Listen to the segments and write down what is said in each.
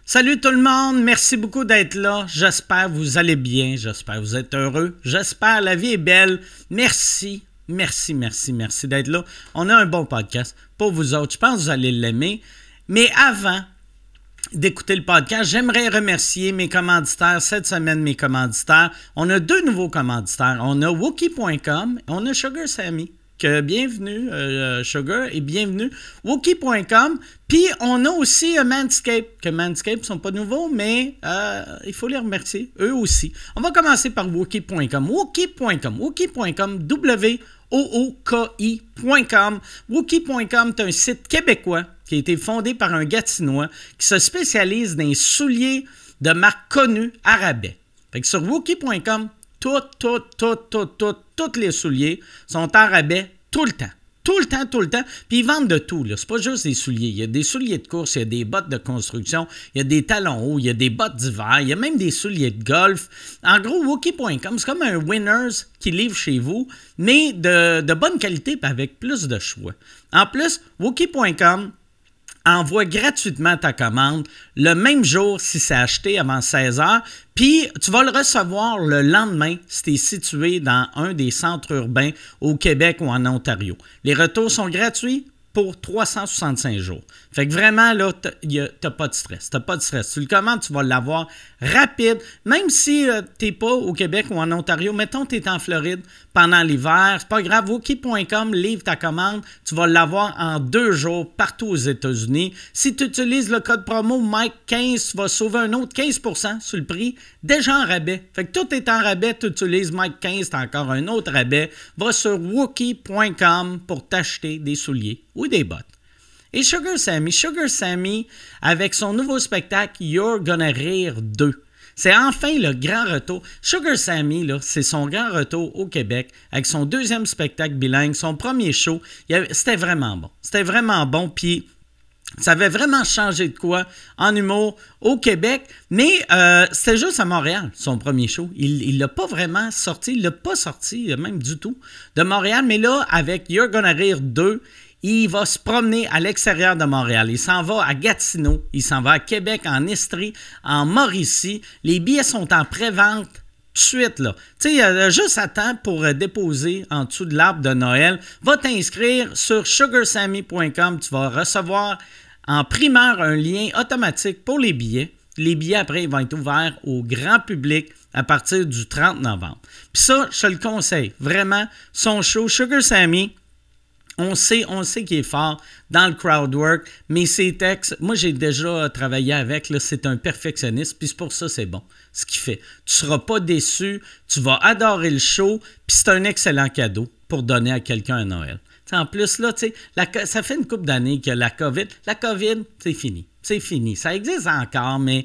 Salut tout le monde, merci beaucoup d'être là. J'espère que vous allez bien, j'espère que vous êtes heureux, j'espère que la vie est belle. Merci d'être là. On a un bon podcast pour vous autres, je pense que vous allez l'aimer. Mais avant d'écouter le podcast, j'aimerais remercier mes commanditaires. Cette semaine, mes commanditaires, on a deux nouveaux commanditaires. On a Wookie.com et on a Sugar Sammy. Bienvenue Sugar et bienvenue Wookie.com. Puis on a aussi Manscaped, que Manscaped ne sont pas nouveaux, mais il faut les remercier, eux aussi. On va commencer par Wookie.com. Wookie.com, Wookie.com. Wookie.com est un site québécois qui a été fondé par un Gatinois qui se spécialise dans les souliers de marques connues à rabais. Fait que sur Wookie.com, tous les souliers sont en rabais tout le temps. Tout le temps. Puis ils vendent de tout. C'est pas juste des souliers. Il y a des souliers de course, il y a des bottes de construction, il y a des talons hauts, il y a des bottes d'hiver, il y a même des souliers de golf. En gros, Wookie.com, c'est comme un Winners qui livre chez vous, mais de bonne qualité et avec plus de choix. En plus, Wookie.com envoie gratuitement ta commande le même jour si c'est acheté avant 16 heures. Puis, tu vas le recevoir le lendemain si tu es situé dans un des centres urbains au Québec ou en Ontario. Les retours sont gratuits pour 365 jours. Fait que vraiment, là, t'as pas de stress. Tu le commandes, tu vas l'avoir rapide. Même si tu n'es pas au Québec ou en Ontario, mettons que tu es en Floride pendant l'hiver, c'est pas grave. Wookie.com, livre ta commande, tu vas l'avoir en 2 jours partout aux États-Unis. Si tu utilises le code promo Mike15, tu vas sauver un autre 15% sur le prix, déjà en rabais. Fait que tout est en rabais, tu utilises Mike15, tu as encore un autre rabais. Va sur Wookie.com pour t'acheter des souliers ou des bottes. Et Sugar Sammy, avec son nouveau spectacle You're Gonna Rire 2. C'est enfin le grand retour. Sugar Sammy, là, c'est son grand retour au Québec avec son deuxième spectacle bilingue, son premier show. C'était vraiment bon. Puis ça avait vraiment changé de quoi en humour au Québec, mais c'était juste à Montréal, son premier show. Il l'a pas vraiment sorti, il l'a pas sorti même du tout de Montréal, mais là, avec You're Gonna Rire 2, il va se promener à l'extérieur de Montréal. Il s'en va à Gatineau, il s'en va à Québec, en Estrie, en Mauricie. Les billets sont en pré-vente tout de suite, là. Tu sais, juste à temps pour déposer en dessous de l'arbre de Noël. Va t'inscrire sur sugarsammy.com. Tu vas recevoir en primeur un lien automatique pour les billets. Les billets, après, ils vont être ouverts au grand public à partir du 30 novembre. Puis ça, je te le conseille. Vraiment, son show, Sugar Sammy, on sait qu'il est fort dans le crowd work, mais ses textes, moi j'ai déjà travaillé avec, là, c'est un perfectionniste, puis c'est pour ça c'est bon, ce qu'il fait. Tu ne seras pas déçu, tu vas adorer le show, puis c'est un excellent cadeau pour donner à quelqu'un à Noël. T'sais, en plus, là, ça fait une couple d'années que la COVID, c'est fini. C'est fini. Ça existe encore, mais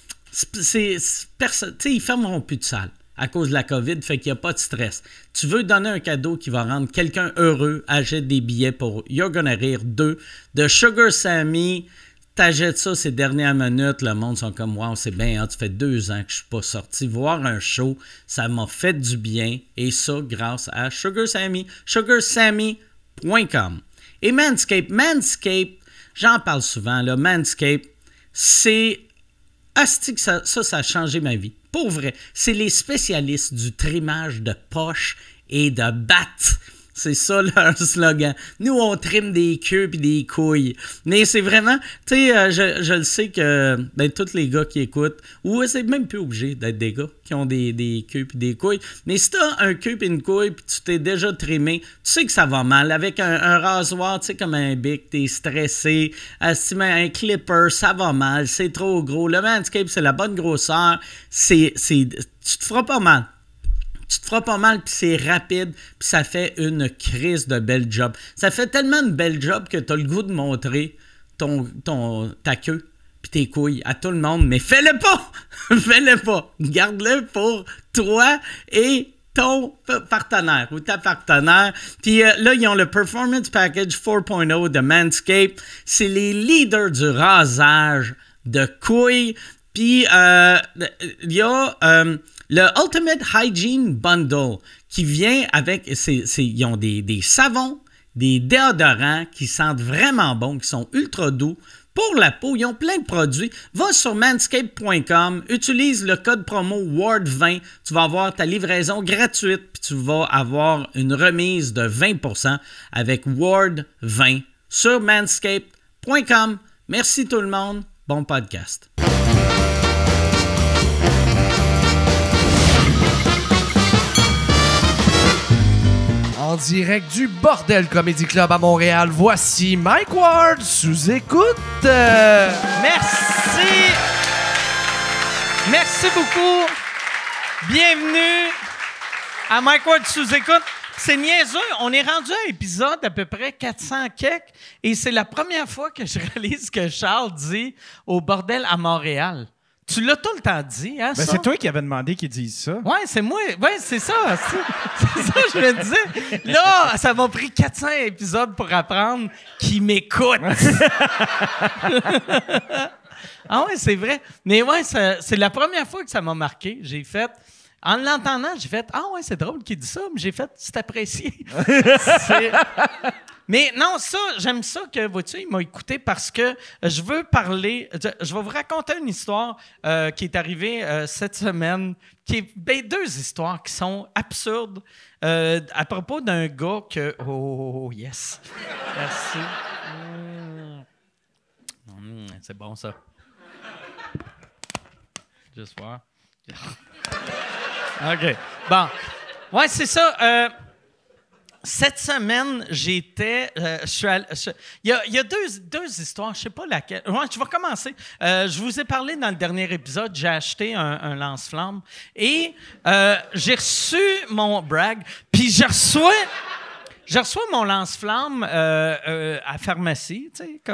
ils ne fermeront plus de salles à cause de la COVID, fait qu'il n'y a pas de stress. Tu veux donner un cadeau qui va rendre quelqu'un heureux, achète des billets pour You're Gonna Rire 2 de Sugar Sammy. T'achètes ça ces dernières minutes, le monde sont comme « Wow, c'est bien, hein, tu fais 2 ans que je ne suis pas sorti. Voir un show, ça m'a fait du bien. » Et ça, grâce à Sugar Sammy. sugarsammy.com. Et Manscaped, j'en parle souvent, là, Manscaped, c'est... Asti que ça a changé ma vie. Pour vrai, c'est les spécialistes du trimage de poches et de battes. C'est ça leur slogan. Nous, on trime des queues et des couilles. Mais c'est vraiment, tu sais, je le sais que tous les gars qui écoutent, ou c'est même plus obligé d'être des gars qui ont des queues et des couilles. Mais si tu as un queue et une couille puis tu t'es déjà trimé, tu sais que ça va mal. Avec un rasoir, tu sais, comme un bic, t'es stressé. Un clipper, ça va mal. C'est trop gros. Le Manscaped, c'est la bonne grosseur. Tu te feras pas mal. Tu te feras pas mal, puis c'est rapide, puis ça fait une crise de belle job. Ça fait tellement une belle job que tu as le goût de montrer ta queue puis tes couilles à tout le monde, mais fais-le pas! Fais-le pas! Garde-le pour toi et ton partenaire ou ta partenaire. Puis là, ils ont le Performance Package 4.0 de Manscaped. C'est les leaders du rasage de couilles. Puis il y a... le Ultimate Hygiene Bundle qui vient avec, ils ont des savons, des déodorants qui sentent vraiment bon, qui sont ultra doux Pour la peau, ils ont plein de produits. Va sur manscaped.com, utilise le code promo WARD20. Tu vas avoir ta livraison gratuite puis tu vas avoir une remise de 20% avec WARD20 sur manscaped.com. Merci tout le monde. Bon podcast. En direct du Bordel Comedy Club à Montréal, voici Mike Ward sous écoute. Merci. Merci beaucoup. Bienvenue à Mike Ward sous écoute. C'est niaiseux. On est rendu à l'épisode à peu près 400 quelques et c'est la première fois que je réalise que Charles dit au Bordel à Montréal. Tu l'as tout le temps dit, hein, ça? C'est toi qui avais demandé qu'ils disent ça. Ouais, c'est moi. Ouais, c'est ça. C'est ça que je me disais. Là, ça m'a pris 400 épisodes pour apprendre qu'ils m'écoutent. Ah ouais, c'est vrai. Mais ouais, c'est la première fois que ça m'a marqué. J'ai fait... En l'entendant, j'ai fait « Ah ouais, c'est drôle qu'il dit ça. » Mais j'ai fait « C'est apprécié. » Mais non, ça, j'aime ça que, vois-tu, il m'a écouté parce que je veux parler... Je vais vous raconter une histoire qui est arrivée cette semaine, qui est deux histoires qui sont absurdes à propos d'un gars que... Oh, yes. Merci. C'est bon, ça. Juste voir. OK. Bon. Ouais, c'est ça. Cette semaine, j'étais... Il y a deux histoires. Je ne sais pas laquelle. Ouais, je vais commencer. Je vous ai parlé dans le dernier épisode. J'ai acheté un lance-flamme. Et j'ai reçu mon brag. Puis je reçois mon lance-flamme à pharmacie, tu sais,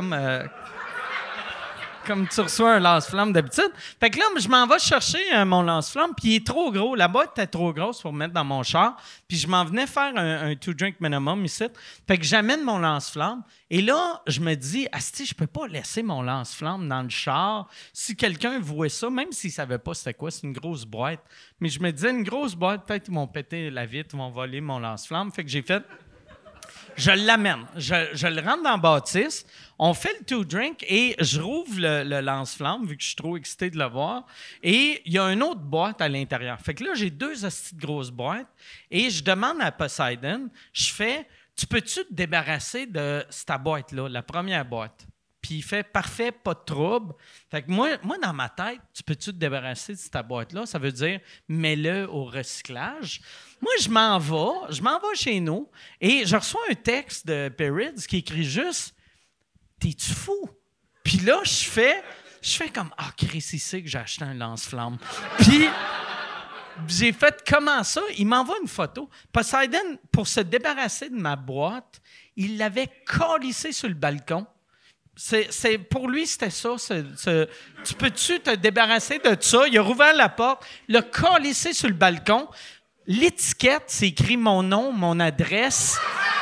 comme tu reçois un lance-flamme d'habitude. Fait que là, je m'en vais chercher mon lance-flamme, puis il est trop gros. La boîte était trop grosse pour mettre dans mon char. Puis je m'en venais faire un two-drink minimum ici. Fait que j'amène mon lance-flamme. Et là, je me dis, asti, je peux pas laisser mon lance-flamme dans le char. Si quelqu'un voit ça, même s'il savait pas c'était quoi, c'est une grosse boîte. Mais je me disais, une grosse boîte, peut-être ils m'ont pété la vitre, ils m'ont volé mon lance-flamme. Fait que j'ai fait... Je l'amène. Je le rentre dans la bâtisse. On fait le two-drink et je rouvre le lance-flamme, vu que je suis trop excité de le voir. Et il y a une autre boîte à l'intérieur. Fait que là, j'ai deux hosties de grosses boîtes. Et je demande à Poseidon, je fais, tu peux-tu te débarrasser de cette boîte-là, la première boîte? Puis il fait, parfait, pas de trouble. Fait que moi, dans ma tête, tu peux-tu te débarrasser de cette boîte-là? Ça veut dire, mets-le au recyclage. Moi, je m'en vais chez nous et je reçois un texte de Perrids qui écrit juste « T'es-tu fou? » Puis là, je fais comme « Ah, Chris, il sait que j'ai acheté un lance-flamme. » Puis j'ai fait « Comment ça? » Il m'envoie une photo. Poseidon, pour se débarrasser de ma boîte, il l'avait calissé sur le balcon. Pour lui, c'était ça. Tu peux-tu te débarrasser de ça? Il a rouvert la porte, l'a calissé sur le balcon. L'étiquette, c'est écrit mon nom, mon adresse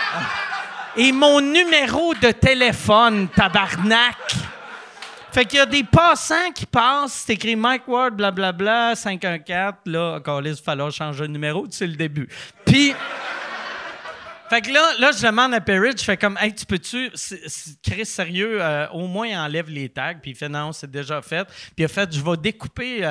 et mon numéro de téléphone, tabarnak. Fait qu'il y a des passants qui passent, c'est écrit Mike Ward, blablabla, 514. Là, encore là, il va falloir changer de numéro, c'est le début. Puis... Fait que là, je demande à Perry, je fais comme, hey, tu peux-tu, Chris, sérieux, au moins enlève les tags. Puis il fait, non, c'est déjà fait. Puis il a fait, je vais découper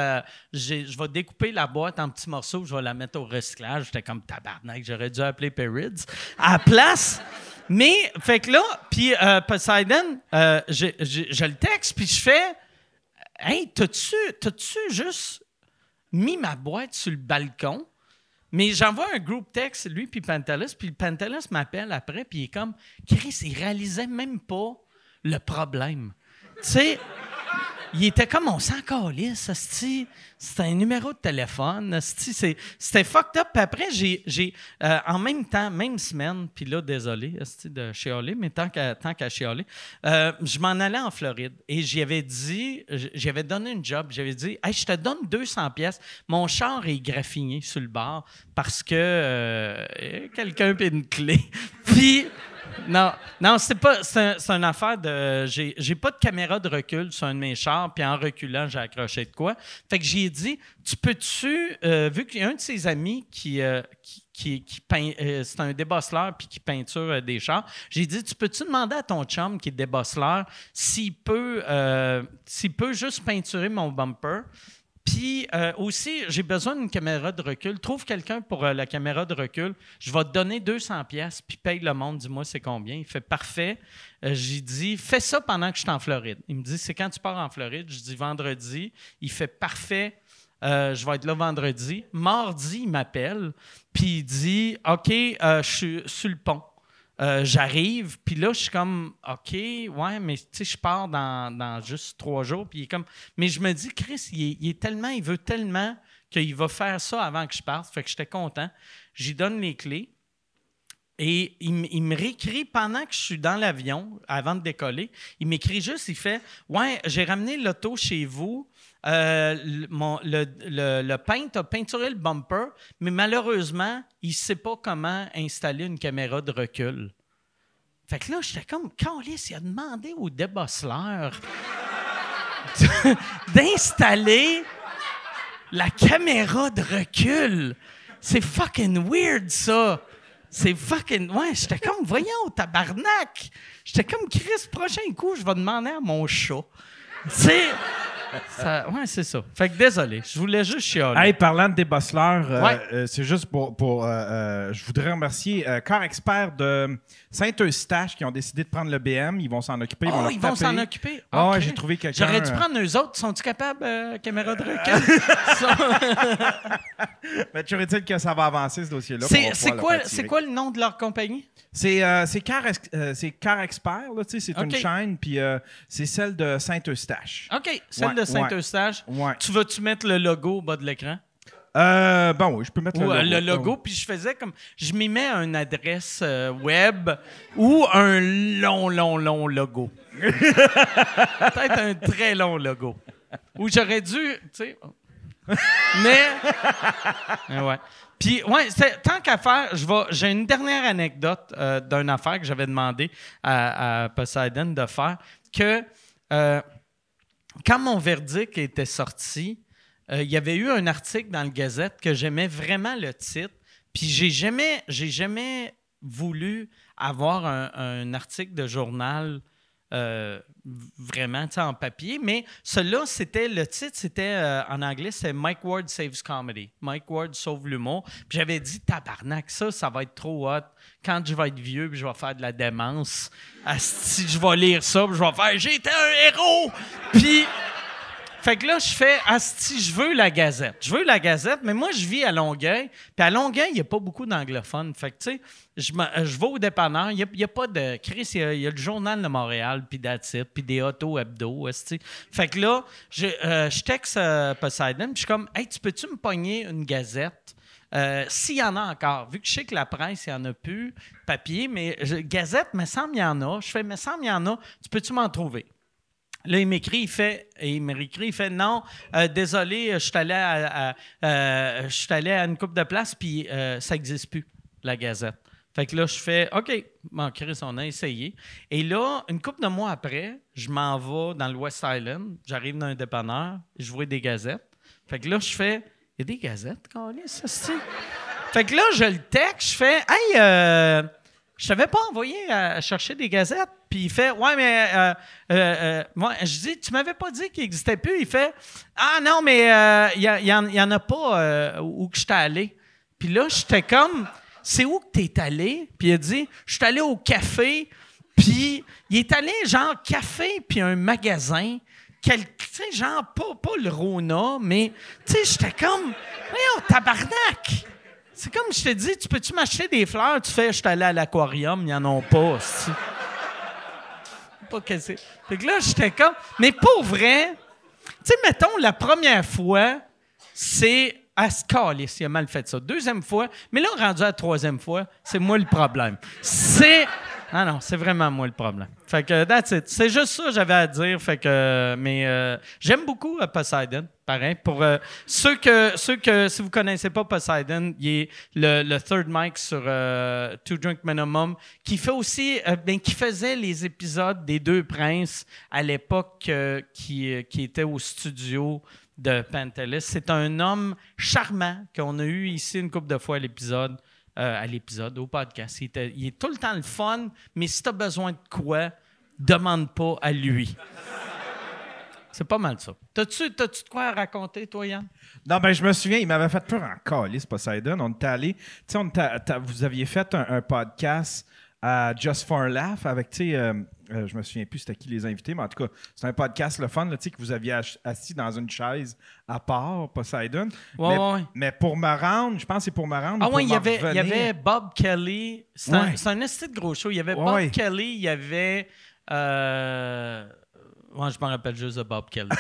la boîte en petits morceaux, je vais la mettre au recyclage. J'étais comme, tabarnak, j'aurais dû appeler Perry à la place. Mais, fait que là, puis Poseidon, je le texte, puis je fais, hey, t'as-tu juste mis ma boîte sur le balcon? Mais j'envoie un group text, lui puis Pantelis, puis Pantelis m'appelle après, puis il est comme, Chris, il réalisait même pas le problème. Tu sais, il était comme, on s'en calisse, c'était un numéro de téléphone, c'était fucked up. Puis après, j'ai en même temps, même semaine, puis là, désolé de chialer, mais tant qu'à chialer, je m'en allais en Floride et j'avais donné une job, j'avais dit, hey, je te donne 200 pièces, mon char est graffiné sur le bar parce que quelqu'un a une clé. Puis Non, c'est pas. C'est une affaire de. J'ai pas de caméra de recul sur un de mes chars, puis en reculant, j'ai accroché de quoi. Fait que j'ai dit, tu peux-tu, vu qu'il y a un de ses amis qui peint, c'est un débosseleur puis qui peinture des chars, j'ai dit, tu peux-tu demander à ton chum qui est débosseleur s'il peut juste peinturer mon bumper? Puis aussi, j'ai besoin d'une caméra de recul. Trouve quelqu'un pour la caméra de recul. Je vais te donner 200 pièces puis paye le monde. Dis-moi c'est combien. Il fait parfait. J'ai dit, fais ça pendant que je suis en Floride. Il me dit, c'est quand tu pars en Floride? Je dis, vendredi. Il fait parfait. Je vais être là vendredi. Mardi, il m'appelle. Puis il dit, OK, je suis sur le pont. J'arrive, puis là, je suis comme, OK, ouais, mais tu sais, je pars dans juste 3 jours, puis il est comme, mais je me dis, Chris, il veut tellement qu'il va faire ça avant que je parte, fait que j'étais content. J'y donne les clés, et il me réécrit pendant que je suis dans l'avion, avant de décoller, il m'écrit juste, il fait, ouais, j'ai ramené l'auto chez vous, le peintre a peinturé le bumper, mais malheureusement, il ne sait pas comment installer une caméra de recul. Fait que là, j'étais comme, Calisse, il a demandé au débosseleur d'installer la caméra de recul. C'est fucking weird, ça. C'est fucking... Ouais, j'étais comme, voyons, tabarnak. J'étais comme, Chris, prochain coup, je vais demander à mon chat. Tu sais... Ouais, c'est ça. Fait que désolé, je voulais juste chialer. Hey, parlant de débosseleurs, Ouais. c'est juste je voudrais remercier Car Expert de Saint-Eustache qui ont décidé de prendre le BM. Ils vont s'en occuper. Ils vont s'en occuper? Ah, Okay. j'ai trouvé quelqu'un. J'aurais dû prendre eux autres. Sont-ils capables, caméra de recul? Mais tu aurais-tu que ça va avancer, ce dossier-là? C'est quoi le nom de leur compagnie? C'est Car Expert, là, tu sais, c'est une chaîne, puis c'est celle de Saint-Eustache. OK, celle de Saint-Eustache. Ouais. Tu vas-tu mettre le logo au bas de l'écran? Bon, oui, je peux mettre le logo, puis je faisais comme... Je m'y mets une adresse web ou un long logo. Peut-être un très long logo. Ou j'aurais dû, tu sais... Mais ouais. Puis, ouais, tant qu'à faire, j'ai une dernière anecdote d'une affaire que j'avais demandé à Poseidon de faire, que quand mon verdict était sorti, il y avait eu un article dans le Gazette que j'aimais vraiment le titre, puis j'ai jamais voulu avoir un article de journal vraiment en papier, mais celui-là, le titre, c'était en anglais, c'est Mike Ward Saves Comedy. Mike Ward sauve l'humour. Puis j'avais dit, tabarnak, ça va être trop hot. Quand je vais être vieux, puis je vais faire de la démence, si je vais lire ça, puis je vais faire, j'étais un héros! Puis, fait que là, je fais, asti, je veux la Gazette. Je veux la Gazette, mais moi, je vis à Longueuil. Puis à Longueuil, il n'y a pas beaucoup d'anglophones. Fait que, tu sais, je vais au dépanneur. Il n'y a pas de... Chris, il y a le Journal de Montréal, puis that's it, puis des auto-hebdo, asti. Fait que là, je texte Poseidon, puis je suis comme, hey, tu peux-tu me pogner une Gazette? S'il y en a encore, vu que je sais que la presse, il n'y en a plus, papier, mais Gazette, me semble il y en a. Je fais, me semble il y en a. Tu peux-tu m'en trouver? Là, il me réécrit, il fait non, désolé, je suis allé à une couple de places, puis ça n'existe plus, la Gazette. Fait que là, je fais OK, bon, Chris, on a essayé. Et là, une couple de mois après, je m'en vais dans le West Island, j'arrive dans un dépanneur, je vois des gazettes. Fait que là, je fais il y a des gazettes, Câlisse, ça, c'est. Fait que là, je le texte, je fais hey, je t'avais pas envoyé à chercher des gazettes. Puis il fait, ouais, mais moi, je dis, tu m'avais pas dit qu'il n'existait plus. Il fait, ah non, mais il y en a pas où que j'étais allé. Puis là, j'étais comme, c'est où que t'es allé? Puis il a dit, je suis allé au café. Puis il est allé genre café puis un magasin. Tu sais, genre pas le Rona, mais tu sais, j'étais comme, voyons, tabarnak! C'est comme je te dis, tu peux-tu m'acheter des fleurs? Tu fais, je suis allé à l'aquarium, ils n'en ont pas. Pas cassé. Fait que là, j'étais comme... Mais pour vrai, tu sais, mettons, la première fois, c'est... Ah, Scalice, il a mal fait ça. Deuxième fois, mais là, rendu à la troisième fois, c'est moi le problème. C'est... Ah non, c'est vraiment moi le problème. Fait que that's it. C'est juste ça que j'avais à dire. Fait que, mais j'aime beaucoup Poseidon. Pareil. Pour ceux que, si vous connaissez pas Poseidon, il est le third mic sur Two Drink Minimum, qui fait aussi, qui faisait les épisodes des Deux Princes à l'époque qui était au studio de Pantelis. C'est un homme charmant qu'on a eu ici une couple de fois à l'épisode, au podcast. Il est tout le temps le fun, mais si tu as besoin de quoi, demande pas à lui. C'est pas mal ça. T'as-tu de quoi à raconter, toi, Yann? Non, ben je me souviens, il m'avait fait peur en calice, Poseidon. On était allé, tu sais, vous aviez fait un podcast à Just for a Laugh avec, tu sais, je me souviens plus c'était qui les invités, mais en tout cas, c'est un podcast le fun, là, tu sais, que vous aviez assis dans une chaise à part, Poseidon. Mais pour me rendre, je pense que c'est pour me rendre. Ah oui, il y avait Bob Kelly. C'est un esti de gros show. Il y avait Bob Kelly, il y avait... Moi, je m'en rappelle juste de Bob Kelly.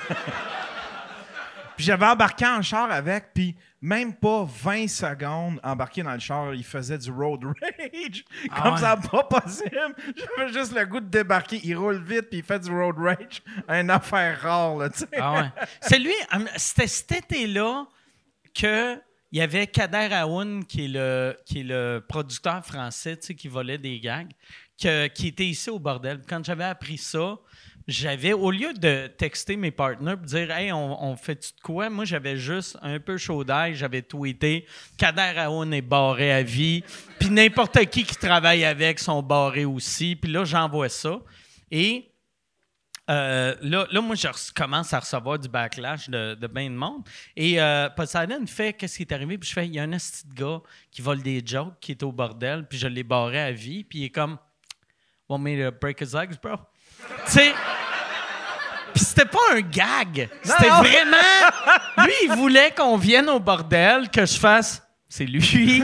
Puis j'avais embarqué en char avec, puis même pas 20 secondes embarqué dans le char, il faisait du road rage. Comme ça, pas possible. J'avais juste le goût de débarquer. Il roule vite, puis il fait du road rage. Une affaire rare, là, tu sais. Ah ouais. C'est lui, c'était cet été-là qu'il y avait Kader Aoun, qui est le producteur français, tu sais, qui volait des gags, qui était ici au bordel. Quand j'avais appris ça, au lieu de texter mes partenaires et dire « Hey, on fait-tu de quoi? » Moi, j'avais juste un peu chaud d'ail. J'avais tweeté « Kader Aoun est barré à vie. » Puis n'importe qui travaille avec sont barrés aussi. Puis là, j'envoie ça. Et là, moi, je commence à recevoir du backlash de bien de monde. Et Poseidon fait « Qu'est-ce qui est arrivé? » Puis je fais « Il y a un esti de gars qui vole des jokes, qui est au bordel. Puis je l'ai barré à vie. Puis il est comme « Want me to break his legs, bro? » Tu sais... Puis c'était pas un gag. C'était vraiment... Lui, il voulait qu'on vienne au bordel, que je fasse... C'est lui.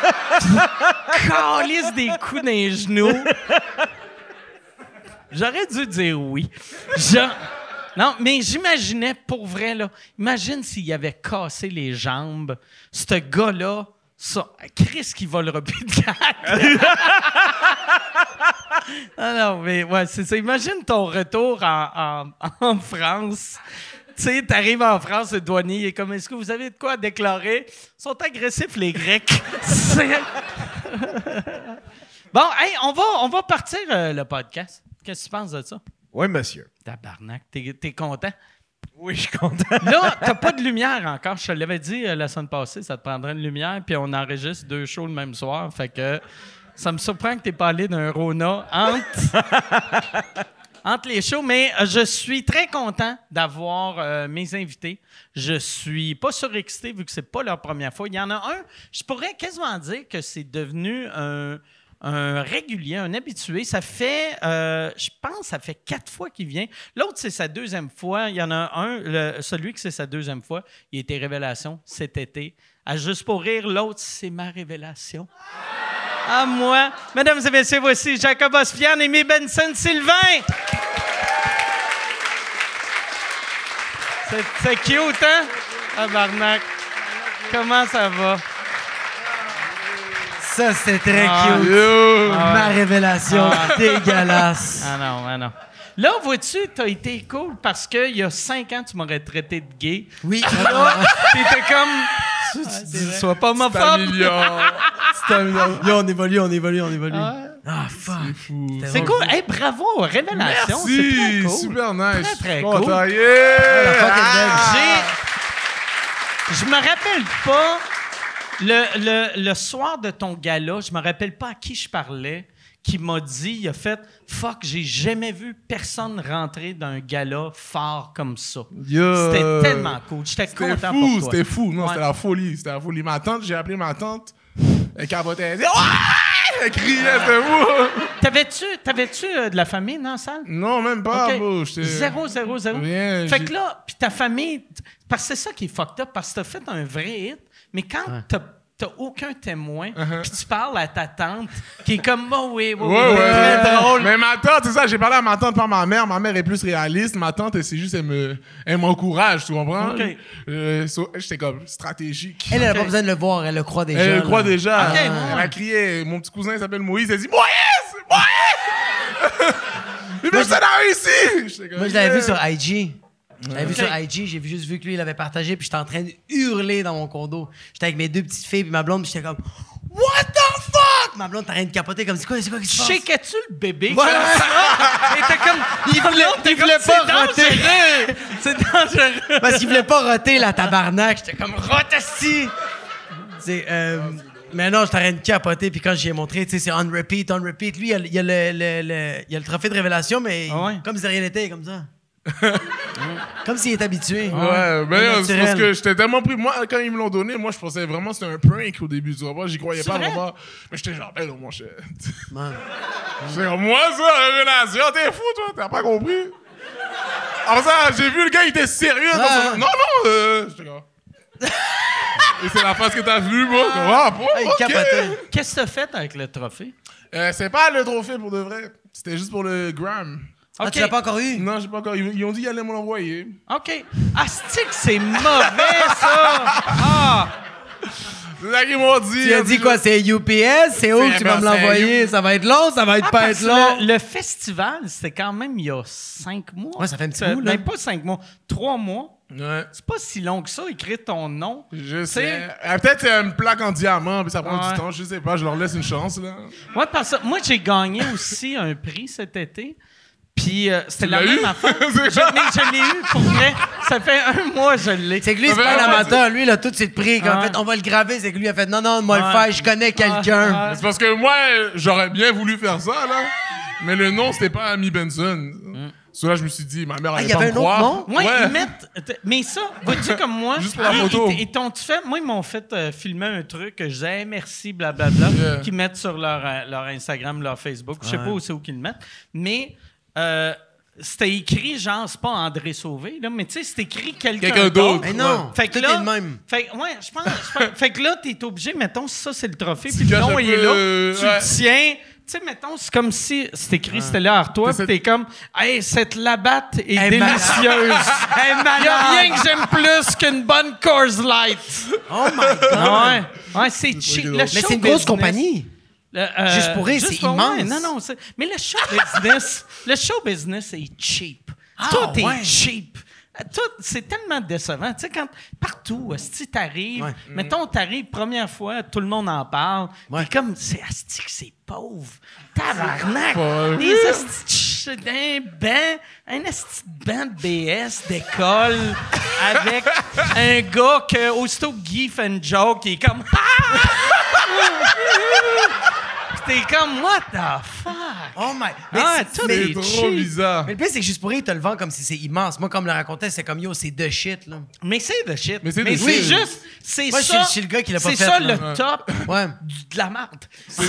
Calisse des coups dans les genoux. J'aurais dû dire oui. Non, mais j'imaginais, pour vrai, là... Imagine s'il avait cassé les jambes. Ce gars-là... Chris qui volera plus de gag. Non, mais ouais, c'est ça. Imagine ton retour en France. Tu sais, t'arrives en France, le douanier il est comme « Est-ce que vous avez de quoi à déclarer? » Ils sont agressifs, les Grecs. Bon, hey, on va partir le podcast. Qu'est-ce que tu penses de ça? Oui, monsieur. Tabarnak, t'es content? Oui, je suis content. Là, t'as pas de lumière encore. Je te l'avais dit la semaine passée, ça te prendrait une lumière, puis on enregistre 2 shows le même soir. Fait que ça me surprend que t'aies parlé d'un Rona entre les shows. Mais je suis très content d'avoir mes invités. Je suis pas surexcité vu que c'est pas leur première fois. Il y en a un, je pourrais quasiment dire que c'est devenu un régulier, un habitué. Ça fait, je pense, ça fait 4 fois qu'il vient. L'autre, c'est sa 2e fois. Il y en a un, celui que c'est sa 2e fois, il a été révélation cet été. À Juste pour rire, l'autre, c'est ma révélation. À moi. Mesdames et messieurs, voici Jacob Ospian et Amy Benson-Sylvain. C'est cute, hein? Tabarnak. Comment ça va? Ça, c'est très cute. Ma révélation dégueulasse. Ah non. Là, vois-tu, t'as été cool parce qu'il y a 5 ans, tu m'aurais traité de gay. Oui. T'étais comme... Sois pas homophobe. C'est un million. Yo, on évolue. Ah, fuck. C'est fou. C'est cool. Hey, bravo, révélation. C'est très cool. Super nice. Très Content, cool. Je me rappelle pas... Le soir de ton gala, je me rappelle pas à qui je parlais, qui m'a dit, il a fait « Fuck, j'ai jamais vu personne rentrer d'un gala fort comme ça. C'était tellement cool. J'étais content pour toi. C'était fou. Non, c'était la folie. Ma tante, j'ai appelé ma tante. Elle capotait. Elle disait « Ouais! » Elle criait, c'était fou. T'avais-tu de la famille dans la salle? Non, même pas, Okay. bro. 0. Rien, Fait que là, puis ta famille... Parce que c'est ça qui est fucked up, parce que t'as fait un vrai hit, mais quand t'as aucun témoin, puis tu parles à ta tante, qui est comme « Oh oui, très drôle. » Mais ma tante, c'est ça, j'ai parlé à ma tante par ma mère. Ma mère est plus réaliste. Ma tante, c'est juste, elle m'encourage, tu comprends? Okay. J'étais comme stratégique. Elle n'a pas besoin de le voir, elle le croit déjà. Elle le croit là. déjà. Okay, Elle a crié. Mon petit cousin s'appelle Moïse. Elle dit « Moïse! personne n'a réussi! J'étais comme, Moi, je l'avais vu yeah. sur IG. Je l'avais vu sur IG, j'ai juste vu que lui, il avait partagé, puis j'étais en train de hurler dans mon condo. J'étais avec mes 2 petites filles, puis ma blonde, puis j'étais comme What the fuck? Ma blonde, t'as rien de capoter comme c'est quoi qui se passe? Shakeais-tu le bébé Voilà. comme ça? Et t'es comme... Il voulait pas roter. C'est dangereux! Parce qu'il voulait pas roter la tabarnak. J'étais comme Rotesti! C'est. Mais non, j'étais en train de capoter, puis quand j'y ai montré, tu sais, c'est on repeat. Lui, il y a le trophée de révélation, mais comme si rien n'était, comme ça. Comme s'il est habitué. Ouais, mais c'est parce Naturel. que j'étais tellement pris. Moi, quand ils me l'ont donné, moi, je pensais vraiment que c'était un prank au début, tu vois. J'y croyais pas vrai? vraiment. Mais j'étais genre, ben non, mon cher. Man. J'étais comme, moi, ça, la révélation, t'es fou, toi, t'as pas compris? Alors ça, j'ai vu le gars, il était sérieux. Dans son... Non, j'étais comme... Et c'est la face que t'as vue, moi. Comme, Il ok. capotait. Qu'est-ce que t'as fait avec le trophée? C'est pas le trophée pour de vrai. C'était juste pour le gram. Ah, tu l'as pas encore eu? Non, j'ai pas encore. Ils ont dit qu'ils allaient me l'envoyer. OK. Astique, c'est mauvais, ça! Ah! C'est ça qu'ils m'ont dit. Tu as dit quoi? C'est UPS? C'est où que tu vas me l'envoyer? Ça va être long? Ça va être pas parce être long? que le festival, c'était quand même il y a 5 mois. Ouais, ça fait un petit bout, là. Ben, pas 5 mois, 3 mois. Ouais. C'est pas si long que ça, écrire ton nom. Je T'sais- sais. Peut-être c'est une plaque en diamant, puis ça prend Ouais. du temps. Je sais pas, je leur laisse une chance, là. Ouais, parce que moi, j'ai gagné aussi un prix cet été. Puis c'était Tu la l'as même eu? affaire. C'est Mais je l'ai eu pour vrai. Ça fait 1 mois, je l'ai. C'est que lui, c'est Ça pas fait un un mois, amateur. Lui, il a tout de suite pris. En Ouais. fait, on va le graver. C'est que lui a fait non, moi le Ouais. faire. Je connais quelqu'un. Ouais. C'est parce que moi, j'aurais bien voulu faire ça, là. Mais le nom, c'était pas Amy Benson. So là, je me suis dit, ma mère Ah, allait il y pas avait me un autre croire. nom? Ouais, ils mettent. Mais ça, vois-tu comme moi? Juste pour la photo. Ils t'ont-tu fait? Moi, ils m'ont fait filmer un truc que je disais, hey, merci, blablabla, Yeah. qu'ils mettent sur leur Instagram, leur Facebook. Je sais pas où c'est où qu'ils le mettent. Mais c'était écrit, genre, c'est pas André Sauvé, là, mais tu sais, c'est écrit Quelqu'un d'autre. Mais non, Fait que tout là, est le même. Fait que là, t'es obligé, mettons, ça, c'est le trophée, Tu puis le caches nom, un il est peu, là, tu ouais. le tiens. Tu sais, mettons, c'est comme si c'est écrit, c'était là à toi, puis t'es comme, hey, cette labatte est Elle est délicieuse. Elle est Il y a malade. rien que j'aime plus qu'une bonne Coors Light. Oh my God. Ouais, c'est cheap. drôle. Le Mais show c'est une grosse business- compagnie. Juste pour rire, Juste c'est pour- ouais, immense. non, mais le show business, le show business est cheap. Ah, Tout ouais. est cheap. Tout, c'est tellement décevant. Tu sais, quand partout, si t'arrives, Ouais. mettons, t'arrives première fois, tout le monde en parle. Ouais. T'es comme, c'est asti que c'est pauvre. Tabarnak. pauvre. Des asti d'un banc, un asti de banc de BS d'école avec un gars que, aussitôt que Guy fait une joke, il est comme, Puis t'es comme, what the fuck? Oh my. Mais Ah, c'est- tout mais- C'est est trop cheap. bizarre. Mais le pire, c'est que juste pour rire, il te le vend comme si c'est immense. Moi, comme je le racontais, c'est comme yo, c'est de shit, là. Mais c'est de shit. Mais c'est de c'est shit. juste, c'est Moi, ça. je suis le gars qui l'a pas c'est fait, ça là. le top Ouais. de la marde. C'est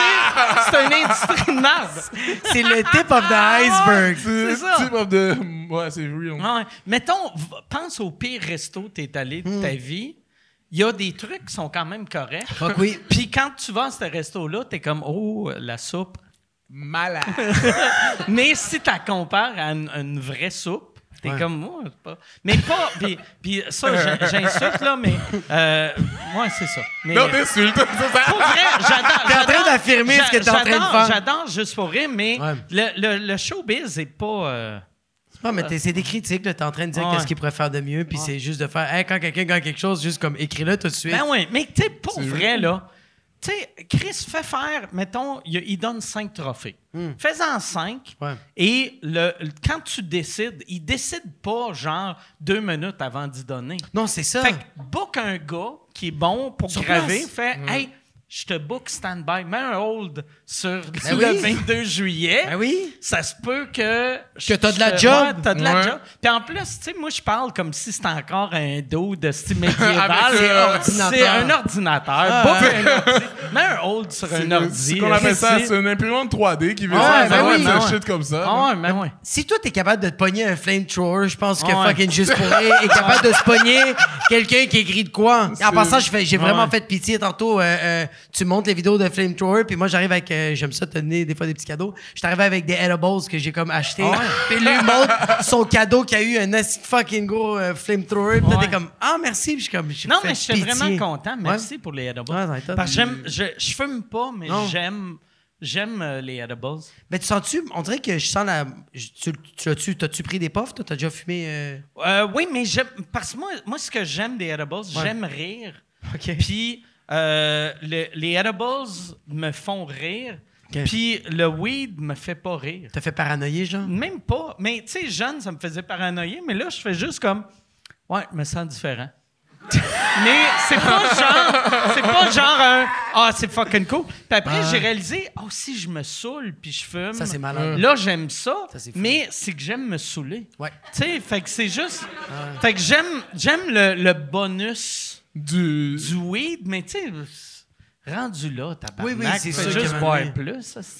une industrie de marde. C'est le tip of the iceberg. C'est ça. Type of de... Ouais, c'est real. Ouais. Mettons, pense au pire resto que t'es allé de ta vie. Il y a des trucs qui sont quand même corrects. Fuck oui. Puis quand tu vas à ce resto-là, t'es comme, oh, la soupe. Malade. Mais si tu la compares à une vraie soupe, t'es Ouais. comme, moi, c'est pas. Mais pas. Puis ça, j'insulte, là, mais. Ouais, c'est ça. Mais, Non, t'insultes. pour vrai, j'adore. T'es en train d'affirmer ce que t'es en train de j'adore- faire. J'adore juste pour rire, mais Ouais. le showbiz est pas. Non, mais c'est des critiques, là. T'es en train de dire Ouais. qu'est-ce qu'il pourrait faire de mieux, puis c'est juste de faire, hey, quand quelqu'un gagne quelque chose, juste comme écris-le tout de suite. Ben oui, mais tu sais, pour vrai, là. Tu sais, Chris fait faire, mettons, il donne 5 trophées. Fais-en 5. Ouais. Et quand tu décides, il décide pas, genre, 2 minutes avant d'y donner. Non, c'est ça. Fait que book un gars qui est bon pour Sur graver, place. fait hey, je te book stand-by, mets un hold sur Ben le oui. 22 juillet. Ben oui. Ça se peut que. t'as de la ouais, job. t'as de la Ouais. job. Puis en plus, tu sais, moi, je parle comme si c'était encore un dos de style médiéval. Avec ordinateur. C'est un ordinateur. Book un ordi. Mets un hold sur un ordi. C'est ce qu'on appelle ça, Ici. c'est une imprimante 3D qui veut Ah ouais, ça, ben oui. un Ah ouais. shit comme ça. Ah ouais, mais ouais. Si toi, t'es capable de te pogner un flamethrower, je pense que Ouais. fucking juste pour rire est capable de se pogner quelqu'un qui écrit de quoi. En passant, j'ai vraiment Ouais. fait pitié tantôt. Tu montes les vidéos de flamethrower, puis moi, j'arrive avec... j'aime ça te donner des fois des petits cadeaux. Je suis arrivé avec des edibles que j'ai comme acheté. Puis lui, il montre son cadeau qui a eu un assez fucking gros flamethrower. Puis là, Ouais. t'es comme, ah, merci. Puis je suis comme, j'ai Non, fait mais je suis pitié. vraiment content. Merci pour les edibles. Ouais, ça va être top. Parce que je fume pas, mais Non. j'aime J'aime les edibles. Ben, tu sens-tu... On dirait que je sens la... T'as-tu pris des puffs? Toi, t'as déjà fumé... Oui, mais parce que moi, ce que j'aime des edibles, j'aime rire. OK. Puis les edibles me font rire. OK. Puis le weed me fait pas rire. T'as fait paranoïer, genre? Même pas. Mais tu sais, jeune, ça me faisait paranoïer. Mais là, je fais juste comme... Ouais, je me sens différent. Mais c'est pas genre un « Ah, c'est fucking cool ». Puis après, j'ai réalisé « Oh, si je me saoule puis je fume... » Ça, c'est malade. Là, j'aime ça, c'est fou. mais c'est que j'aime me saouler. Ouais. Tu sais, fait que c'est juste... Fait que j'aime le bonus Du... du weed, mais tu sais, rendu là, tabarnak. Oui, c'est fais sûr juste que boire maintenant- plus, ça, c'est...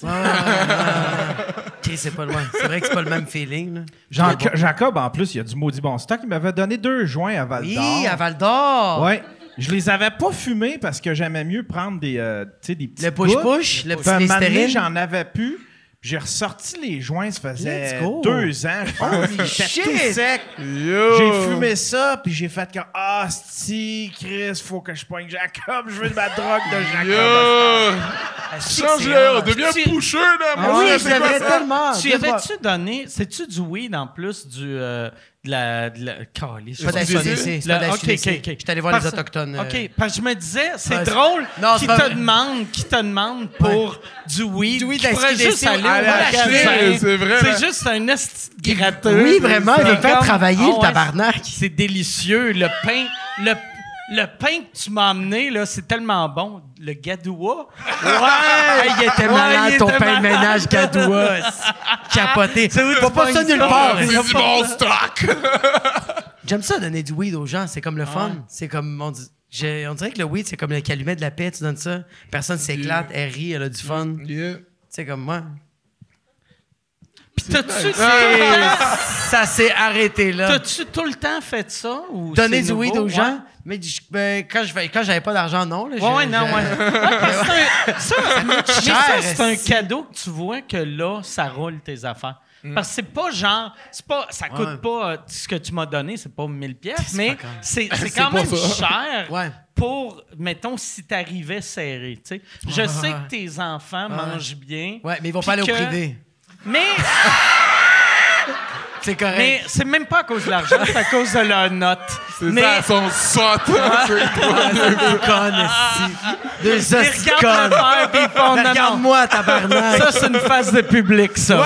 OK, c'est pas loin. C'est vrai que c'est pas le même feeling, là. Jacob, en plus, il y a du maudit bon stock. Il m'avait donné 2 joints à Val-d'Or. Oui, à Val-d'Or! Ouais. Je les avais pas fumés parce que j'aimais mieux prendre des petits Le push-push, le Puis un petit moment donné, Listerine. j'en avais plus. J'ai ressorti les joints, ça faisait Let's go. 2 ans, je pense. Holy J'étais shit. tout sec. Yo! J'ai fumé ça, puis j'ai fait comme « Ah, c'ti, Chris, faut que je pogne Jacob. Je veux de ma drogue de Jacob. Yo! Change l'air, deviens Tu- pousseux, là. Ah moi, oui, c'est je quoi l'avais ça? tellement. Tu y avais-tu donné... C'est-tu du weed en plus de la calice? C'est pas de la C'est SUDC. C'est pas de la OK, SUDC. OK. Je suis allé voir les Autochtones. OK, parce que je me disais, c'est Ouais, drôle non, c'est qui pas te vrai. demande pour du weed. Du weed qui de la pourrait SQDC, juste aller au aller acheter, magasin. c'est vrai, là. C'est juste un esti de gratteux. Oui, vraiment, il veut C'est faire comme- travailler, Ah le ouais, tabarnak. C'est délicieux. Le pain que tu m'as amené, là, c'est tellement bon. Le gadoua. Ouais, il était malade, il ton était pain de malade. ménage Gadoua. Capoté. Faut pas ça nulle part. C'est du bon stock! J'aime ça donner du weed aux gens, c'est comme le fun. C'est comme on dirait que le weed c'est comme le calumet de la paix, tu donnes ça, personne s'éclate, elle rit, elle a du fun. Yeah. C'est comme moi. Puis t'as-tu Ça s'est arrêté là. t'as-tu tout le temps fait ça? Ou Donner c'est du weed nouveau? aux gens, mais quand j'avais pas d'argent, non. Là, Ouais, non, ouais. Mais ça, c'est un esti. cadeau que tu vois que là, ça roule tes affaires. Parce que c'est pas genre, ça coûte pas ce que tu m'as donné, c'est pas 1000 pièces, mais c'est quand pas même ça. cher Ouais. pour, mettons, si t'arrivais serré, tu sais. Je sais que tes enfants mangent bien. Ouais, mais ils vont pas aller au que- privé. Mais, C'est correct. mais c'est même pas à cause de l'argent, c'est à cause de leurs notes. C'est Mais ça, son sotte. Deux connes, esti. Deux ils hosties regardent le connes. faire puis ils font, non, non. Regarde-moi, tabarnak. Ça, c'est une face de public, ça.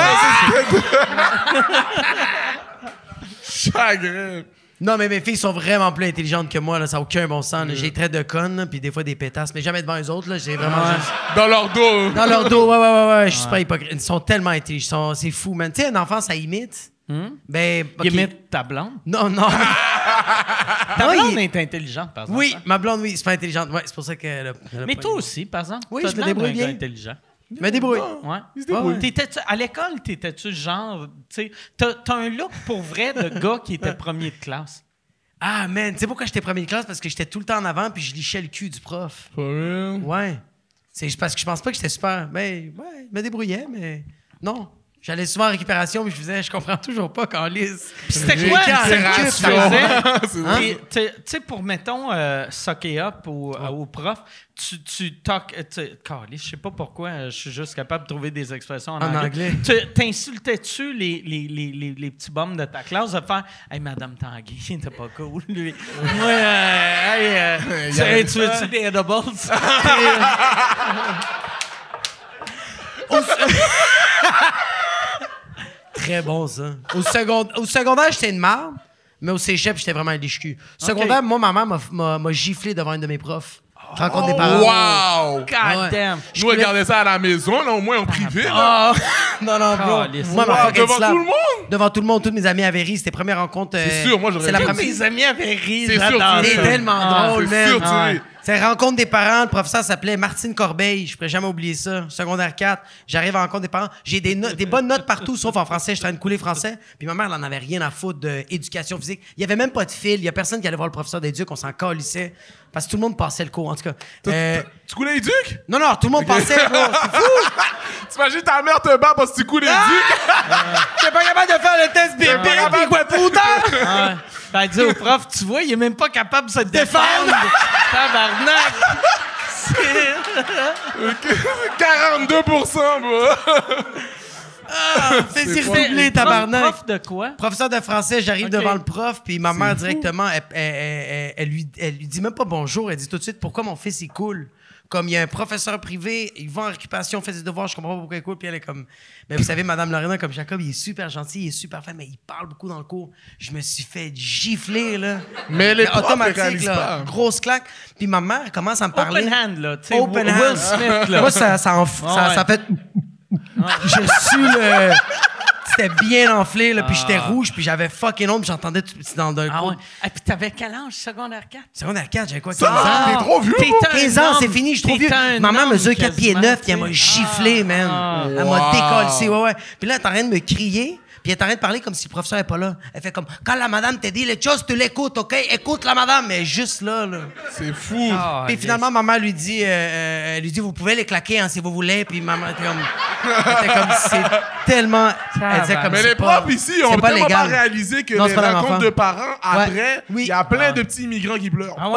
Chagrin. Non, mais mes filles sont vraiment plus intelligentes que moi, là. Ça n'a aucun bon sens. là. J'ai des traits de connes, là, puis des fois des pétasses, mais jamais devant eux autres. Là. J'ai vraiment juste... Dans leur dos. Dans leur dos, ouais. Je suis pas hypocrite. Ils sont tellement intelligents. C'est fou, man. Tu sais, un enfant, ça imite. Ben, ok. Ils imitent ta blonde. Non, non. Ta Non, blonde il- est intelligente, par exemple. Oui, ma blonde, oui, c'est pas intelligente. Ouais, c'est pour ça qu'elle a Mais pas- toi aussi, par exemple. Oui, t'as je me l'air débrouille d'un gars bien. intelligent. Je me débrouille. Ouais. Il se débrouille. T'étais-tu- à l'école, t'étais-tu genre. Tu sais, t'as un look pour vrai de gars qui était premier de classe. Ah, man, tu sais pourquoi j'étais premier de classe? Parce que j'étais tout le temps en avant, puis je lichais le cul du prof. For real? Ouais. C'est parce que je pense pas que j'étais super. Ben, ouais, je me débrouillais, mais non. J'allais souvent en récupération, puis je faisais, je comprends toujours pas quand lisse. C'était quoi? Récupération. C'est quoi que tu C'est faisais? vrai. Tu sais, pour, mettons, sucker up au prof, tu talk. Je sais pas pourquoi, je suis juste capable de trouver des expressions en anglais. T'insultais-tu les petits bums de ta classe de faire Hey, Madame Tanguy, t'es pas cool, lui. Moi, tu veux-tu des edibles? Très bon, ça. Au secondaire, j'étais une marde, mais au cégep, j'étais vraiment un liche-cul. Au secondaire, moi, ma mère m'a giflé devant une de mes profs. Je rencontre des parents. Wow! God Ouais. damn. Je regardais ça à la maison, là, au moins en privé. Là. Ah! Non, bro. Calisse. Moi, ma Wow, fucking devant slap. tout le monde? Devant tout le monde, tous mes amis avaient ri. C'était la première rencontre. C'est sûr, moi, j'aurais C'est la dit. première. Mes amis avaient ri. C'est sûr, j'adore tu C'est ça. tellement drôle, c'est man. sûr, tu Ouais. ris. C'est la rencontre des parents. Le professeur s'appelait Martine Corbeil. Je pourrais jamais oublier ça. Secondaire 4. J'arrive à la rencontre des parents. J'ai des bonnes notes partout, sauf en français. Je suis en train de couler français. Puis ma mère, elle en avait rien à foutre d'éducation physique. Il y avait même pas de fil. Il y a personne qui allait voir le professeur d'éduc. On s'en calissait. Parce que tout le monde passait le cours, en tout cas. Tu coulais les ducs? Non, tout le monde passait, bro. C'est fou. T'imagines ta mère te bat parce que tu coules les ducs? T'es pas capable de faire le test bébé. Puis quoi, putain? Ouais. Ben, elle dit au prof, tu vois, il est même pas capable de se défendre. Tabarnak! 42%, moi. C'est C'était circulé, tabarnak. prof de quoi? Professeur de français, j'arrive Ok. devant le prof, puis ma mère directement, elle lui dit même pas bonjour, elle dit tout de suite pourquoi mon fils est cool. Comme il y a un professeur privé, il va en récupération, fait ses devoirs, je comprends pas pourquoi il est cool, puis elle est comme, mais vous savez, Madame Lorena, comme Jacob, il est super gentil, il est super fin, mais il parle beaucoup dans le cours. Je me suis fait gifler, là. Mais les profs, ils automatique, réalisent là, pas. grosse claque. Puis ma mère commence à me parler. Open hand, là. Tu sais, Open Will hand. Smith, là. Moi, ça fait. Je suis le. C'était bien enflé, là, puis j'étais rouge, puis j'avais fucking honte, puis j'entendais dans le Ah cours. ouais. Et puis t'avais quel âge, secondaire 4? Secondaire 4, j'avais quoi, 15 ans? T'es trop vieux, T'es moi. un 15 ans, homme. c'est fini, je suis trop T'es vieux. un Maman homme mesure 4 pieds 9, puis elle quasiment, m'a tu sais. giflé, man. Ah. Elle m'a décollé, ouais. Puis là, elle est en train de me crier, puis elle est en train de parler comme si le professeur n'est pas là. Elle fait comme, quand la madame te dit les choses, tu l'écoutes, OK? Écoute la madame, mais juste là. C'est fou. Ah, Puis finalement, maman lui dit, vous pouvez les claquer hein, si vous voulez. Puis maman était comme, c'est tellement. Elle disait comme, Mais c'est les pas- profs ici c'est ont pas tellement pas légal. réalisé que Non, les c'est pas la même rencontres affaire. de parents, après, il Oui. y a plein de petits immigrants qui pleurent. Ah ouais.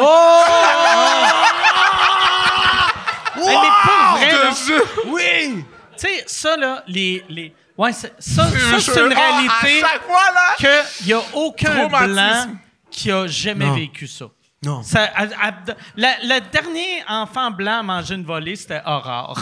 Wow! Hey, mais pour vrai, là, Je te jure. Oui! tu sais, ça, là, les... Ouais, ça, c'est une Ah, réalité à chaque fois, là. qu'il n'y a aucun Traumatisme. Blanc qui a jamais Non. vécu ça. Non. Ça, le dernier enfant blanc à manger une volée, c'était Aurore.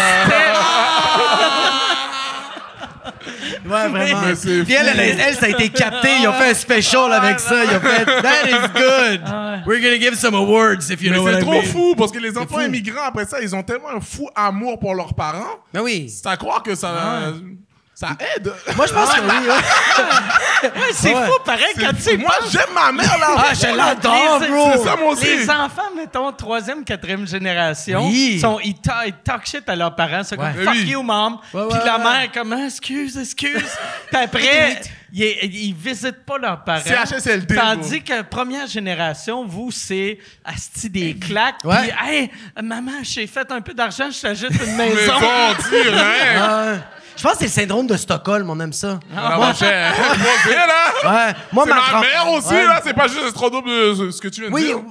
Ouais, vraiment. Mais c'est Puis elle, ça a été capté. Ils ont fait un special avec ça. Ils ont fait That is good. We're gonna give some awards if you know Mais what c'est I trop mean. fou parce que les enfants fou. immigrants, après ça, ils ont tellement un fou amour pour leurs parents. Mais oui. C'est à croire que ça aide. Moi, je pense que oui. Ouais. Ouais, c'est Ouais. fou, pareil, quand tu y Moi, penses. j'aime ma mère, là. Ah, je l'adore, Les- bro. C'est ça, moi aussi. Les enfants, mettons, 3e, 4e génération, Oui. ils talk shit à leurs parents. C'est comme Ouais. fuck Oui. you, mom. Ouais, Puis ouais, la ouais. mère est comme excuse. Puis après, ils visitent pas leurs parents. CHSLD, Tandis que première génération, vous, c'est asti des claques. Ouais. Puis, hey, maman, j'ai fait un peu d'argent, je t'ajoute une Mais maison. on dit rien. Ouais. Je pense que c'est le syndrome de Stockholm. On aime ça. Ah, mon cher. Moi, c'est là. Ouais. Moi, C'est ma grand- mère aussi, Ouais. là. C'est pas juste trop double ce que tu viens de Oui. dire.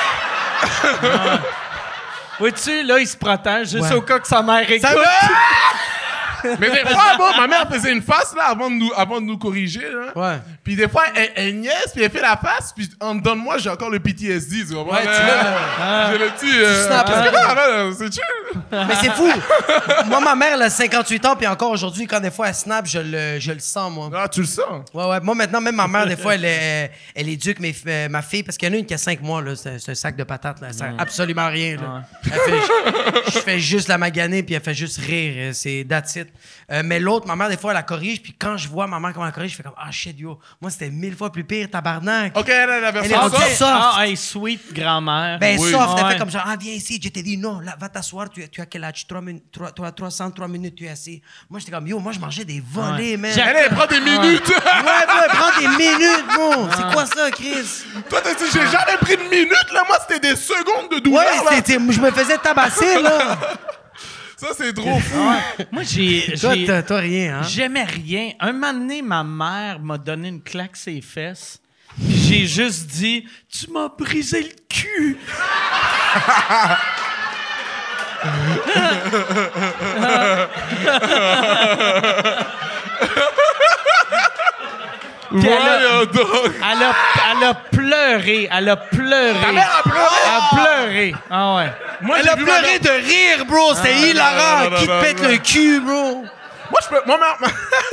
Vois-tu, là, il se protège juste Ouais. au cas que sa mère écoute. Ça Mais des fois, bon, ma mère faisait une face, là, avant de nous corriger, là. Ouais. Puis des fois, elle niaise, puis elle fait la face, puis en dedans de moi, j'ai encore le PTSD, tu comprends? Ouais, tu l'as, J'ai le petit... snaps. Qu'est-ce que t'as, là? C'est chill. Mais c'est fou. Moi, ma mère, elle a 58 ans, puis encore aujourd'hui, quand des fois elle snap, je le sens, moi. Ah, tu le sens? Ouais. Moi, maintenant, même ma mère, des fois, elle éduque ma fille, parce qu'il y en a une qui a 5 mois, là. C'est un sac de patates, là. Ça sert absolument à rien, là. Je fais juste la maganer, puis elle fait juste rire. C'est that's it. Mais l'autre, ma mère, des fois, elle la corrige, puis quand je vois ma mère comment elle corrige, je fais comme, ah, shit, yo. Moi, c'était 1000 fois plus pire, tabarnak. OK, là, la Elle est version rendue soft. soft. Ah, hey, sweet grand-mère. Ben, Oui. soft, elle Ouais. fait comme genre, ah, viens ici, je t'ai dit, non, là, va t'asseoir, tu as quel âge? 303 minutes, tu es assis. Moi, j'étais comme, yo, moi, je mangeais des volets, man. Jack- Elle prend des minutes. Ouais, toi, prends des minutes, bon. C'est quoi ça, Chris? Toi, t'as dit, j'ai jamais pris de minutes, là. Moi, c'était des secondes de douleur, Ouais, là. je me faisais tabasser, là. Ça, c'est trop fou. Moi, j'ai... Toi, rien, hein? J'aimais rien. Un moment donné, ma mère m'a donné une claque ses fesses. Puis j'ai juste dit « Tu m'as brisé le cul! » Puis Voyons donc. elle a pleuré. Elle a pleuré. Ta mère a pleuré? Elle a pleuré. Ah ouais. Moi, Elle j'ai a vu ma pleuré mère- de rire, bro. C'était hilarant. non, Qui non, te pète non. le cul, bro? Moi, je peux... Moi, mère...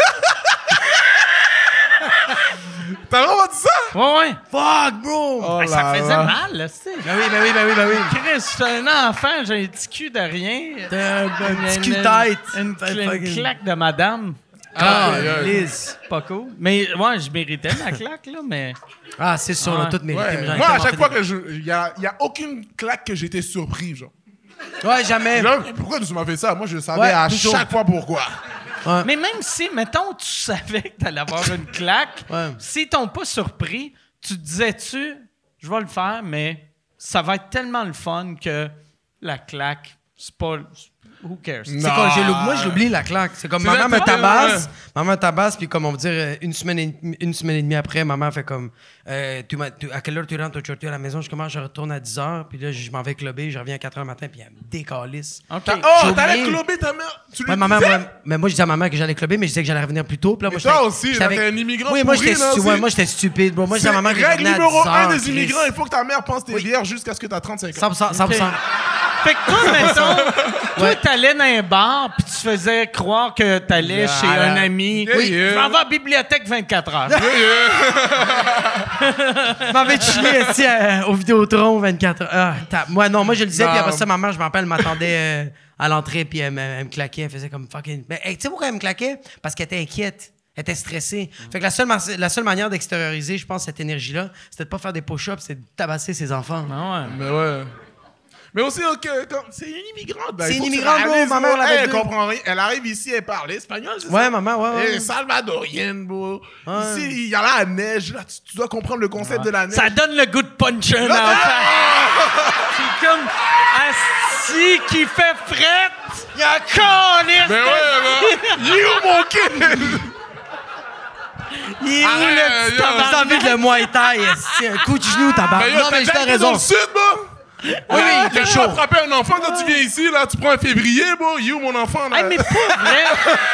T'as vraiment dit ça? Ouais. Fuck, bro. Oh Ben, ça là faisait là. mal, là, c'est. Ben oui. Chris, je suis un enfant, j'ai un petit cul de rien. T'as un petit cul Une- tête. Une Fucking- claque de madame. Ah, Aïe, aïe. Liz. Pas cool. Mais ouais, je méritais ma claque, là, mais. Ah, c'est sûr, on a Ouais. toutes mérité. Ouais. mais j'en ai Moi, à tellement chaque fait fois des- que il y a aucune claque que j'étais surpris, genre. Ouais, jamais. Là, pourquoi tu m'as fait ça? Moi, je savais Ouais, à toujours. chaque fois pourquoi. Mais même si, mettons, tu savais que t'allais avoir une claque, Ouais. s'ils t'ont pas surpris, tu te disais-tu, je vais le faire, mais ça va être tellement le fun que la claque, c'est pas. who cares? C'est quand moi, j'oublie la claque. C'est comme maman me tabasse, puis comme on va dire, une semaine et demie après, maman fait comme à quelle heure tu rentres aujourd'hui à la maison? Je retourne à 10h, puis là, je m'en vais clubber, je reviens à 4h le matin, puis elle me décalisse. OK. T'allais clubber ta mère? Tu lui maman, disais? mais moi, je disais à maman que j'allais clubber, mais je disais que j'allais revenir plus tôt. Puis là, moi, toi aussi, t'es un immigrant Oui, pourri, moi, j'étais stupide, bro. Moi, je disais à maman que je règle revenais à 10h. numéro 1 des Chris. immigrants, il faut que ta mère pense que t'es vierge jusqu'à ce que t'as 35 ans. 100%. Fait que toi, mettons, toi, t'allais dans un bar, puis tu faisais croire que t'allais chez un ami. Yeah, yeah. Je m'en vais à la bibliothèque 24 heures. Je m'en vais chiller ici au Vidéotron 24 heures. Moi, je le disais, puis après ça, ma mère, je me rappelle, m'attendait à l'entrée, puis elle me claquait. Elle faisait comme fucking. Mais tu sais pourquoi elle me claquait? Parce qu'elle était inquiète. Elle était stressée. Fait que la seule manière d'extérioriser, je pense, cette énergie-là, c'était de pas faire des push-ups, c'était de tabasser ses enfants. Ah ouais. Mais ouais. Mais aussi, c'est une immigrante. C'est une immigrante, bro. Ma mère l'avait Elle dit. comprend rien. Elle arrive ici, elle parle espagnol, c'est ça? Ouais, maman, ouais. Elle est salvadorienne, bro. Ici, il y a la neige. Là, tu dois comprendre le concept de la neige. Ça donne le goût de puncher un enfant. C'est comme Asti qui fait frette. Il y a un calice. Mais ouais, il est où mon kid? Il est où le petit tabarnak? J'ai envie de le Muay Thai. C'est un coup de genou, tabarnak. Non, mais t'as j'ai raison. dans le sud, bro? Oui, il fait chaud. Tu vas frapper un enfant quand tu viens ici, là, tu prends un février, bro. Il est où mon enfant, là? Hey, mais pour vrai,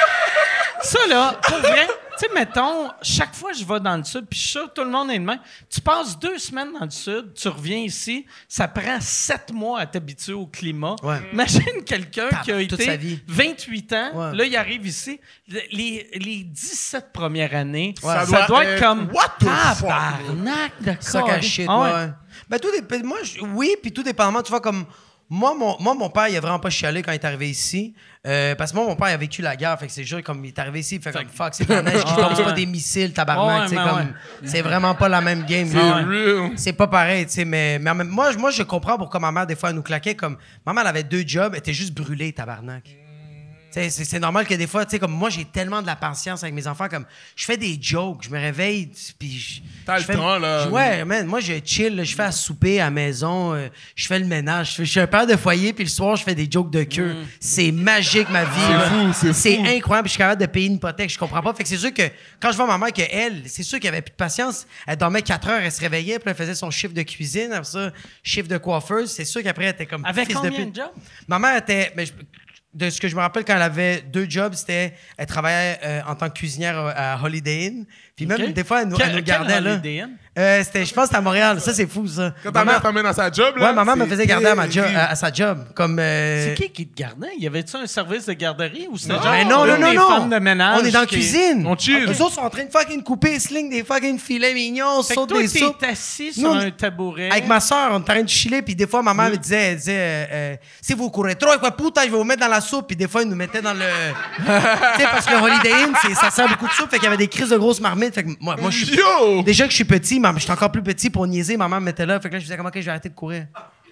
ça là, pour vrai, tu sais, mettons, chaque fois que je vais dans le sud, puis je suis sûr que tout le monde est de même, tu passes 2 semaines dans le sud, tu reviens ici, ça prend 7 mois à t'habituer au climat. Ouais. Imagine quelqu'un qui a toute été sa vie. 28 ans, Ouais. là, il arrive ici, les 17 premières années, Ouais. ça doit être comme... What the fuck, bro? Tabarnak de Sac à câlisse. shit, Ah ouais. Ben, tout dépend. Moi, oui, puis tout dépendamment. Tu vois, comme. Moi, mon père, il a vraiment pas chialé quand il est arrivé ici. Parce que moi, mon père, il a vécu la guerre. Fait que c'est juste comme il est arrivé ici, il fait comme fuck, c'est de la neige qui tombe, c'est pas des missiles, tabarnak. Ouais, tu sais, mais comme. ouais. C'est vraiment pas la même game. C'est là. real. C'est pas pareil, tu sais, mais moi, je comprends pourquoi ma mère, des fois, elle nous claquait comme. Ma mère, elle avait 2 jobs, elle était juste brûlée, tabarnak. Tu sais, c'est normal que des fois, tu sais, comme moi, j'ai tellement de la patience avec mes enfants, comme je fais des jokes, je me réveille, puis T'as le temps, là. Ouais, man, moi, je chill, là, je fais à souper à la maison, je fais le ménage, je suis un père de foyer, puis le soir, je fais des jokes de queue. C'est magique, ma vie. C'est là. fou, c'est C'est fou. incroyable, puis je suis capable de payer une hypothèque, je comprends pas. Fait que c'est sûr que quand je vois ma mère, qu'elle, c'est sûr qu'elle avait plus de patience, elle dormait 4 heures, elle se réveillait, puis elle faisait son chiffre de cuisine, après ça, chiffre de coiffeuse, c'est sûr qu'après, elle était comme Avec fils combien pute. de jobs? Ma mère était. De ce que je me rappelle, quand elle avait 2 jobs, c'était. Elle travaillait en tant que cuisinière à Holiday Inn. Puis même, OK. des fois, elle nous Quel gardait là. Holiday Inn? Je pense que c'était à Montréal. Ça, c'est fou, ça. Quand ta mère t'emmène à sa job, là. Ouais, maman me c'est faisait garder à terrible. sa job. Comme. C'est qui te gardait? Y avait-tu un service de garderie ou c'était Non. genre Mais non, des femmes de ménage? On est dans la qui- cuisine. On chill. Eux autres sont en train de fucking couper, sling des fucking filets mignons, Fait que sautent toi, des soupes. t'es assis sur Non, un tabouret. Avec ma soeur, on était en train de chiller, puis des fois, maman me disait, elle disait si vous courez trop, quoi, putain, je vais vous mettre dans la soupe, puis des fois, ils nous mettaient dans le. Tu sais, parce que le Holiday Inn, ça sert beaucoup de soupe, fait qu'il y avait des crises de grosses marmites. Fait que moi je suis. Yo! Déjà que je suis petit, j'étais encore plus petit pour niaiser, maman me mettait là, fait que là, je disais, comment que je vais arrêter de courir?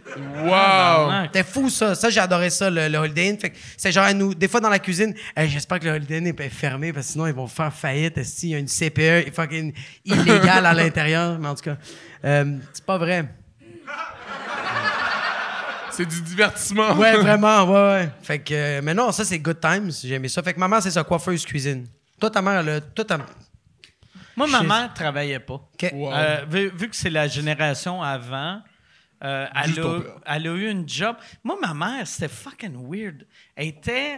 Wow! C'était fou, ça. Ça, j'ai adoré ça, le Holiday Inn. Fait que c'est genre, nous, des fois dans la cuisine, j'espère que le Holiday Inn n'est pas fermé, parce que sinon, ils vont faire faillite. Il y a une CPE fucking illégale à l'intérieur, mais en tout cas, c'est pas vrai. C'est du divertissement. Ouais, vraiment, ouais. Fait que, mais non, ça, c'est good times. J'ai aimé ça. Fait que maman, c'est ça, coiffeuse cuisine. Toi, ta mère, là, Moi, ma mère travaillait pas. OK. Wow. Vu que c'est la génération avant, Juste ton père. elle a eu une job. Moi, ma mère, c'était fucking weird. Il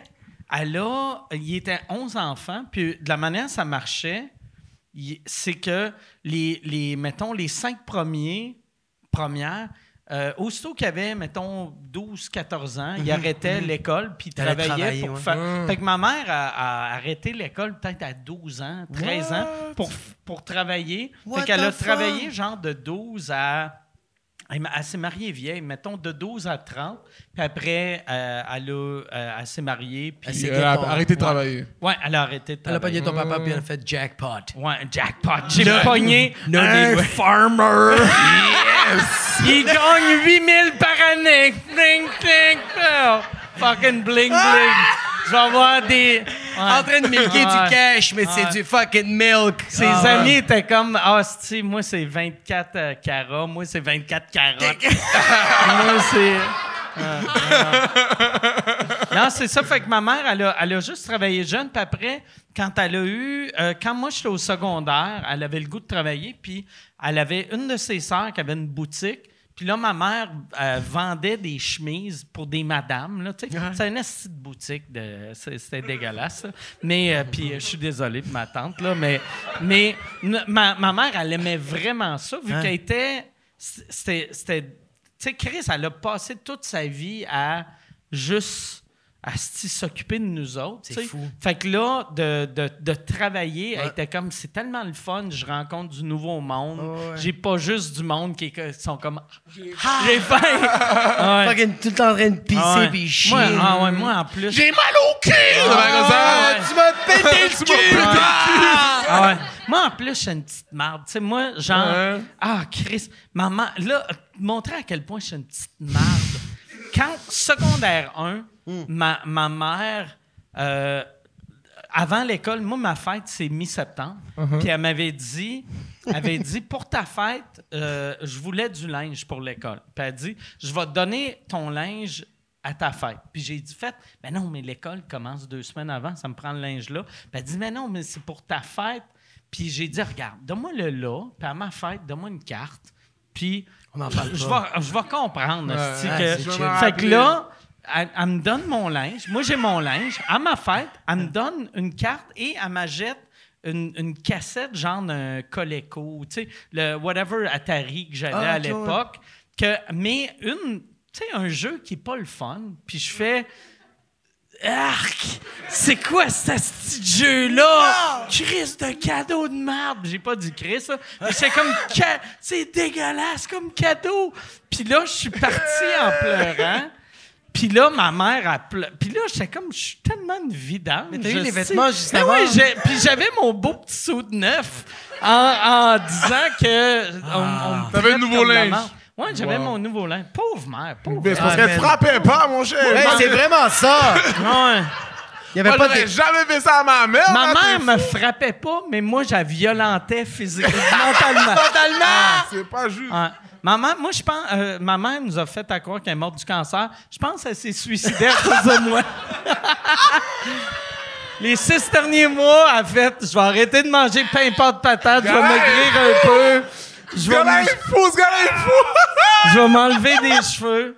était 11 enfants, puis de la manière que ça marchait, c'est que mettons, les 5 premières, aussitôt qu'il y avait, mettons, 12-14 ans, il arrêtait l'école, puis il T'allais travaillait travailler, pour ouais. faire... Fait que ma mère a arrêté l'école peut-être à 12 ans, 13 ans, pour travailler. What Fait qu'elle a the fuck? travaillé genre de 12 à... Elle s'est mariée vieille, mettons de 12 à 30. Puis après, elle s'est mariée. Puis Elle s'est Elle a arrêté de travailler. ouais, elle a arrêté de Elle a travailler. pogné ton papa, puis elle a fait jackpot. Ouais, un jackpot. J'ai pogné un des- farmer. Yes! Il gagne 8000 par année. Bling, bling, bling. Fucking bling, bling. Je vais avoir des... En train de milker Ouais. du cash, mais c'est du fucking milk. Ses amis étaient comme, c'ti, moi c'est 24 carats, moi c'est 24 carottes. Moi c'est. Non, c'est ça. Fait que ma mère, elle a juste travaillé jeune. Puis après, quand elle a eu... quand moi, j'étais au secondaire, elle avait le goût de travailler. Puis elle avait une de ses sœurs qui avait une boutique. Puis là, ma mère vendait des chemises pour des madames. Là, c'est une petite boutique. C'était dégueulasse. Là. Mais, puis je suis désolé pour ma tante. Là, mais ma mère, elle aimait vraiment ça, vu qu'elle était... C'était... Tu sais, Chris, elle a passé toute sa vie à juste... à s'occuper de nous autres. C'est fou. Fait que là, de travailler, elle était comme, c'est tellement le fun, je rencontre du nouveau monde. J'ai pas juste du monde qui sont comme, j'ai faim. Fucking tout le temps en train de pisser puis chier. Moi, en plus. J'ai mal au cul! Tu m'as pété le cul! Moi, en plus, je suis une petite marde. Tu sais, moi, genre, Chris, maman, là, montrer à quel point je suis une petite marde. Quand, secondaire 1, ma mère, avant l'école, moi, ma fête, c'est mi-septembre. Puis elle m'avait dit, pour ta fête, je voulais du linge pour l'école. Puis elle a dit, je vais te donner ton linge à ta fête. Puis j'ai dit, mais non, mais l'école commence 2 semaines avant, ça me prend le linge là. Puis elle dit, mais non, mais c'est pour ta fête. Puis j'ai dit, regarde, donne-moi le là, puis à ma fête, donne-moi une carte. Puis on en parle je vais comprendre. c'est chill. Fait que là, elle me donne mon linge. Moi, j'ai mon linge. À ma fête, elle me donne une carte et elle m'achète une cassette, genre un Coleco, tu sais, le whatever Atari que j'avais à l'époque. Mais un jeu qui n'est pas le fun. Puis je fais... Arc! C'est quoi ce petit jeu-là? Chris de cadeau de merde! J'ai pas dit Chris, là. Mais c'est comme... c'est dégueulasse comme cadeau! Puis là, je suis parti en pleurant. Puis là, ma mère a pleuré. Puis là, j'étais comme... Je suis tellement une vidange. Mais t'as eu les vêtements juste mais avant. Oui, puis j'avais mon beau petit saut de neuf en disant que... T'avais le nouveau linge. Oui, j'avais mon nouveau linge. Pauvre mère, pauvre Mais c'est parce qu'elle te frappait pas, mon cher. Hey, c'est vraiment ça! Ouais. Il y avait Moi, pas j'aurais de... jamais fait ça à ma mère. Ma là, mère t'es me fou. frappait pas, mais moi, je la violentais physiquement, mentalement. C'est pas juste. Ouais. Moi, je pense... ma mère nous a fait à croire qu'elle est morte du cancer. Je pense qu'elle s'est suicidée à cause de moi. Les 6 derniers mois, elle a fait, je vais arrêter de manger pain pâte patate, je vais maigrir un peu. Ce gars-là est fou, ce gars-là est fou! Je vais m'enlever des cheveux.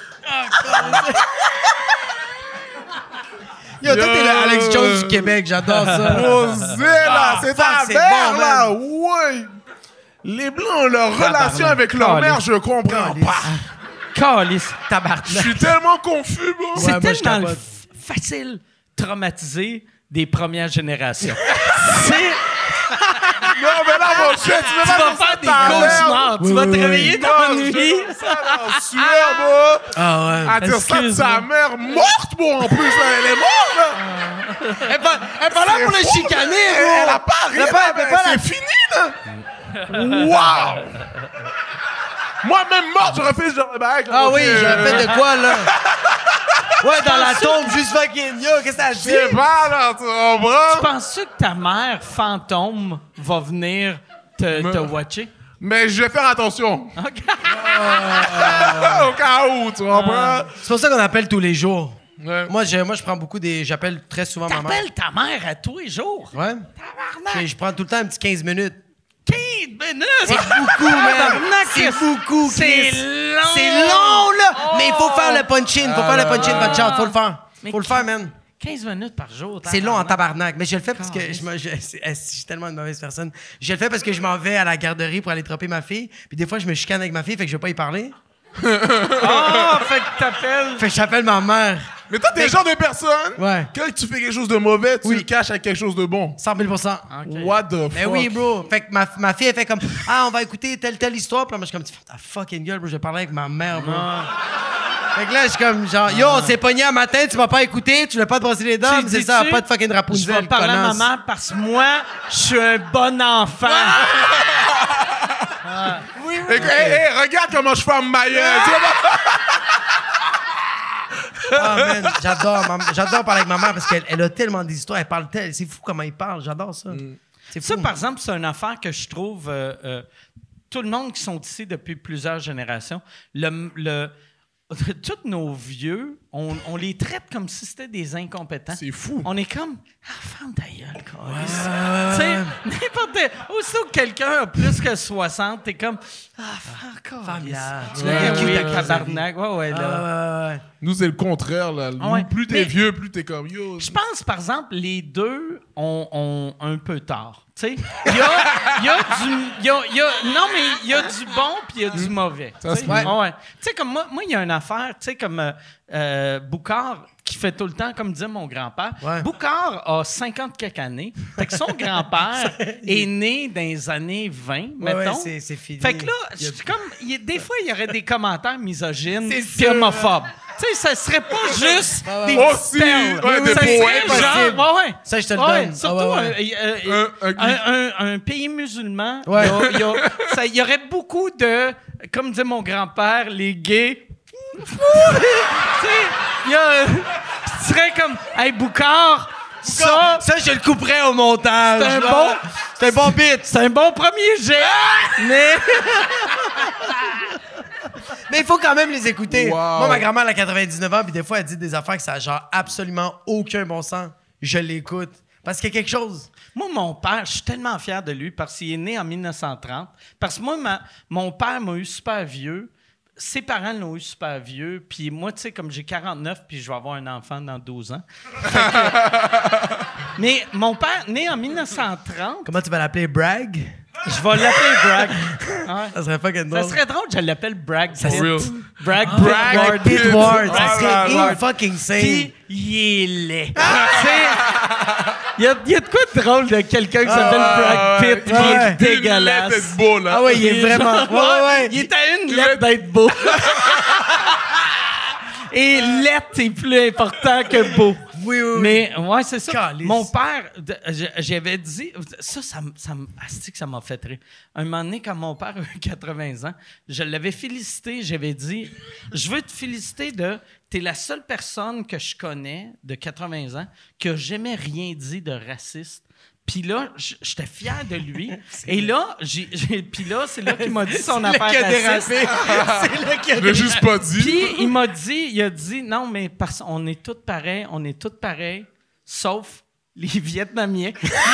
Yo, toi, t'es le Alex Jones du Québec, j'adore ça. Osé, là, c'est ta c'est mère, bon, là! Ouais! Les Blancs ont leur relation avec leur mère, je comprends pas. Calice. Je suis tellement confus, bro. C'est moi, je tellement capote. facile de traumatiser des premières générations. C'est... Non, mais là, mon chef, tu Tu vas faire des cauchemars. Tu vas te réveiller dans la nuit. Ah ouais. À dire ça de Excuse-moi. sa mère morte, bon, en plus, là, elle est morte, là. Elle est pas là pour le chicaner, Elle a pas rien, c'est fini, là. Wow! Moi-même morte, j'aurais fait ce genre de bague. Ah oui, j'aurais fait de quoi, là? Ouais, dans la tombe, juste fucking yo, qu'est-ce que ça dit? C'est pas, là, tu comprends? Penses-tu que ta mère fantôme va venir te watcher? Mais je vais faire attention. OK. Au cas où, tu comprends? C'est pour ça qu'on appelle tous les jours. Ouais. Moi, je prends beaucoup des... J'appelle très souvent ma mère. T'appelles ta mère à tous les jours? Ouais. Tabarnak! Je prends tout le temps un petit 15 minutes. 15 minutes! C'est beaucoup, man. Tabarnak, C'est beaucoup, C'est Chris. long! C'est long, là! Oh! Mais il faut faire le punch-in. Faut faire le punch-in, votre chat. Faut le faire. Mais Faut le faire, man. 15 minutes par jour. C'est long en tabarnak. tabarnak. Mais je le fais parce que je suis tellement une mauvaise personne. Je le fais parce que je m'en vais à la garderie pour aller tropper ma fille. Puis des fois, je me chicane avec ma fille, fait que je vais pas y parler. Ah, fait que t'appelles. Fait que j'appelle ma mère. Mais toi, t'es le genre de personne, Ouais. quand tu fais quelque chose de mauvais, tu le caches avec quelque chose de bon. 100 000 OK. What the fuck? Mais oui, bro. Fait que ma fille, elle fait comme ah, on va écouter telle histoire. Puis là, moi, je suis comme tu fais ta fucking gueule, bro. Je vais parler avec ma mère, bro. Fait que là, je suis comme genre yo, on s'est pogné un matin, tu m'as pas écouté, tu voulais pas te brosser les dents, Tu mais c'est dis-tu, ça, pas de fucking Rapunzel. Je vais parler à ma connasse. mère parce que moi, je suis un bon enfant. Hey, regarde comment je ferme ma gueule. Tu vois? Ah, man, j'adore parler avec ma mère parce qu'elle a tellement d'histoires, elle parle tellement, c'est fou comment elle parle, j'adore ça. C'est Ça, fou. par exemple, c'est une affaire que je trouve... tout le monde qui sont ici depuis plusieurs générations, tous nos vieux, on les traite comme si c'était des incompétents. C'est fou. On est comme, ferme ta gueule, câlisse. Tu sais, n'importe... Aussitôt que quelqu'un a plus que 60, t'es comme, câlisse. Tu Oui, l'as tabarnak. Ouais, là. Nous, c'est le contraire. Là. Nous, Ouais. plus t'es Mais- vieux, plus t'es comme yo. Je pense, par exemple, les deux ont un peu tort. Tu sais, il y a non, mais il y a du bon puis il y a du mauvais. Ça se Tu sais. peut. Ouais. Tu sais, comme moi, il y a une affaire, tu sais, comme Boucard, qui fait tout le temps, comme disait mon grand-père. Ouais. Boucard a 50 quelques années. Fait que son grand-père est né dans les années 20, mettons. c'est fini. Fait que là, je suis comme, des fois, il y aurait des commentaires misogynes C'est puis sûr. homophobes. Tu sais, ça serait pas juste des Aussi, petites perles. ouais, des Ça poèmes. serait genre, ouais. Ça, je te le Ouais, donne. surtout un pays musulman, Ouais. il y aurait beaucoup de, comme disait mon grand-père, les gays. Tu sais, il y a... Tu serais comme, hey, Boucard, ça, je le couperais au montage. c'est un là. bon... C'est un bon bit. C'est un bon premier jet, mais... Mais il faut quand même les écouter. Wow. Moi, ma grand-mère, elle a 99 ans, puis des fois, elle dit des affaires que ça a genre absolument aucun bon sens. Je l'écoute. Parce qu'il y a quelque chose. Moi, mon père, je suis tellement fier de lui parce qu'il est né en 1930. Parce que moi, mon père m'a eu super vieux. Ses parents l'ont eu super vieux. Puis moi, tu sais, comme j'ai 49, puis je vais avoir un enfant dans 12 ans. Mais mon père, né en 1930, Comment tu vas l'appeler? Bragg? je vais l'appeler Bragg. Ouais. Ça serait fucking drôle. Ça serait drôle, je l'appelle Bragg. For real. Bragg Bragg Pitt Pit Ward. Ward. Ça Ah, serait ouais. fucking insane. Puis, il est laid. Tu sais, il y a de quoi de drôle de quelqu'un qui s'appelle Bragg Pitt, qui est dégueulasse. C'est beau, là. Ah ouais, il est vraiment... genre- Ouais. Il est à une lettre d'être beau. Et lettre est plus important que beau. Oui. Mais, ouais, c'est ça. Calice. Mon père, j'avais dit... asti que ça m'a fait rire. Un moment donné, quand mon père a eu 80 ans, je l'avais félicité. J'avais dit, je veux te féliciter de... T'es la seule personne que je connais de 80 ans qui a jamais rien dit de raciste. Puis là, j'étais fier de lui. Et là, puis là, c'est là qu'il m'a dit son affaire raciste. C'est là qu'il y a Je l'ai juste pas dit. Puis il a dit, non, mais on est tous pareils, sauf les Vietnamiens.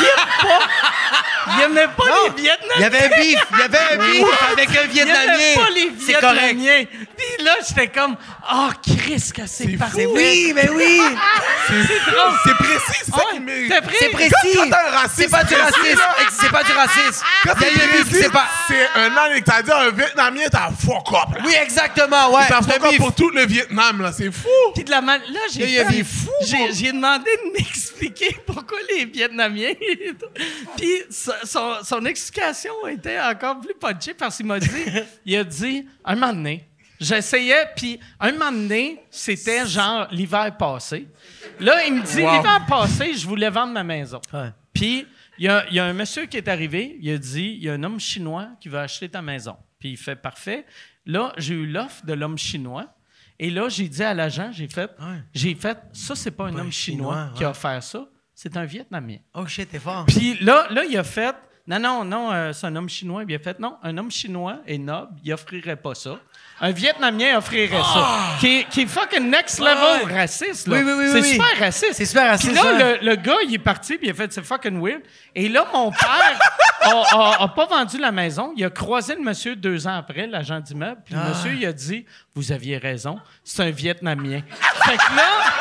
Il aimait pas les Vietnamiens. Il y avait un beef avec un Il aimait Vietnamien. pas les C'est correct. Vietnamiens. Puis là, j'étais comme, Chris, que c'est parfait. Oui, mais oui. C'est drôle. C'est précis, c'est ça Ouais, qui me... t'es prêt? C'est précis. Quand t'as un raciste, C'est pas du racisme. C'est pas du racisme. Quand Il y a t'es eu un beef, précis, c'est pas... c'est un an et que t'as dit à un Vietnamien, t'as fuck up. Là. Oui, exactement, ouais. T'as C'est un fuck up beef. pour tout le Vietnam, là. C'est fou. Puis de la là, Il y a des fous. J'ai demandé de m'expliquer pourquoi les Vietnamiens. Puis son explication était encore plus punchée parce qu'il m'a dit, il a dit, un moment donné, j'essayais, puis un moment donné, c'était genre l'hiver passé. Là, il me dit, l'hiver passé, je voulais vendre ma maison. Ouais. Puis il y a un monsieur qui est arrivé, il a dit, il y a un homme chinois qui veut acheter ta maison. Puis il fait, parfait. Là, j'ai eu l'offre de l'homme chinois. Et là, j'ai dit à l'agent, j'ai fait, ça, c'est pas un homme chinois qui a offert ça, c'est un Vietnamien. Oh shit, t'es fort. Puis là, il a fait, non, c'est un homme chinois. Il a fait, non, un homme chinois est noble, il offrirait pas ça. Un Vietnamien offrirait ça. Qui est fucking next level raciste, là. Oui. C'est super raciste. C'est super raciste, Puis là, ouais. le gars, il est parti, puis il a fait, c'est fucking weird. Et là, mon père a pas vendu la maison. Il a croisé le monsieur 2 ans après, l'agent d'immeuble. Puis le monsieur, il a dit, vous aviez raison, c'est un Vietnamien. Fait que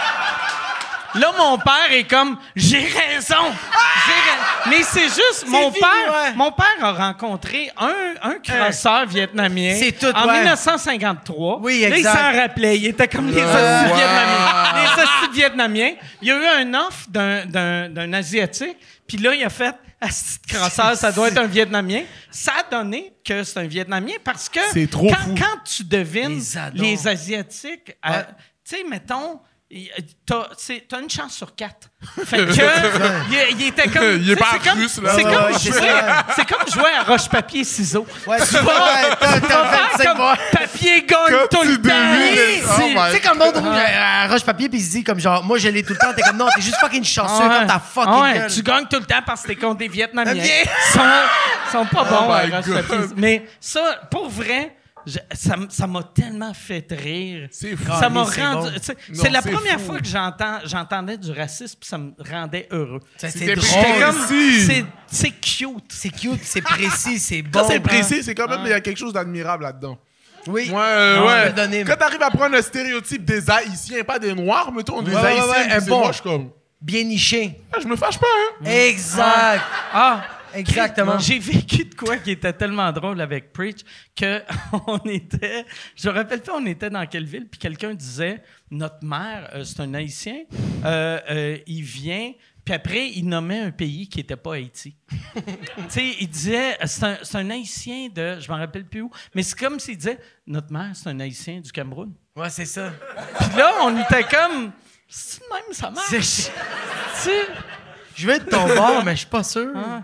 là, mon père est comme, j'ai raison. Mais c'est juste, mon père a rencontré un crosseur vietnamien C'est tout, en ouais. 1953. Oui, Là, il exact. s'en rappelait. Il était comme les hosties vietnamiens. Les hosties vietnamiens. Il y a eu un offre d'un Asiatique. Puis là, il a fait, asti de crosseur, ça doit être un Vietnamien. Ça a donné que c'est un Vietnamien parce que C'est trop fou. quand tu devines Les ados. les Asiatiques, tu Ouais. sais, mettons, t'as une chance sur 4. Fait que, il était comme... Il est tu sais, pas c'est comme- russe, là. C'est Ouais, comme, ouais, c'est jouer- ça. c'est comme jouer à roche-papier-ciseaux. Ouais, Tu vas t'as faire 25 comme mois. papier gagne Quand tout tu le temps. devines, oh C'est- my Tu sais, comme le monde rouge à roche-papier, puis il se dit comme genre, moi, je l'ai tout le temps. T'es comme, non, t'es juste fucking chanceux Ah ouais. comme ta fucking Ah ouais, gueule. tu gagnes tout le temps parce que t'es contre des Vietnamiens. Vietnamiens. Ils sont pas bons my à roche-papier. God. Mais ça, pour vrai, Ça m'a tellement fait rire. C'est fou. Ça m'a c'est rendu. bon. C'est la c'est première fou. fois que j'entendais du racisme, puis ça me rendait heureux. C'est C'était drôle. J'étais comme, précis. c'est cute. C'est cute, c'est précis, c'est bon. Quand c'est précis, c'est quand même, il y a quelque chose d'admirable là-dedans. Oui. Ouais, Non, ouais. je vais donner, mais- Quand t'arrives à prendre le stéréotype des Haïtiens, pas des Noirs, mettons, des Ouais, ouais, Haïtiens, ouais, puis c'est bon. moche comme. Bien niché. Ah, je me fâche pas, hein. Exact. Ah! Exactement. J'ai vécu de quoi qui était tellement drôle avec Preach que on était, je me rappelle pas, on était dans quelle ville, puis quelqu'un disait, notre maire, c'est un Haïtien, il vient, puis après, il nommait un pays qui était pas Haïti. Tu sais, il disait, c'est un Haïtien de, je m'en rappelle plus où, mais c'est comme s'il disait, notre maire, c'est un Haïtien du Cameroun. Ouais, c'est ça. Puis là, on était comme, c'est de même, ça marche. C'est- Tu sais? Je vais être ton bord, mais je suis pas sûr. Ah.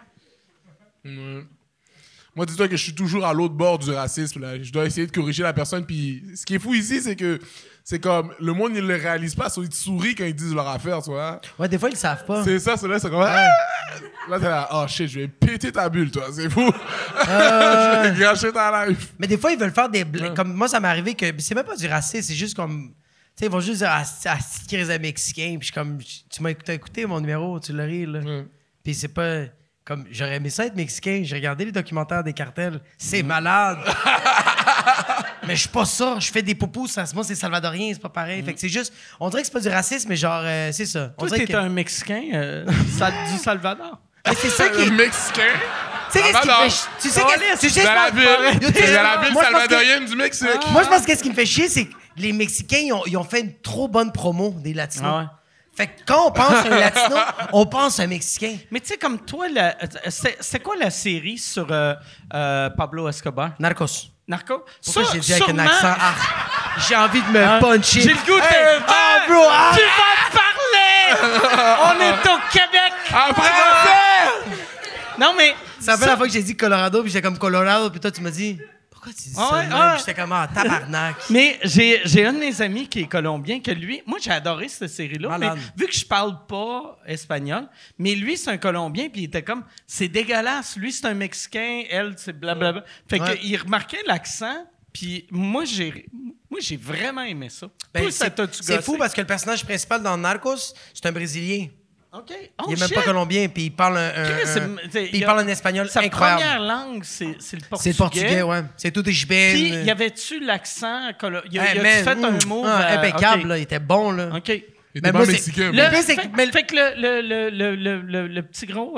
Moi, dis-toi que je suis toujours à l'autre bord du racisme. Là. Je dois essayer de corriger la personne. Puis ce qui est fou ici, c'est que c'est comme le monde, il le réalise pas. Ils te sourient quand ils disent leur affaire, tu vois. Ouais, des fois, ils le savent pas. C'est ça, c'est là, c'est comme. Ah! Là, t'es là, oh shit, je vais péter ta bulle, toi. C'est fou. Je vais gâcher ta life. Mais des fois, ils veulent faire des blagues. Comme moi, ça m'est arrivé que c'est même pas du racisme, c'est juste comme. Tu sais, ils vont juste dire ah, c'est crise de Mexicain. Puis je suis comme, tu m'as écouté mon numéro, tu l'as ri, là. Puis c'est pas. Comme, j'aurais aimé ça être Mexicain. J'ai regardé les documentaires des cartels. C'est malade. Mais je suis pas ça. Je fais des poupous. Moi, c'est salvadorien, c'est pas pareil. Fait que c'est juste. On dirait que c'est pas du racisme, mais genre, c'est ça. On Toi, dirait t'es que. un Mexicain du Salvador. Mais c'est ça qui est. Le Mexicain. Tu sais, qu'est-ce qui Salvador. me fait. Tu sais, tu sais, Dans la je pense- ville. Yo, tu sais, Dans la ville moi, je pense que- salvadorienne du Mexique. Moi, je pense que ce qui me fait chier, c'est que les Mexicains, ils ont fait une trop bonne promo des Latinos. Ah ouais. Fait que quand on pense à un Latino, on pense à un Mexicain. Mais tu sais, comme toi, c'est quoi la série sur Pablo Escobar? Narcos. Narco? Pourquoi Ça, j'ai dit avec un sûrement- accent? Ah, j'ai envie de me puncher. J'ai le goût de... Ah, bro, ah! Tu vas parler! On est au Québec! En français! Non, mais... Ça fait la fois que j'ai dit Colorado, puis j'étais comme Colorado, puis toi, tu m'as dit, pourquoi tu dis ça? Ouais, de même? ouais. Puis j'étais comme, ah, tabarnak. Mais j'ai un de mes amis qui est colombien, que lui... Moi, j'ai adoré cette série-là, mais Malade. vu que je parle pas espagnol, mais lui, c'est un Colombien, puis il était comme... C'est dégueulasse. Lui, c'est un Mexicain, elle, c'est blablabla. Fait Ouais. qu'il remarquait l'accent, puis moi, j'ai vraiment aimé ça. Ben, Toi, ça t'a-tu c'est gossé? fou parce que le personnage principal dans Narcos, c'est un Brésilien. OK. Oh, Il est même shit. pas colombien, puis il parle Chris, puis il parle un espagnol Sa incroyable. première langue, c'est le portugais. C'est le portugais, ouais. C'est tout échibène. Puis, y avait-tu l'accent... Il Hey, a man, fait un move... impeccable, OK. là. Il était bon, là. OK. Il Mais était moi, pas c'est- mexicain. le- moi. pire, c'est que- mais- Fait que le petit gros...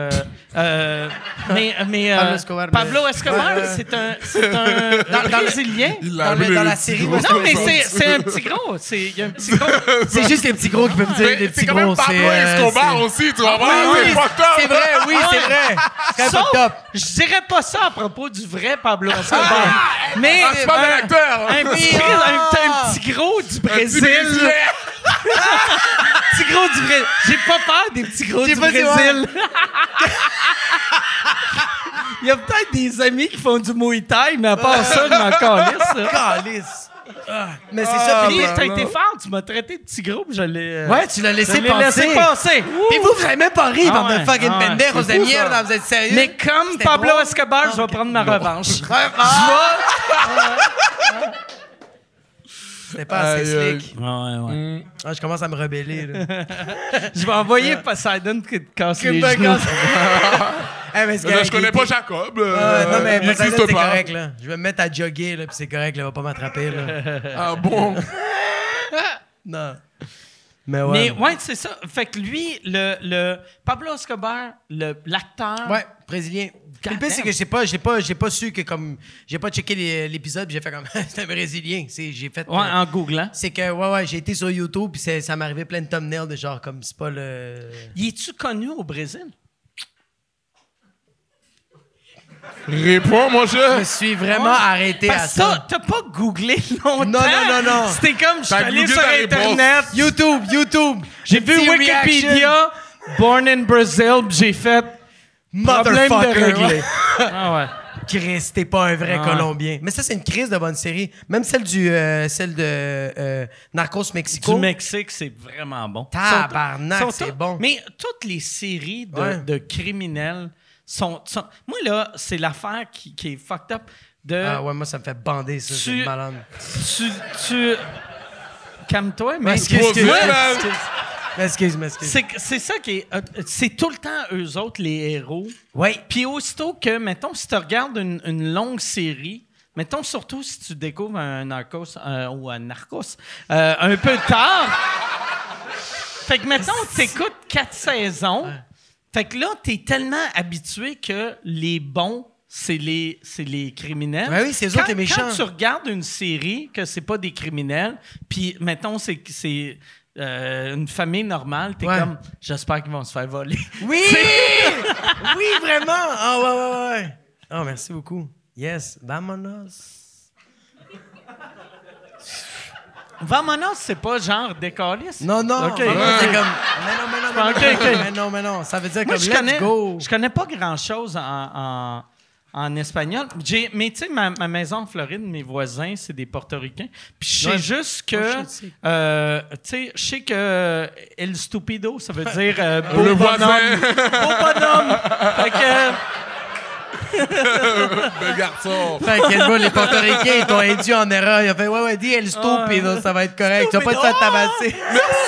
Pablo Escobar, Pablo Escobar, Ouais, c'est un Brésilien. Il l'a dans mis, la le petit série, gros. ouais, Non, mais c'est un petit gros. Il y a un petit gros. C'est juste les petits gros qui peuvent dire Mais les c'est petits quand même gros. Pablo Escobar aussi, tu vois. Oui, C'est fucked up. c'est vrai, oui, c'est vrai. C'est quand même Sauf, pas top. je dirais pas ça à propos du vrai Pablo Escobar. Mais Ah, tu parles de l'acteur. un petit gros du Un petit Brésil. Brésilien. Petit gros du Brésil. J'ai pas peur des petits gros du pas dit, Brésil. Il y a peut-être des amis qui font du Muay Thai, mais à part ça, je m'en calisse. là. Calice. Ah, mais c'est ça. Puis, Puis, t'as été fort, tu m'as traité de petit gros, puis je l'ai... ouais, tu l'as je laissé l'ai passer. laissé passer. Puis vous avez même pas ri, Ah bande ouais, de fucking ah ouais. pendejos C'est de fou, merde. ça. Vous êtes sérieux? Mais comme C'était Pablo drôle. Escobar, je vais prendre ma revanche. C'était pas assez Aïe, aïe. slick. Ouais. Ah, je commence à me rebeller, là. Je vais envoyer Poseidon qui te casse les me genoux. casse. Eh, mais c'est Là, correct, je connais il- pas Jacob. Non, mais il Poseidon, existe c'est pas. correct, là. Je vais me mettre à jogger, là, puis c'est correct, là, il va pas m'attraper, là. Ah bon? Non. Mais ouais. Mais ouais, c'est ça. Fait que lui, le Pablo Escobar, l'acteur... Ouais, brésilien. Puis le pire, c'est que j'ai pas su que comme. J'ai pas checké l'épisode, puis j'ai fait comme. C'est un brésilien. J'ai fait. Ouais, en googlant. C'est que, ouais, j'ai été sur YouTube, puis ça m'est arrivé plein de thumbnails de genre, comme, c'est pas le. Y es-tu connu au Brésil? Réponds, mon Je cher. me suis vraiment arrêté à Parce que ça. t'as pas googlé longtemps. Non. C'était comme, je suis T'as allé googlé sur ta réponse. Internet, YouTube. j'ai vu Petit Wikipédia, Born in Brazil, puis j'ai fait problème de Motherfucker. régler. Ah ouais. Chris, t'es pas un vrai Ah ouais. Colombien. Mais ça, c'est une crise de bonne série. Même celle de Narcos Mexico. Du Mexique, c'est vraiment bon. Tabarnak, Sont- c'est sont- bon. Mais toutes les séries Ouais. de criminels sont... Moi, là, c'est l'affaire qui est fucked up. de... Ah ouais, moi, ça me fait bander, ça. C'est malade. Tu... Calme-toi, mais... M'excuse. C'est ça qui est... c'est tout le temps eux autres, les héros. Oui. Puis aussitôt que, mettons, si tu regardes une longue série, mettons surtout si tu découvres un Narcos ou un Narcos un peu tard. Fait que, mettons, t'écoutes 4 saisons. Ouais. Fait que là, t'es tellement habitué que les bons, c'est les criminels. Oui, c'est eux autres les méchants. Quand tu regardes une série que c'est pas des criminels, puis, mettons, c'est une famille normale, t'es comme, j'espère qu'ils vont se faire voler. Oui! Oui, vraiment! Ah, ouais. Ah, merci beaucoup. Yes, vámonos. Vámonos, c'est pas genre décaliste? Non. Okay. C'est comme... Mais non. Ça veut dire moi, comme let's go. Je connais pas grand-chose en espagnol. Mais tu sais, ma maison en Floride, mes voisins, c'est des Portoricains. Puis je sais juste que... tu sais, je sais que El Stupido, ça veut dire beau le bonhomme. Beau bonhomme. Fait que... Bel garçon. Fait que les Portoricains, ils t'ont induit en erreur. Ils ont fait, ouais, dis El Stupido, ça va être correct. Tu vas pas te faire tabasser.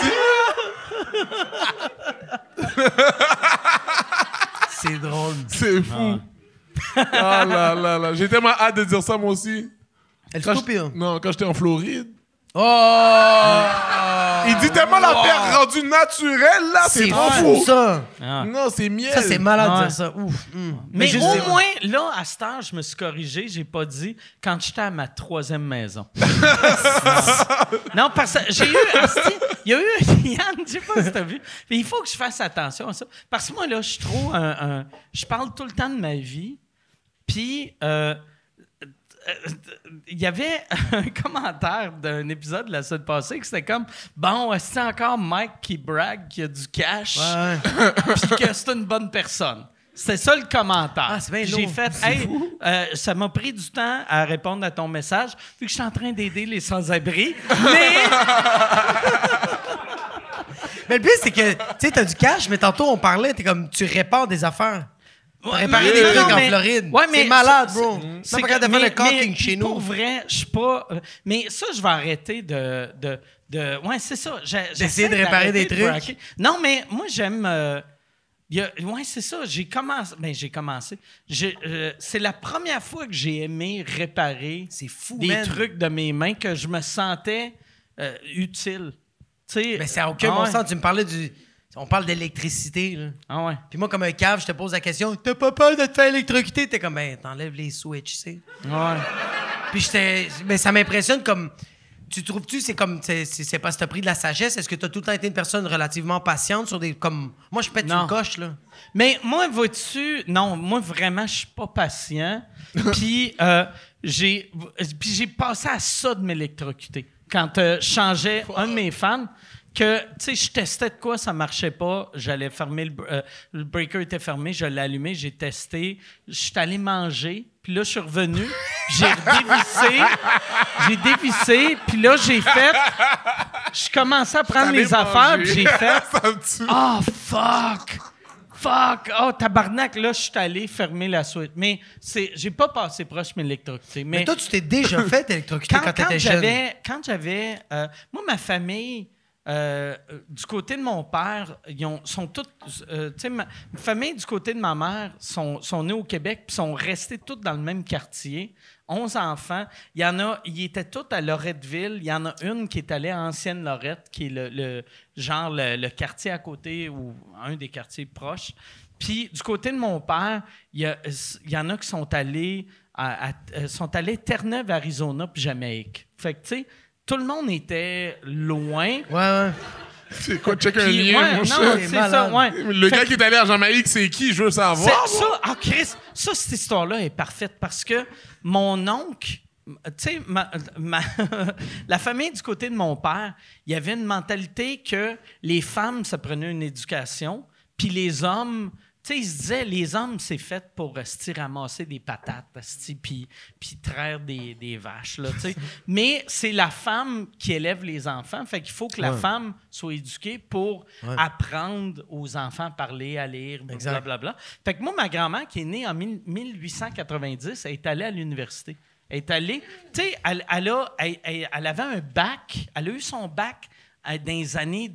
C'est drôle. C'est fou. Ah là. J'ai tellement hâte de dire ça, moi aussi. El Stupido. Non, quand j'étais en Floride. Oh! Il dit tellement l'affaire rendue naturelle, là, c'est trop fou. Ça. Non, c'est miel. Ça, c'est malade de dire ça. Ouf. Mais au moins, là, à cette heure, je me suis corrigé. J'ai pas dit quand j'étais à ma 3e maison. Non, parce que j'ai eu... Il y a eu... Yann, je sais pas si t'as vu. Il faut que je fasse attention à ça. Parce que moi, là, je suis trop je parle tout le temps de ma vie. Puis... il y avait un commentaire d'un épisode de la semaine passée que c'était comme bon, c'est encore Mike qui brague qu'il a du cash puis que c'est une bonne personne. C'était ça le commentaire. Ah, c'est bien j'ai lourd. fait ça m'a pris du temps à répondre à ton message vu que je suis en train d'aider les sans-abri. Mais le pire, c'est que tu sais, t'as du cash, mais tantôt on parlait, t'es comme tu répares des affaires. Réparer des trucs en Floride. Ouais, mais c'est malade, bro. C'est pas capable de faire le caulking chez nous. Pour vrai, je suis pas... mais ça, je vais arrêter de ouais, c'est ça. D'essayer de réparer des trucs. Braquer. Non, mais moi, j'aime... ouais, c'est ça. J'ai commencé. C'est la première fois que j'ai aimé réparer des trucs de mes mains que je me sentais utile. T'sais, mais c'est à aucun bon sens. Tu me parlais du... On parle d'électricité, là. Ah ouais. Puis moi, comme un cave, je te pose la question, t'as pas peur de te faire électrocuter? T'es comme, ben, t'enlèves les switches, tu sais. Ouais. Puis mais ça m'impressionne comme... Tu trouves-tu, c'est comme... C'est parce que t'as pris de la sagesse? Est-ce que t'as tout le temps été une personne relativement patiente sur des... comme... Moi, je pète une coche, là. Mais moi, vois-tu... Non, moi, vraiment, je suis pas patient. Puis j'ai passé à ça de m'électrocuter. Quand je changeais un de mes fans... que, tu sais, je testais de quoi, ça marchait pas. J'allais fermer le breaker était fermé, je l'ai allumé, j'ai testé. Je suis allé manger, puis là, je suis revenu, j'ai dévissé, puis là, j'ai fait... Je commençais à prendre les affaires, puis j'ai fait... Oh, fuck! Oh, tabarnak! Là, je suis allé fermer la suite. Mais j'ai pas passé proche de m'électrocuter. Mais toi, tu t'es déjà fait électrocuter quand t'étais jeune. Quand j'avais... moi, ma famille... du côté de mon père, sont toutes... tu sais, ma famille du côté de ma mère sont nés au Québec puis sont restés tous dans le même quartier. 11 enfants. Ils étaient tous à Loretteville. Il y en a une qui est allée à Ancienne-Lorette, qui est le quartier à côté ou un des quartiers proches. Puis du côté de mon père, il y en a qui sont allés à Terre-Neuve, Arizona puis Jamaïque. Fait que, tu sais, tout le monde était loin. Ouais. C'est quoi, check un lien, mon chat? C'est ça, ouais. Le gars qui est allé à Jamaïque, c'est qui? Je veux savoir. Chris, cette histoire-là est parfaite parce que mon oncle, tu sais, la famille du côté de mon père, il y avait une mentalité que les femmes, ça prenait une éducation, puis les hommes... Tu sais, ils se disaient, les hommes, c'est fait pour ramasser des patates, puis traire des vaches, là, tu sais. Mais c'est la femme qui élève les enfants, fait qu'il faut que la femme soit éduquée pour apprendre aux enfants à parler, à lire, blablabla. Fait que moi, ma grand-mère, qui est née en 1890, elle est allée à l'université. est allée. Tu sais, elle avait un bac. Elle a eu son bac dans les années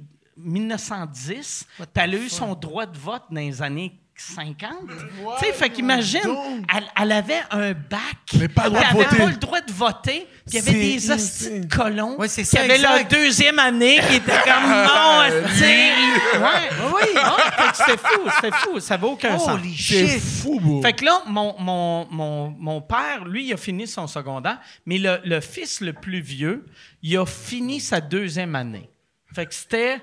1910. Puis elle a eu son droit de vote dans les années 50. Tu sais, fait qu'imagine, elle avait un bac. Mais pas le droit de elle avait voter. pas le droit de voter. Puis il y avait des hosties de colons Ouais, c'est qui ça, avaient leur exact. deuxième année qui étaient comme non, hostie. Ouais. Oui. Fait que c'était fou. Ça vaut aucun sens. Holy C'est shit. fou, bro. Fait que là, mon père, lui, il a fini son secondaire, mais le fils le plus vieux, il a fini sa deuxième année. Fait que c'était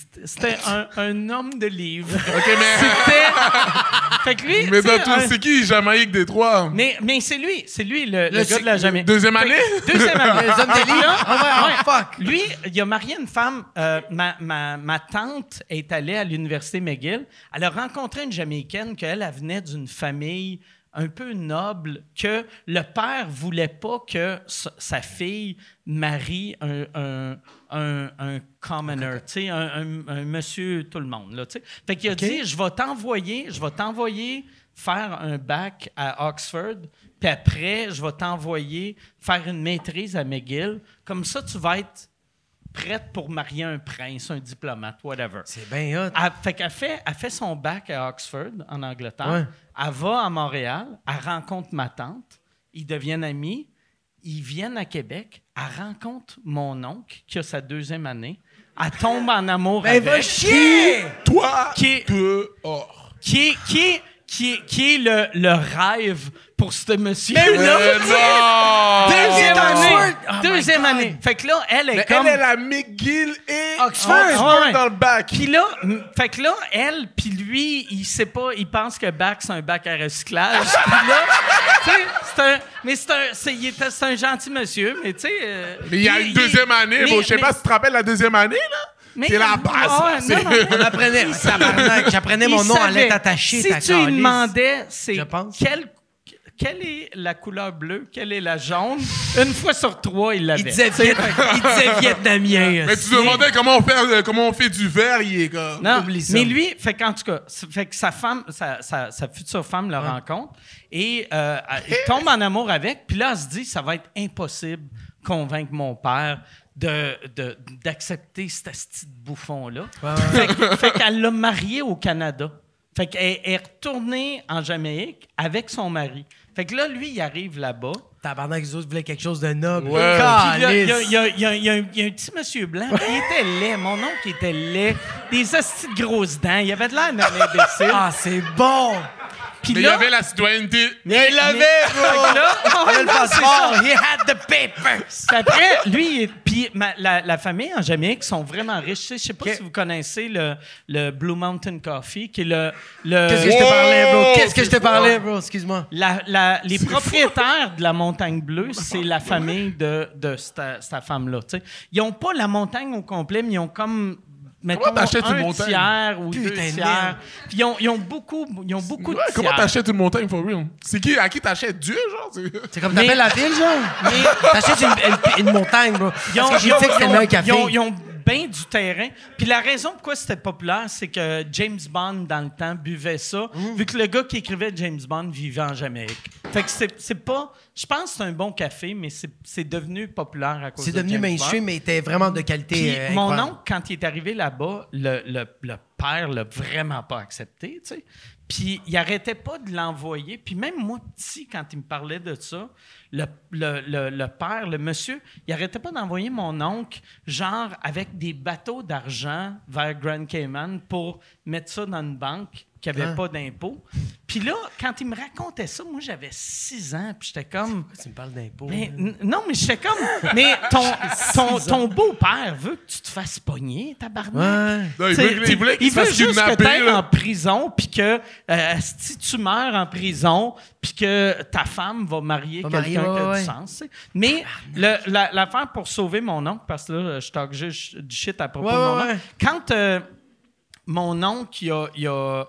un homme de livre. OK, mais... Fait que lui, Mais tu sais, dans tout, c'est qui Jamaïque Détroit? mais c'est lui, le gars de la Jamaïque. Deuxième année? Deuxième année. Les hommes de livre? Ah ouais, fuck. Lui, il a marié une femme. Ma tante est allée à l'université McGill. Elle a rencontré une Jamaïcaine qu'elle venait d'une famille un peu noble, que le père voulait pas que sa fille marie un commoner, tu sais, un monsieur tout le monde, là, tu sais. Fait qu'il a dit, je vais t'envoyer faire un bac à Oxford, puis après, je vais t'envoyer faire une maîtrise à McGill. Comme ça, tu vas être prête pour marier un prince, un diplomate, whatever. C'est bien hot. Fait qu'elle fait son bac à Oxford, en Angleterre. Ouais. Elle va à Montréal, elle rencontre ma tante, ils deviennent amis, ils viennent à Québec, elle rencontre mon oncle, qui a sa deuxième année, elle tombe en amour Ben, va avec... chier! Toi, Qui est- dehors. Qui est le rêve pour ce monsieur-là. Non! Deuxième année. Oxford. Oh my Deuxième God. année. Fait que là, elle est Mais comme... elle a McGill et Oxford. Ouais. dans le bac. Puis là, fait que là, elle, puis lui, il sait pas, il pense que bac, c'est un bac à recyclage. Puis là, tu sais, c'est un gentil monsieur, mais tu sais... Mais il y a une deuxième année, bro. Je sais pas si tu te rappelles la deuxième année, là? C'est la base. Ah ouais, non, non. On apprenait. Tabarnak, j'apprenais mon Il nom à savait. lettre attachée. Si ta tu lui calisse. demandais, c'est Je pense. quelle est la couleur bleue, quelle est la jaune, une fois sur trois, il l'avait. Il disait vietnamien. Mais tu te demandais comment on fait du verre, il est comme... Non, Oublie ça. mais lui, fait qu'en tout cas, fait que sa femme, sa future femme le rencontre et il tombe en amour avec, puis là, elle se dit, ça va être impossible de convaincre mon père d'accepter cet asti de bouffon-là. Fait qu'elle l'a marié au Canada. Fait qu'elle est retournée en Jamaïque avec son mari. Fait que là, lui, il arrive là-bas. Tabarnak, les autres voulaient quelque chose de noble. Ouais. Puis là, il Calisse. y a un petit monsieur blanc. Il était laid. Mon oncle était laid. Des hosties de grosses dents. Il avait de l'air d'un imbécile. Ah, c'est bon! Puis Mais il là, avait la citoyenneté. Mais il l'avait, fait que là, Il avait le non, c'est passeport. ça. He had the papers. Puis après, lui, puis la famille en Jamaïque sont vraiment riches. Tu sais, je sais pas Ok. si vous connaissez le Blue Mountain Coffee, qui est le Qu'est-ce que je te parlais, bro? Qu'est-ce que je te parlais, bro? Excuse-moi. les propriétaires de la Montagne Bleue, c'est la famille de cette femme-là. Tu sais. Ils n'ont pas la montagne au complet, mais ils ont comme, mettons, t'achètes une un montagne? tiers ou Putain deux de merde. tiers. Puis ils ont beaucoup de Ouais, comment tiers. t'achètes une montagne, for real? À qui t'achètes Dieu, genre? C'est comme t'appelles la ville, genre? T'achètes une montagne, bro. Ils ont, Parce que je sais que c'est le meilleur café. ils ont bien du terrain. Puis la raison pourquoi c'était populaire, c'est que James Bond, dans le temps, buvait ça, vu que le gars qui écrivait James Bond vivait en Jamaïque. Fait que c'est pas... Je pense que c'est un bon café, mais c'est devenu populaire à cause de C'est devenu James mainstream, Bond. mais était vraiment de qualité. Puis mon incroyable. oncle, quand il est arrivé là-bas, le père l'a vraiment pas accepté, tu sais. Puis il arrêtait pas de l'envoyer. Puis même moi, petit, quand il me parlait de ça, le père, le monsieur, il arrêtait pas d'envoyer mon oncle, genre, avec des bateaux d'argent vers Grand Cayman pour mettre ça dans une banque qui avait pas d'impôt. Puis là, quand il me racontait ça, moi, j'avais 6 ans, puis j'étais comme... Tu me parles d'impôts. Mais, non, mais j'étais comme... Mais ton beau-père veut que tu te fasses pogner, tabarnak. Ouais. Non, il T'sais, veut- il voulait qu'il il se veut fasse juste que kidnapper, tu ailles là. en prison, puis que si tu meurs en prison, puis que ta femme va marier Va quelqu'un marier, qui a ouais, du ouais. sens. T'sais. Mais l'affaire pour sauver mon oncle, parce que là, je talk juste du shit à propos Ouais, de mon ouais, oncle. Quand mon oncle, il a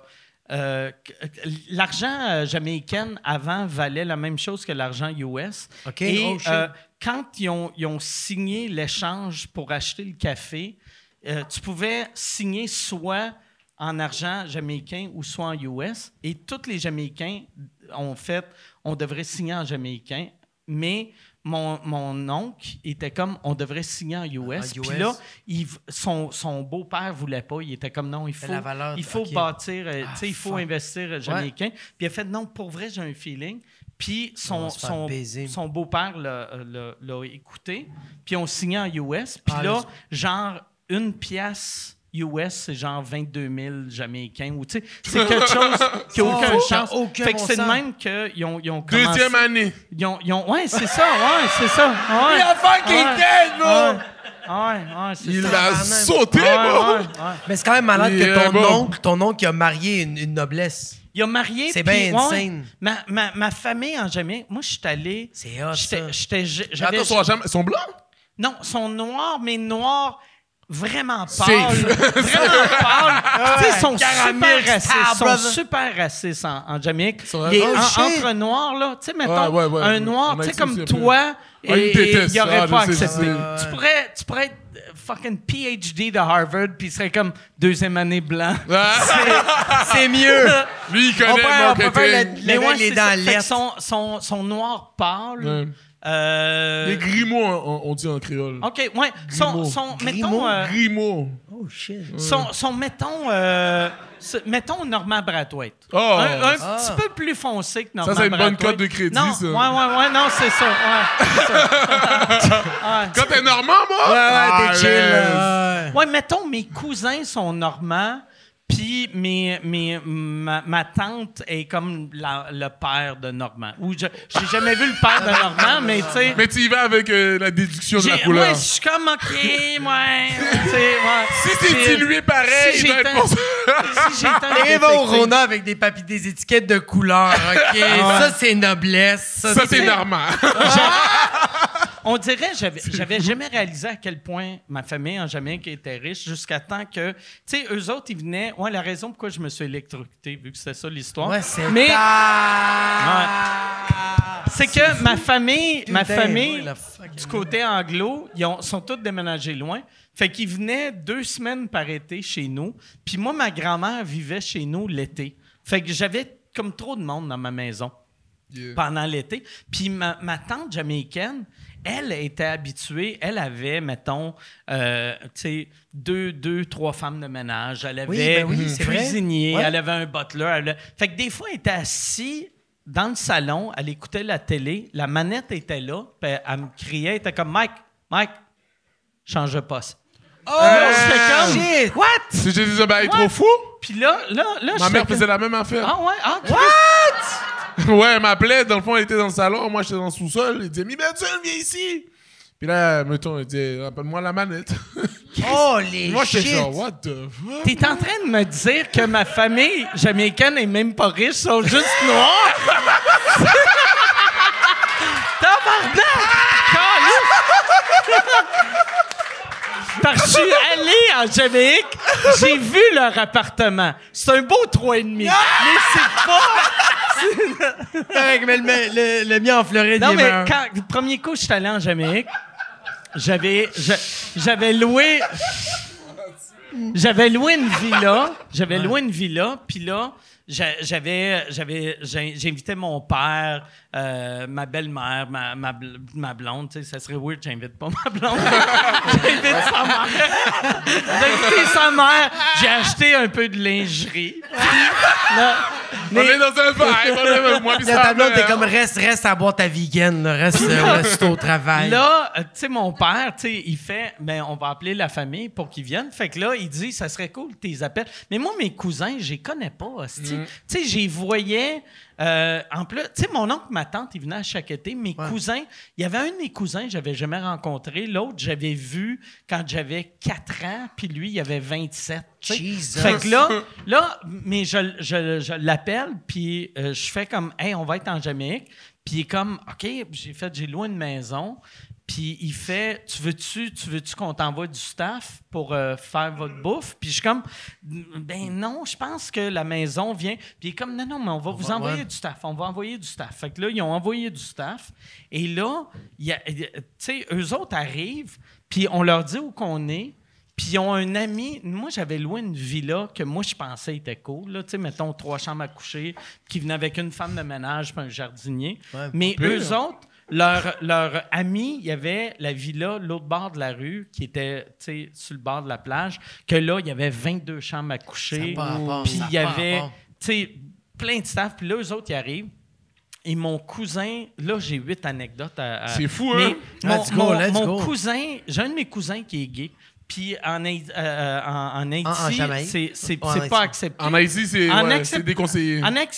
l'argent jamaïcain avant valait la même chose que l'argent US. OK. Et Oh, shit. quand ils ont signé l'échange pour acheter le café, tu pouvais signer soit en argent jamaïcain ou soit en US. Et tous les Jamaïcains ont fait, on devrait signer en jamaïcain mais mon oncle était comme, on devrait signer en US. En Puis US. là, son beau-père voulait pas. Il était comme, non, il faut ok. bâtir, tu sais, il faut fuck. investir jamaïcain. Puis il a fait, non, pour vrai, j'ai un feeling. Puis On va se faire baiser. son beau-père l'a écouté. Puis on signait en US. Puis Ah, là, là, genre, une pièce US, c'est genre 22 000 Jamaïcains. Ou, tu sais, c'est quelque chose qui n'a aucun chance. aucun Fait que bon c'est de sens. même qu'ils ont commencé. Deuxième année. Ouais, c'est ça. Ouais, c'est ça. Ouais. L'affaire qui est dead, bro! Ouais, c'est Il ça. l'a sauté, Ouais, bro. ouais. Mais c'est quand même malade Yeah, que bon. ton oncle qui a marié une noblesse. Il a marié. C'est puis, bien insane. Ma famille en Jamaïque, moi, je suis allé. C'est hot, ça. J'avais. Attends, ils sont blancs? Non, ils sont noirs, mais noirs vraiment Safe. pâles. Vraiment pâles. Tu sais, ils sont Caramel super racistes. style, Ils sont brother. super racistes en Jamaïque. vrai? Les- Oh, shit. entre noirs, là, tu sais, mettons, Ouais. un noir, On a tu sais, été comme aussi un peu. toi, Ah, ils et détestent il n'aurait ça, pas je sais, accepté. je sais. Tu pourrais être fucking PhD de Harvard, puis il serait comme deuxième année blanc. Ah, C'est mieux. lui, il connaît On le peut faire marketing. les ouais, les c'est dents ça. Fait que lettres. son noir pâle. Ouais. Les Grimaud, on dit en créole. OK, ouais. Mettons, Grimaud. Oh, shit. mettons Normand Brathwaite. Oh. Un petit peu plus foncé que Normand Ça, c'est une bonne Brathwaite. cote de crédit, non, ça. Ouais, non, c'est ça. Ouais, c'est ça. Ouais. Quand t'es normand, moi? T'es chill, là. Ouais, mettons, mes cousins sont normands, puis ma tante est comme le père de Normand. Ou j'ai jamais vu le père de Normand, mais tu sais... Mais tu y vas avec la déduction de la Ouais, couleur. je suis comme, OK, ouais. Tu sais, ouais. Si c'est dilué pareil, si il doit j'ai être tant- pour ça. si j'ai tant Il va au détecté- Rona avec des étiquettes de couleur, OK? Ça, c'est noblesse. Ça, c'est normand. On dirait, j'avais jamais réalisé à quel point ma famille en Jamaïque était riche jusqu'à temps que, tu sais, eux autres, ils venaient. Ouais, la raison pourquoi je me suis électrocuté, vu que c'était ça l'histoire. Ouais, c'est Mais ta- c'est que ma famille, Ouais, la fucking- du côté anglo, sont tous déménagés loin. Fait qu'ils venaient 2 semaines par été chez nous. Puis moi, ma grand-mère vivait chez nous l'été. Fait que j'avais comme trop de monde dans ma maison pendant l'été. Puis ma tante jamaïcaine, elle était habituée, elle avait, mettons, tu sais, 3 femmes de ménage. Elle avait c'est vrai. cuisinier, Ouais. elle avait un butler. Fait que des fois, elle était assise dans le salon, elle écoutait la télé, la manette était là, puis elle me criait, elle était comme « Mike, change de poste. » j'étais comme shit! « What? » Si j'ai dit ça, ben, il est trop fou. Puis là, Ma mère faisait la même affaire. Ah ouais? Ah, Chris. Ouais, elle m'appelait. Dans le fond, elle était dans le salon. Moi, j'étais dans le sous-sol. Elle disait, Mibelson, viens ici. Puis là, mettons, elle disait, rappelle-moi la manette. Oh, les Moi, j'étais shit! genre, what the fuck? T'es en train de me dire que ma famille jamaïcaine est même pas riche, sont juste noirs? Tabarnak! Parce que je suis allé en Jamaïque, j'ai vu leur appartement. C'est un beau 3,5. Mais c'est pas... Correct, mais le mien en Floride, Non, il est mais meilleur. quand le premier coup, je suis allé en Jamaïque, j'avais loué une villa. J'avais loué une villa, puis là, j'invitais mon père, ma belle-mère, ma blonde. Tu sais, ça serait weird, j'invite pas ma blonde. J'invite sa mère. J'ai invité sa mère. J'ai acheté un peu de lingerie. Là, On est dans un vibe. Moi, puis La ça, tablette, t'es mère. comme reste à boire ta vegan, là. reste au travail. Là, tu sais, mon père, tu sais, il fait, mais on va appeler la famille pour qu'ils viennent. Fait que là, il dit, ça serait cool tes appels. Mais moi, mes cousins, je les connais pas, hostie. Tu sais, j'y voyais. En plus, tu sais, mon oncle, ma tante, ils venaient à chaque été. Mes cousins, il y avait un de mes cousins que j'avais jamais rencontré. L'autre, j'avais vu quand j'avais 4 ans, puis lui, il avait 27. tu sais. Jesus. Fait que là, mais je l'appelle, puis je fais comme, hey, on va être en Jamaïque. Puis il est comme, OK, j'ai loué une maison. Puis il fait, tu veux-tu qu'on t'envoie du staff pour faire votre bouffe? Puis je suis comme, ben non, je pense que la maison vient. Puis il est comme, non, mais on va vous envoyer du staff. On va envoyer du staff. Fait que là, ils ont envoyé du staff. Et là, tu sais, eux autres arrivent, puis on leur dit où qu'on est. Puis ils ont un ami. Moi, j'avais loué une villa que moi, je pensais était cool. Tu sais, mettons 3 chambres à coucher, qui venait avec une femme de ménage puis un jardinier. Ouais, mais eux autres, leur ami, il y avait la villa, l'autre bord de la rue, qui était, tu sais, sur le bord de la plage, que là, il y avait 22 chambres à coucher. Puis il y avait, tu sais, plein de staff. Puis là, eux autres, ils arrivent. Et mon cousin, là, j'ai 8 anecdotes à... C'est fou, hein? Mais Let's go. cousin, j'ai un de mes cousins qui est gay. Puis en Haïti, c'est pas accepté. En Haïti, c'est déconseillé. En Haïti,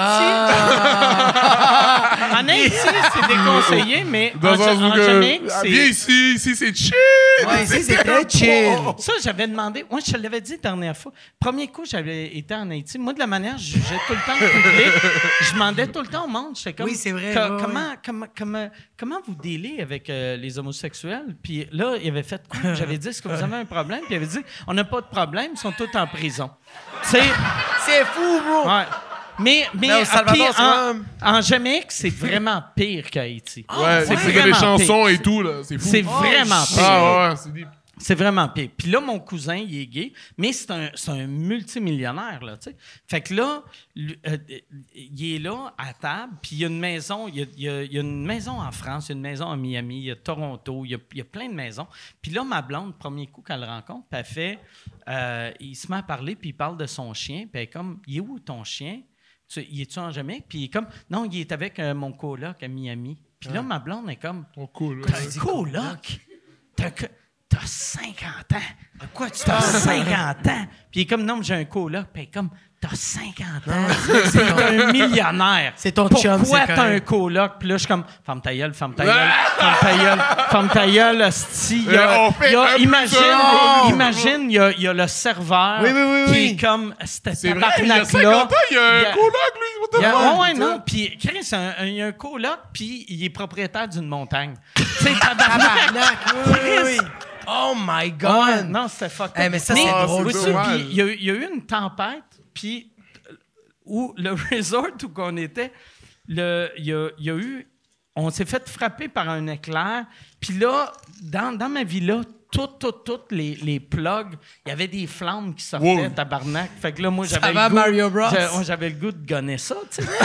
c'est déconseillé, mais en Jamaïque, c'est... Viens ici c'est chill! Ouais, ici, c'est très chill. Ça, j'avais demandé... Moi, je te l'avais dit la dernière fois. Premier coup, j'avais été en Haïti. Moi, de la manière, je jugeais tout le temps le public. Je demandais tout le temps au monde. J'étais comme... Oui, c'est vrai. Comment vous dealez avec les homosexuels? Puis là, il avait fait quoi? J'avais dit, est-ce que vous avez un problème? Puis il avait dit, on n'a pas de problème, ils sont tous en prison. C'est fou, bro! Ouais. Mais au Salvador, puis en Jamaïque, c'est vraiment pire qu'Haïti. Ouais, c'est que les chansons et tout, là. C'est fou. C'est vraiment pire. Ah ouais, c'est des... C'est vraiment pire. Puis là, mon cousin, il est gay, mais c'est un multimillionnaire, là, tu sais. Fait que là, il est là, à table, puis il y a une maison, il y a une maison en France, il y a une maison à Miami, il y a Toronto, il y a plein de maisons. Puis là, ma blonde, premier coup qu'elle le rencontre, puis elle fait, il se met à parler, puis il parle de son chien, puis elle est comme, il est où ton chien? Il est-tu en Jamaïque? Puis il est comme, non, il est avec mon coloc à Miami. Puis là, ma blonde est comme, t'as un coloc? T'as 50 ans. De quoi tu as 50 ans? Puis il est comme, non, mais j'ai un coloc. Puis il est comme, t'as 50 ans. C'est un millionnaire. C'est ton chum, Pourquoi c'est t'as correct. un coloc? Puis là, je suis comme, ferme ta gueule, ferme ta gueule, ferme ta gueule, ferme ta gueule, hostie. Imagine, il y a le serveur qui est comme, C'est vrai, il y a 50 ans, il y a un coloc, lui. Ouais, non. Puis Chris, il y a un coloc, puis il est propriétaire d'une montagne. Tu sais, tabarnak. Oui. Oh my God! Ouais, non, c'était fuck. Mais ça, c'est drôle. Vois-tu, puis il y a eu une tempête, puis où le resort où on était, il y a eu... On s'est fait frapper par un éclair, puis là, dans ma villa, toutes les plugs, il y avait des flammes qui sortaient, tabarnak. Fait que là, moi, j'avais le goût... Mario Bros. J'avais le goût de gonner ça, tu sais.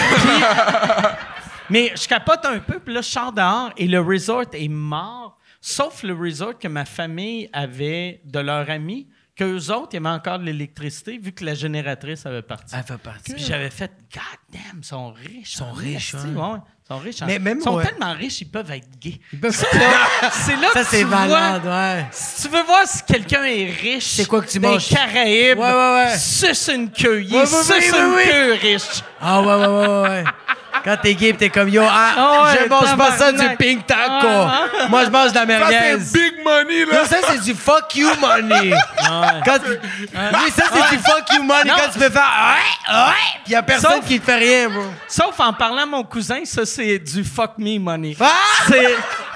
Mais je capote un peu, puis là, je sors dehors, et le resort est mort. Sauf le resort que ma famille avait de leur ami, qu'eux autres, il y avait encore de l'électricité, vu que la génératrice avait parti. Elle fait partie. Puis j'avais fait, God damn, ils sont riches. Ils sont riches, hein. Ouais, ils sont riches. Mais même, ils sont ouais. tellement riches, ils peuvent être gays. Ça, C'est là ça que c'est tu vois, malade, ouais. si tu veux voir si quelqu'un est riche, C'est quoi que tu dans les manges? Caraïbes, Ouais. suce une queue. Il Ouais, suce oui. une queue riche. Ah ouais. Quand t'es gay pis t'es comme, yo, ouais, je mange pas ça du tabarnak. pink taco. Moi, je mange de la Ça, merguez. c'est big money, là. Non, ça, c'est du fuck you money. Quand oui, ça, c'est du fuck you money. Non. Quand tu peux faire, pis y a personne Sauf- qui te fait rien, bro. Sauf en parlant à mon cousin, ça, c'est du fuck me money. Ah! C'est...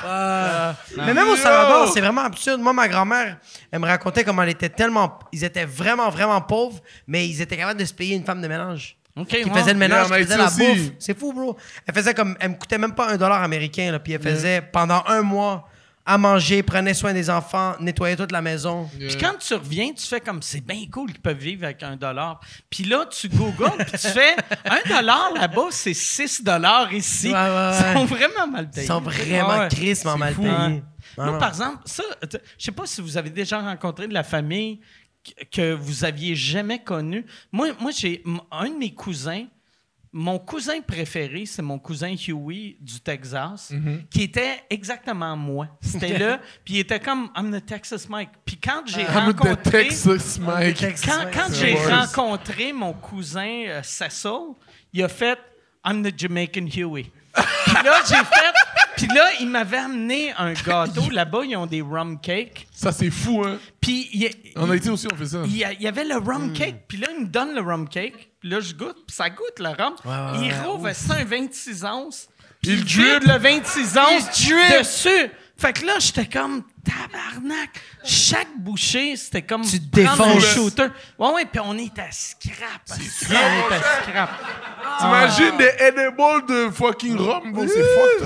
Mais même au Salvador, c'est vraiment absurde. Moi, ma grand-mère, elle me racontait comment ils étaient vraiment, vraiment pauvres, mais ils étaient capables de se payer une femme de ménage. Okay, Qui faisait le ménage, Yeah, qui faisait la Haïti aussi. bouffe. C'est fou, bro. Elle me coûtait même pas $1 américain, là, puis elle faisait pendant 1 mois à manger, prenait soin des enfants, nettoyait toute la maison. Puis quand tu reviens, tu fais comme c'est bien cool qu'ils peuvent vivre avec $1. Puis là, tu googles, puis tu fais $1 là-bas, c'est $6 ici. Ouais. Ils sont vraiment mal payés. Ils sont vraiment Ouais. crissement mal fou, payés. hein. Non, Moi, non. par exemple, ça, je sais pas si vous avez déjà rencontré de la famille que vous aviez jamais connue. Moi j'ai un de mes cousins. Mon cousin préféré, c'est mon cousin Huey du Texas, qui était exactement moi. C'était là, puis il était comme I'm the Texas Mike. Puis quand j'ai rencontré, Texas, Mike. quand j'ai rencontré mon cousin Cecil, il a fait I'm the Jamaican Huey. Puis là, puis là, il m'avait amené un gâteau. Là-bas, ils ont des rum cakes. Ça, c'est fou, hein. Puis En Haïti aussi, on fait ça. il y avait le rum cake, puis là, il me donne le rum cake, puis là, je goûte, puis ça goûte le rhum. Il rouvre ça un 26 onces, puis il dribble le 26 onces dessus. Fait que là, j'étais comme, tabarnak. Chaque bouchée, c'était comme Tu prendre un défonces. shooter. Ouais, puis on est à scrap. On est à scrap. T'imagines des edibles de fucking rhum, bro. C'est fucked up, bro.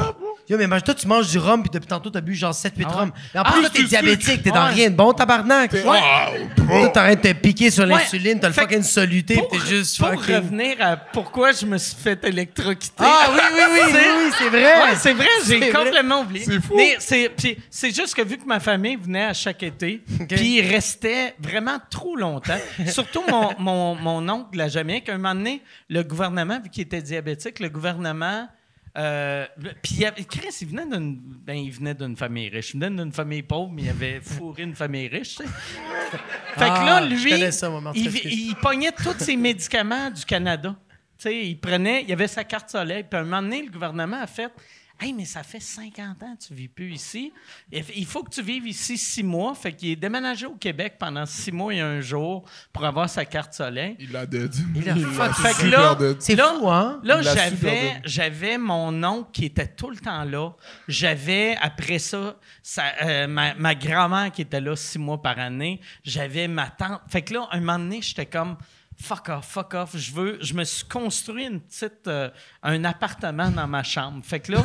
Yo, mais toi, tu manges du rhum, puis depuis tantôt, t'as bu genre 7-8 rhums. Mais en plus, Ah, toi, t'es du diabétique, t'es Ouais. dans rien de bon, tabarnak. Ah, Toi, t'arrêtes de te piquer sur Ouais. l'insuline, t'as le Fait fucking soluté, Pour, puis t'es juste pour fucking... revenir à pourquoi je me suis fait électrocuter. Ah oui, c'est vrai. Ouais, c'est vrai, j'ai C'est vrai. complètement oublié. C'est fou. Mais c'est juste que vu que ma famille venait à chaque été, puis il restait vraiment trop longtemps. Surtout mon oncle de la Jamaïque, un moment donné, le gouvernement, vu qu'il était diabétique, le gouvernement... puis Chris, il venait d'une famille riche. Il venait d'une famille pauvre, mais il avait fourré une famille riche, tu sais. Fait que là, je lui, connais ça, moi, Martin, excuse. il pognait tous ses médicaments du Canada. Tu sais, il avait sa carte soleil. Puis à un moment donné, le gouvernement a fait « Hey, mais ça fait 50 ans que tu ne vis plus ici. Il faut que tu vives ici 6 mois. » Fait qu'il est déménagé au Québec pendant 6 mois et 1 jour pour avoir sa carte soleil. Il l'a dead. Il a fuck. Fait que super là, dead. C'est là, fou, hein? Là, Il l'a super bien. j'avais mon oncle qui était tout le temps là. J'avais, après ça, ma grand-mère qui était là 6 mois par année. J'avais ma tante. Fait que là, un moment donné, j'étais comme... Fuck off. Je me suis construit un appartement dans ma chambre. Fait que là,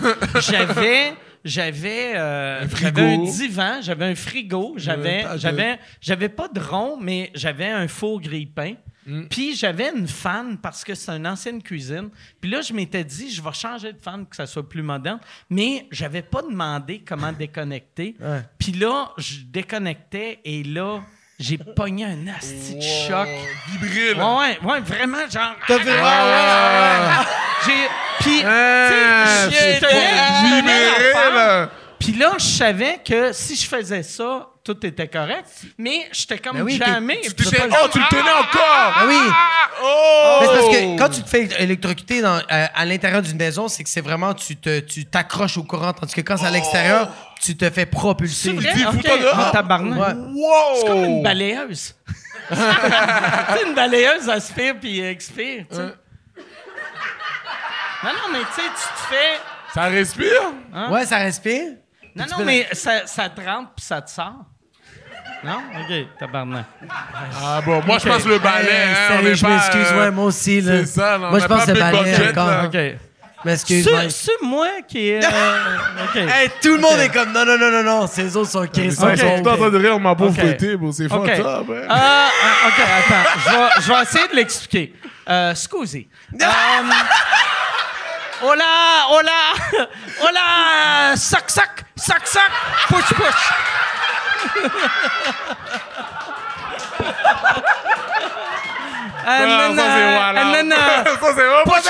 j'avais un divan, j'avais un frigo, j'avais pas de rond, mais j'avais un four grille-pain. Puis j'avais une fan parce que c'est une ancienne cuisine. Puis là, je m'étais dit, je vais changer de fan que ça soit plus moderne. Mais j'avais pas demandé comment déconnecter. Ouais. Puis là, je déconnectais et là, j'ai pogné un asti de choc. Vibré, là. Ouais, vraiment, genre... T'as fait... Puis, Ah, tu sais, c'est pas libéré, là. Puis là, je savais que si je faisais ça, tout était correct. Mais j'étais comme Ben oui, jamais. Tu le tenais encore! Ah oui! Oh! Mais c'est parce que quand tu te fais électrocuter à l'intérieur d'une maison, c'est que c'est vraiment tu t'accroches au courant, tandis que quand c'est à l'extérieur, tu te fais propulser. C'est vrai? dis, Ok. fous-toi dehors. Ah, tabarnak. Ouais. Wow! C'est comme une balayeuse. Tu sais, une balayeuse aspire puis expire, tu sais. Non, mais tu sais, tu te fais... Ça respire? Ouais, ça respire. Non, mais ça te rentre puis ça te sort. Non? OK, tabarnak. Ah bon, moi, je pense le balai. hein, on Sérieux, est je pas, m'excuse, ouais, moi aussi. Là. C'est ça, là, on moi, je a pense pas le big balai budget, encore. là. OK. M'excuse, Mike. C'est moi qui est... OK. Hey, tout le monde est comme non, ces autres sont Chris. Ils sont tout en train de rire, ma pauvre Ok. fouettée, bon, c'est OK. fort, ça, ben. OK, attends. Je vais essayer de l'expliquer. Scusi. Hola! Sac! Push! Non, ça, c'est voilà. Ça, c'est vraiment passé.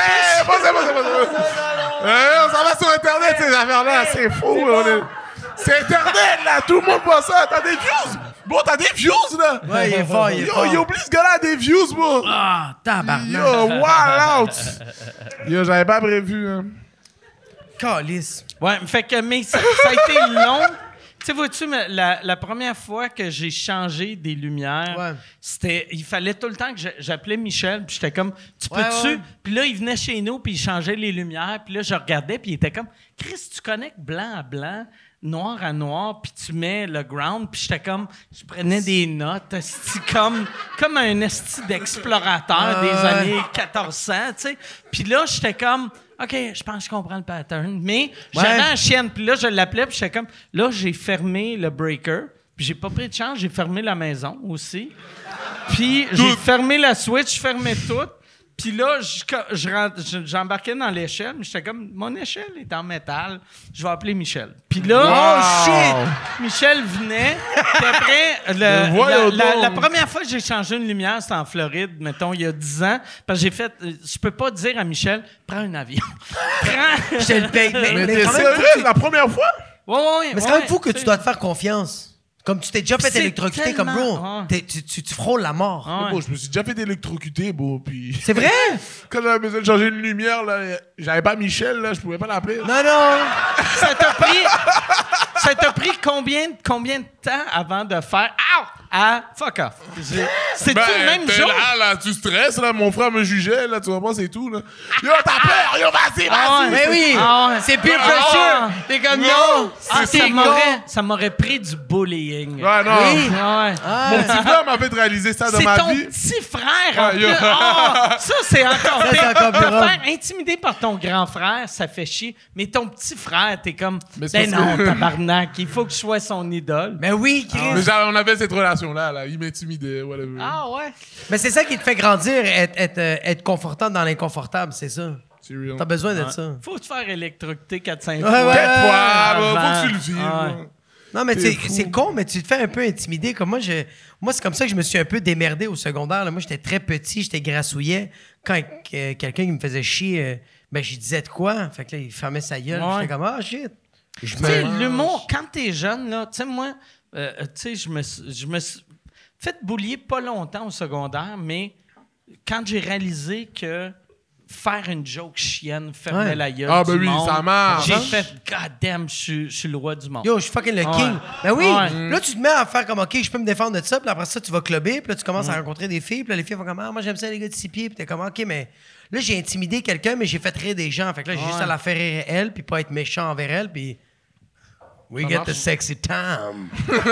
Ça va sur Internet, ces affaires-là. C'est fou. C'est Internet, là. Tout le monde voit ça. T'as des views. Bon, t'as des views, là. Ouais, il est fort, il est fort. Yo, oublie ce gars-là a des views, bro. Ah, tabarnak. Yo, wow, Yo, j'avais pas prévu, hein. Calice. Ouais, fait que, mais ça a été long. Tu sais, vois-tu, la première fois que j'ai changé des lumières, Ouais. c'était... Il fallait tout le temps que j'appelais Michel, puis j'étais comme, tu Ouais, peux-tu? ouais. Puis là, il venait chez nous, puis il changeait les lumières, puis là, je regardais, puis il était comme, Chris, tu connectes blanc à blanc, noir à noir, puis tu mets le ground, puis j'étais comme, je prenais des notes, esti, comme un esti d'explorateur des années 1400, tu sais. Puis là, j'étais comme... OK, je pense que je comprends le pattern. Mais j'avais un chien, puis là, je l'appelais, puis j'étais comme... Là, j'ai fermé le breaker, puis j'ai pas pris de chance, j'ai fermé la maison aussi. Puis j'ai fermé la switch, fermé tout. Puis là, j'embarquais dans l'échelle, mais j'étais comme... Mon échelle est en métal, je vais appeler Michel. Puis là, oh shit! Michel venait, puis après, la première fois que j'ai changé une lumière, c'était en Floride, mettons, il y a 10 ans, parce que j'ai fait... Je peux pas dire à Michel, prends un avion. Je te le paye. Mais Mais t'es quand même, sérieux, la première fois? Ouais, mais c'est quand même fou que tu dois te faire confiance. Comme tu t'es déjà fait C'est électrocuter, comme tellement- bro. Tu frôles la mort. Ouais. Bon, je me suis déjà fait électrocuter, bon, puis... C'est vrai? Quand j'avais besoin de changer une lumière, là, j'avais pas Michel, là, je pouvais pas l'appeler. Non. Ça t'a pris... ça t'a pris combien de temps avant de faire « Ow! » à « Fuck off ». C'est-tu le même jour? Là, tu stresses, là. Mon frère me jugeait, là. Tu vois pas, c'est tout, là. Yo, t'as peur! Yo, vas-y, vas-y! Mais oui! Ah ouais. C'est peer pressure! T'es comme non! Ça m'aurait pris du bullying. Ouais, non. Oui. Ah ouais. Mon petit frère m'a fait réaliser ça dans C'est ma ton vie. petit frère, en Ouais, yo. plus. Ah, ça, c'est encore Ça, c'est pire. encore Te plus grave. faire intimider par ton grand frère, ça fait chier. Mais ton petit frère, t'es comme, Mais c'est ben parce non, que- tabarnak, il faut que je sois son idole. Mais oui, Chris! Mais on avait cette relation-là, là. Il m'intimidait, whatever. Ah ouais? Mais c'est ça qui te fait grandir, être confortable dans l'inconfortable, c'est ça. C'est real. T'as besoin de ça. Faut te faire électrocuter 4-5 Ouais, fois. ouais. Peut-être pas, avant. faut que tu le vives. Ah ouais. là. Non, mais C'est tu sais, fou. c'est con, mais tu te fais un peu intimider. Comme moi, c'est comme ça que je me suis un peu démerdé au secondaire. Là. Moi, j'étais très petit, j'étais grassouillet. Quand quelqu'un qui me faisait chier, ben, je disais de quoi? Fait que là, il fermait sa gueule. Ouais. J'étais comme, ah, shit. Je Tu sais, me... l'humour, quand t'es jeune, là, tu sais, moi, tu sais, je me suis fait bullier pas longtemps au secondaire, mais quand j'ai réalisé que faire une joke chienne fermait Ouais. la gueule Ah, du ben oui, monde, ça marche. j'ai fait « God damn, je suis le roi du monde ». Yo, je suis fucking le Ouais. king. Ben oui. Ouais. Là, tu te mets à faire comme, OK, je peux me défendre de ça. Puis après ça, tu vas clubber. Puis là, tu commences à rencontrer des filles. Puis là, les filles font comme, ah, moi, j'aime ça, les gars de 6 pieds. Puis t'es comme, OK, mais là, j'ai intimidé quelqu'un, mais j'ai fait rire des gens. Fait que là, j'ai juste à la faire rire elle. Puis pas être méchant envers elle. Puis. We get marche. the sexy time.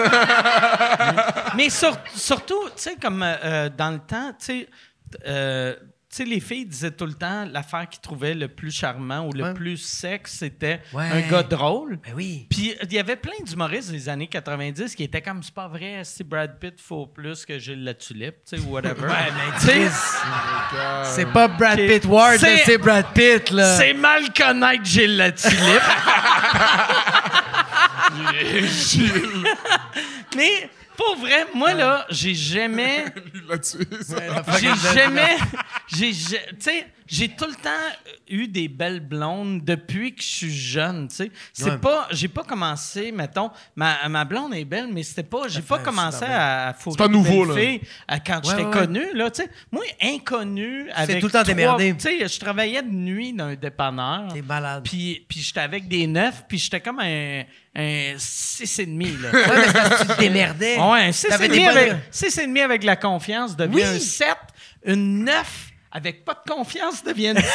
Mais surtout, tu sais, comme dans le temps, tu sais, les filles disaient tout le temps l'affaire qu'ils trouvaient le plus charmant ou le Ouais. plus sexe, c'était Ouais. un gars drôle. Ben oui. Puis il y avait plein d'humoristes des années 90 qui étaient comme c'est pas vrai, si Brad Pitt faut plus que Gilles la Tulipe, tu sais, ou whatever. Ouais, mais Tu sais, Chris, c'est pas Brad Ok. Pitt Ward, C'est- là, c'est Brad Pitt, là. c'est mal connaître Gilles la Tulipe. Mais pour vrai, moi là, j'ai jamais. Là-dessus, ça. Tu sais, j'ai tout le temps eu des belles blondes depuis que je suis jeune, tu sais. C'est Ouais. pas, j'ai pas commencé, mettons, ma blonde est belle, mais c'était pas, j'ai pas fait, commencé c'est à fourrer pas nouveau, une là. fille quand j'étais ouais. connu, là, tu sais. Moi, inconnu, avec tout le temps démerdé. Tu sais, je travaillais de nuit dans un dépanneur. T'es malade. Puis j'étais avec des 9, puis j'étais comme un 6,5, là. Ouais, mais c'est parce que tu te démerdais. Ouais, un 6,5 T'avais des avec, bonnes- 6,5 avec la confiance devient Oui. un 7. Une 9 avec pas de confiance devient une 7.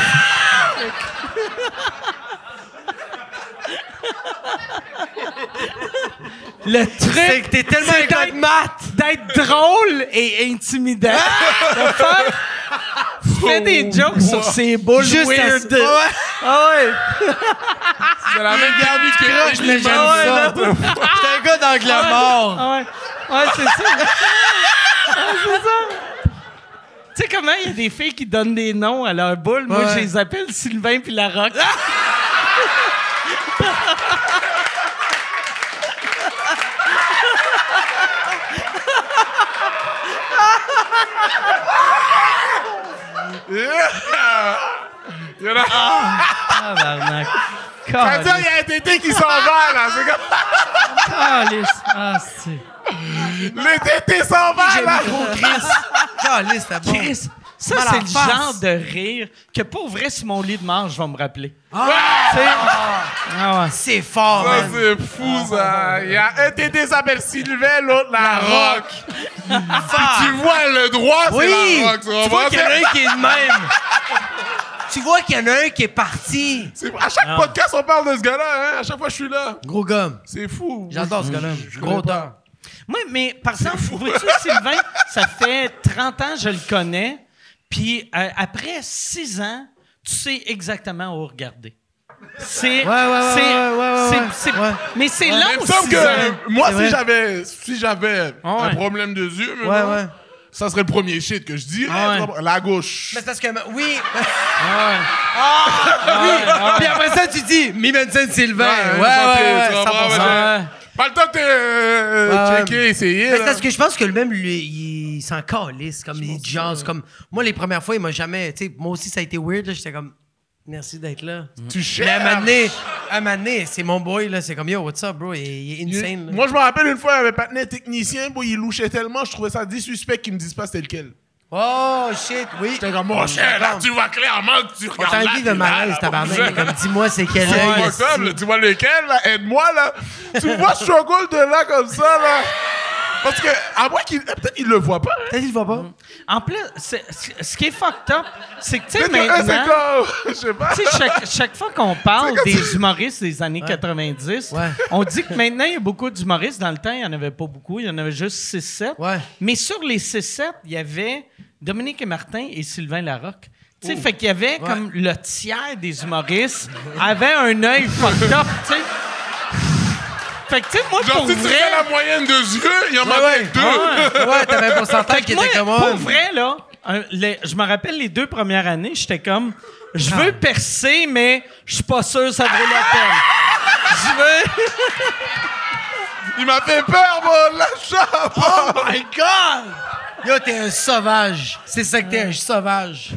Le truc, C'est que t'es tellement c'est un gars de maths. d'être drôle et intimidant. De faire- Tu fais des jokes sur ces boules Juste weird. à- ouais. Ah ouais. C'est la même garde que Croche, mais j'aime Ah ouais, ça. là. J'étais un gars d'angle mort. Ah ouais. Ouais, c'est ça. Ouais, c'est ça. Tu sais comment il y a des filles qui donnent des noms à leurs boules? Moi, Ouais. je les appelle Sylvain puis la Roque. Il y en a... Tabarnak. Ça veut dire qu'il y a un tété qui s'en va, là. C'est comme... Ah, c'est... Le tété s'en va, là. Caliste, c'était bon. Chris, ça, Mal c'est en le face. genre de rire que, pour vrai, sur mon lit de mort, je vais me rappeler. Ah, Ah ouais. c'est fort, Ça, man. c'est fou, ça. Il y a un tété qui s'appelle Sylvain, l'autre, la rock. Tu vois, le droit, c'est Oui! la rock. Tu vois qu'il y en a un qui est de même. Tu vois qu'il y en a un qui est parti. À chaque podcast, on parle de ce gars-là. Hein? À chaque fois, je suis là. Gros gomme. C'est fou. J'adore ce gars-là. Gros dard. Moi, mais par exemple, vois-tu, Sylvain, ça fait 30 ans que je le connais, puis après 6 ans, tu sais exactement où regarder. C'est. Ouais. Mais c'est Mais long, il me semble 6 ans. que moi, C'est si j'avais Ouais. un problème de yeux, mais Ouais, bon, ouais. ça serait le premier shit que je dirais. Ouais. tu vois. La gauche. Mais c'est parce que, oui. Ouais. Puis après ça, tu dis, Mimenson Sylvain. Ouais, Ouais, tu comprends, 100%. Ouais. Pas le temps de Ouais. checker, essayer. Mais c'est là. parce que je pense que le même, lui, il s'en calisse, comme il jase. Comme, moi, les premières fois, il m'a jamais. Tu sais, moi aussi, ça a été weird. là, J'étais comme, merci d'être là. Tu Mais cherches. à un moment donné, c'est mon boy, là. C'est comme, yo, what's up, bro? Il est insane. là. Moi, je me rappelle une fois, il y avait un patinet technicien, bon, il louchait tellement, je trouvais ça suspect qu'ils me disent pas c'était lequel. Oh, shit, oui. J'étais comme, mon cher, là, tu vois clairement que tu On regardes t'a là, envie de puis là, malaise, là, tabarnak. bon, Il est comme, dis-moi, c'est quel C'est œil. pas comme, là, tu vois lequel, là? Aide-moi, là. Tu me vois struggle de là, comme ça, là. Parce que, à moins qu'il... Peut-être qu'il le voit pas. Peut-être qu'il le voit pas. En plus, ce qui est fucked up, c'est que, tu sais, Peut-être que, maintenant... c'est comme... Je sais pas. Tu sais, chaque fois qu'on parle des humoristes des années 90, Ouais. on dit que maintenant, il y a beaucoup d'humoristes. Dans le temps, il n'y en avait pas beaucoup. Il y en avait juste 6-7. Ouais. Mais sur les 6-7, il y avait Dominique et Martin et Sylvain Larocque. Tu sais, fait qu'il y avait comme le tiers des humoristes avait un œil fucked up, tu sais. Fait que, tu sais, moi, Genre, pour si tu vrai... fais la moyenne de yeux, il y en Ouais, avait deux. Ouais, t'avais un pourcentage Fait qui que moi, était comme... pour vrai, là, je me rappelle les 2 premières années, j'étais comme... Je veux percer, mais je suis pas sûr que ça vaut la peine. Je veux... Il m'a fait peur, mon lâche. Oh my God! Yo, t'es un sauvage. C'est ça que t'es, un sauvage.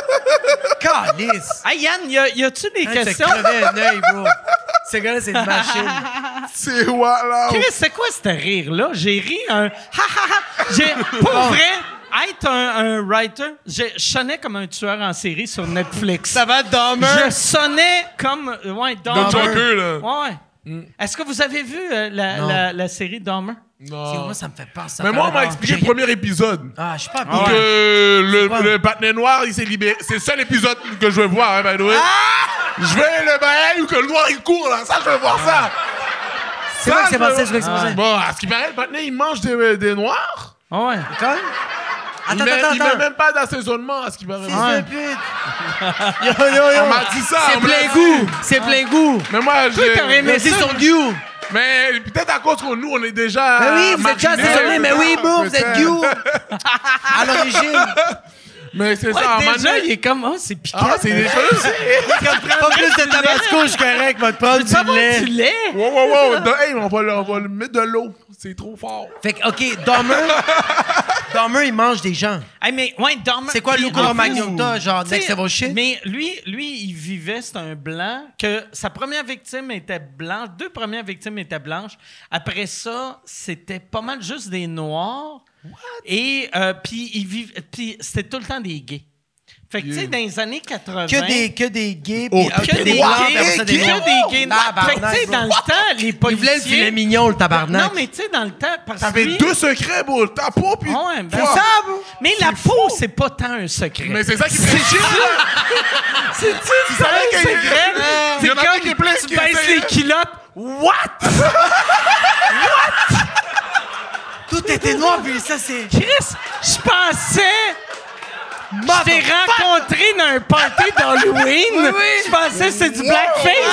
Calice! Hey, Yann, y a-tu des Hein, t'as questions? crevé un œil, bro. Ce gars-là, c'est une machine. C'est voilà. Chris, c'est quoi ce rire-là? J'ai ri un... Ha, ha, ha. Pour vrai, être un writer, je sonnais comme un tueur en série sur Netflix. Ça va, Dahmer? Je sonnais comme... Ouais, Comme Dahmer. Joker, là. Ouais. Est-ce que vous avez vu la série Dahmer? C'est moi, ça me fait peur. Ça Mais fait moi, on m'a peur. expliqué le premier épisode. Ah, je suis pas bien. Que quoi? le patinet noir, il s'est libéré. C'est le seul épisode que je veux voir, hein, by the way. Je veux le bail ou que le noir, il court, là. Ça, je veux voir ça. C'est vrai que c'est passé, c'est vrai que c'est passé. Bon, à ce qui paraît, le patinet, il mange des noirs. Ouais. Quand même? Il met même pas d'assaisonnement, à ce qui paraît. Fils de pute! Yo, yo, yo! On m'a dit ça. C'est on me l'a plein dit. goût! C'est plein goût! Mais moi, t'aurais aimé Merci ça. son goût! Mais peut-être à cause que nous, on est déjà. Mais oui, vous êtes déjà marginés. assaisonné, mais oui, bro, vous êtes goût! À l'origine! Mais c'est Ouais, ça, en déjà, manette. il est comme... Oh, c'est piquant. Ah, c'est des choses. Pas plus de tabasco, je suis correct, va te prendre Ça du va, lait. du lait? Wow, wow, wow. Hey, on va le mettre de l'eau. C'est trop fort. Fait que, OK, Dahmer, il mange des gens. Hey, mais, ouais, Dahmer... C'est quoi Puis, Luca en plus, Magnotta, genre tu sais, next level shit? Mais lui, il vivait, c'est un blanc, que sa première victime était blanche, 2 premières victimes étaient blanches. Après ça, c'était pas mal juste des noirs. Et puis c'était tout le temps des gays. Fait que, tu sais, dans les années 80... Que des gays, Oh, puis que des blancs, gays, puis après ça, des que noirs. des gays noirs. Fait que, tu sais, Tabarnak, dans le temps, les Il voulait le filet policiers... mignon, le tabarnak. Non, mais tu sais, dans le temps, parce que T'avais lui... 2 secrets, bro. Ta peau, puis. Ah ouais, ben, toi. ça, bro? Mais la peau, c'est pas tant un secret. Mais c'est ça qui fait chier, là. tu savais que- que c'est vrai? Il y en a comme qui est plein tu qui baisses essaient, les hein. culottes. What? Tout était noir, puis ça, c'est... Chris, je pensais... Je t'ai rencontré dans un party d'Halloween. Oui, oui. Je pensais que c'était du blackface.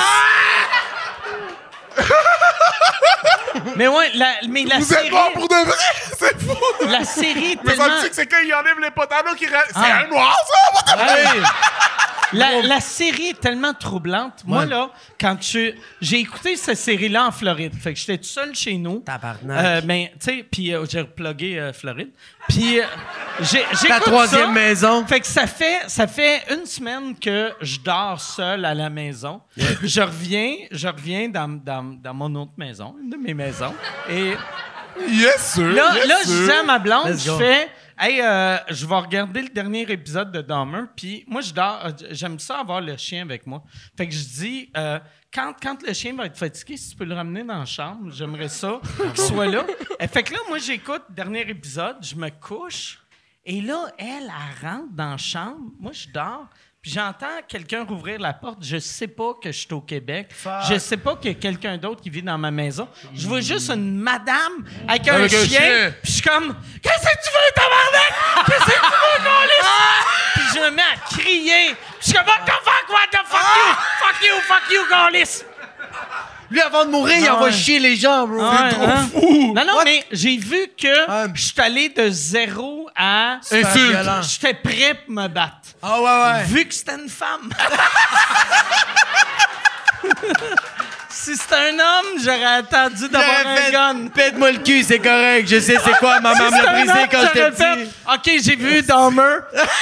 Mais ouais, la Vous série... êtes mort pour de vrai. C'est fou. La série est Mais ça tellement... me dit que c'est quand il enlève les potanos qui restent. C'est Ah. un noir, ça. Ouais. La série est tellement troublante. Moi, là, j'ai écouté cette série-là en Floride. Fait que j'étais tout seul chez nous. Tabarnak. Mais, tu sais, puis j'ai replugué Floride. Puis j'ai Ta troisième maison. Fait que ça fait 1 semaine que je dors seul à la maison. Je reviens dans mon autre maison, une de mes maisons. Et Yes, sir. là, yes, je sir. dis à ma blonde, Let's je go. fais... Hey, je vais regarder le dernier épisode de Dahmer, puis moi, je dors. J'aime ça avoir le chien avec moi. Fait que je dis, quand le chien va être fatigué, si tu peux le ramener dans la chambre, j'aimerais ça qu'il soit là. Fait que là, moi, j'écoute le dernier épisode, je me couche, et là, elle rentre dans la chambre. Moi, je dors, puis j'entends quelqu'un rouvrir la porte. Je sais pas que je suis au Québec. Je sais pas qu'il y a quelqu'un d'autre qui vit dans ma maison. Je vois juste une madame avec un Avec un chien, chien. puis je suis comme, qu'est-ce que tu veux, tabarnak? Qu'est-ce que tu veux, câlisse? Puis je me mets à crier. Puis je suis comme, what the fuck, fuck you, câlisse. Lui, avant de mourir, il Ah envoie ouais. chier les gens, bro. Ah ouais, trop hein? fou. Non, non, mais j'ai vu que Ah. je suis allé de 0 à... Insulte. violent. J'étais prêt pour me battre. Ah ouais. Vu que c'était une femme. Si c'était un homme, j'aurais attendu d'avoir un gun. Pète-moi le cul, c'est correct. Je sais c'est quoi. Maman me l'a brisé quand j'étais petit. OK, j'ai vu Dahmer.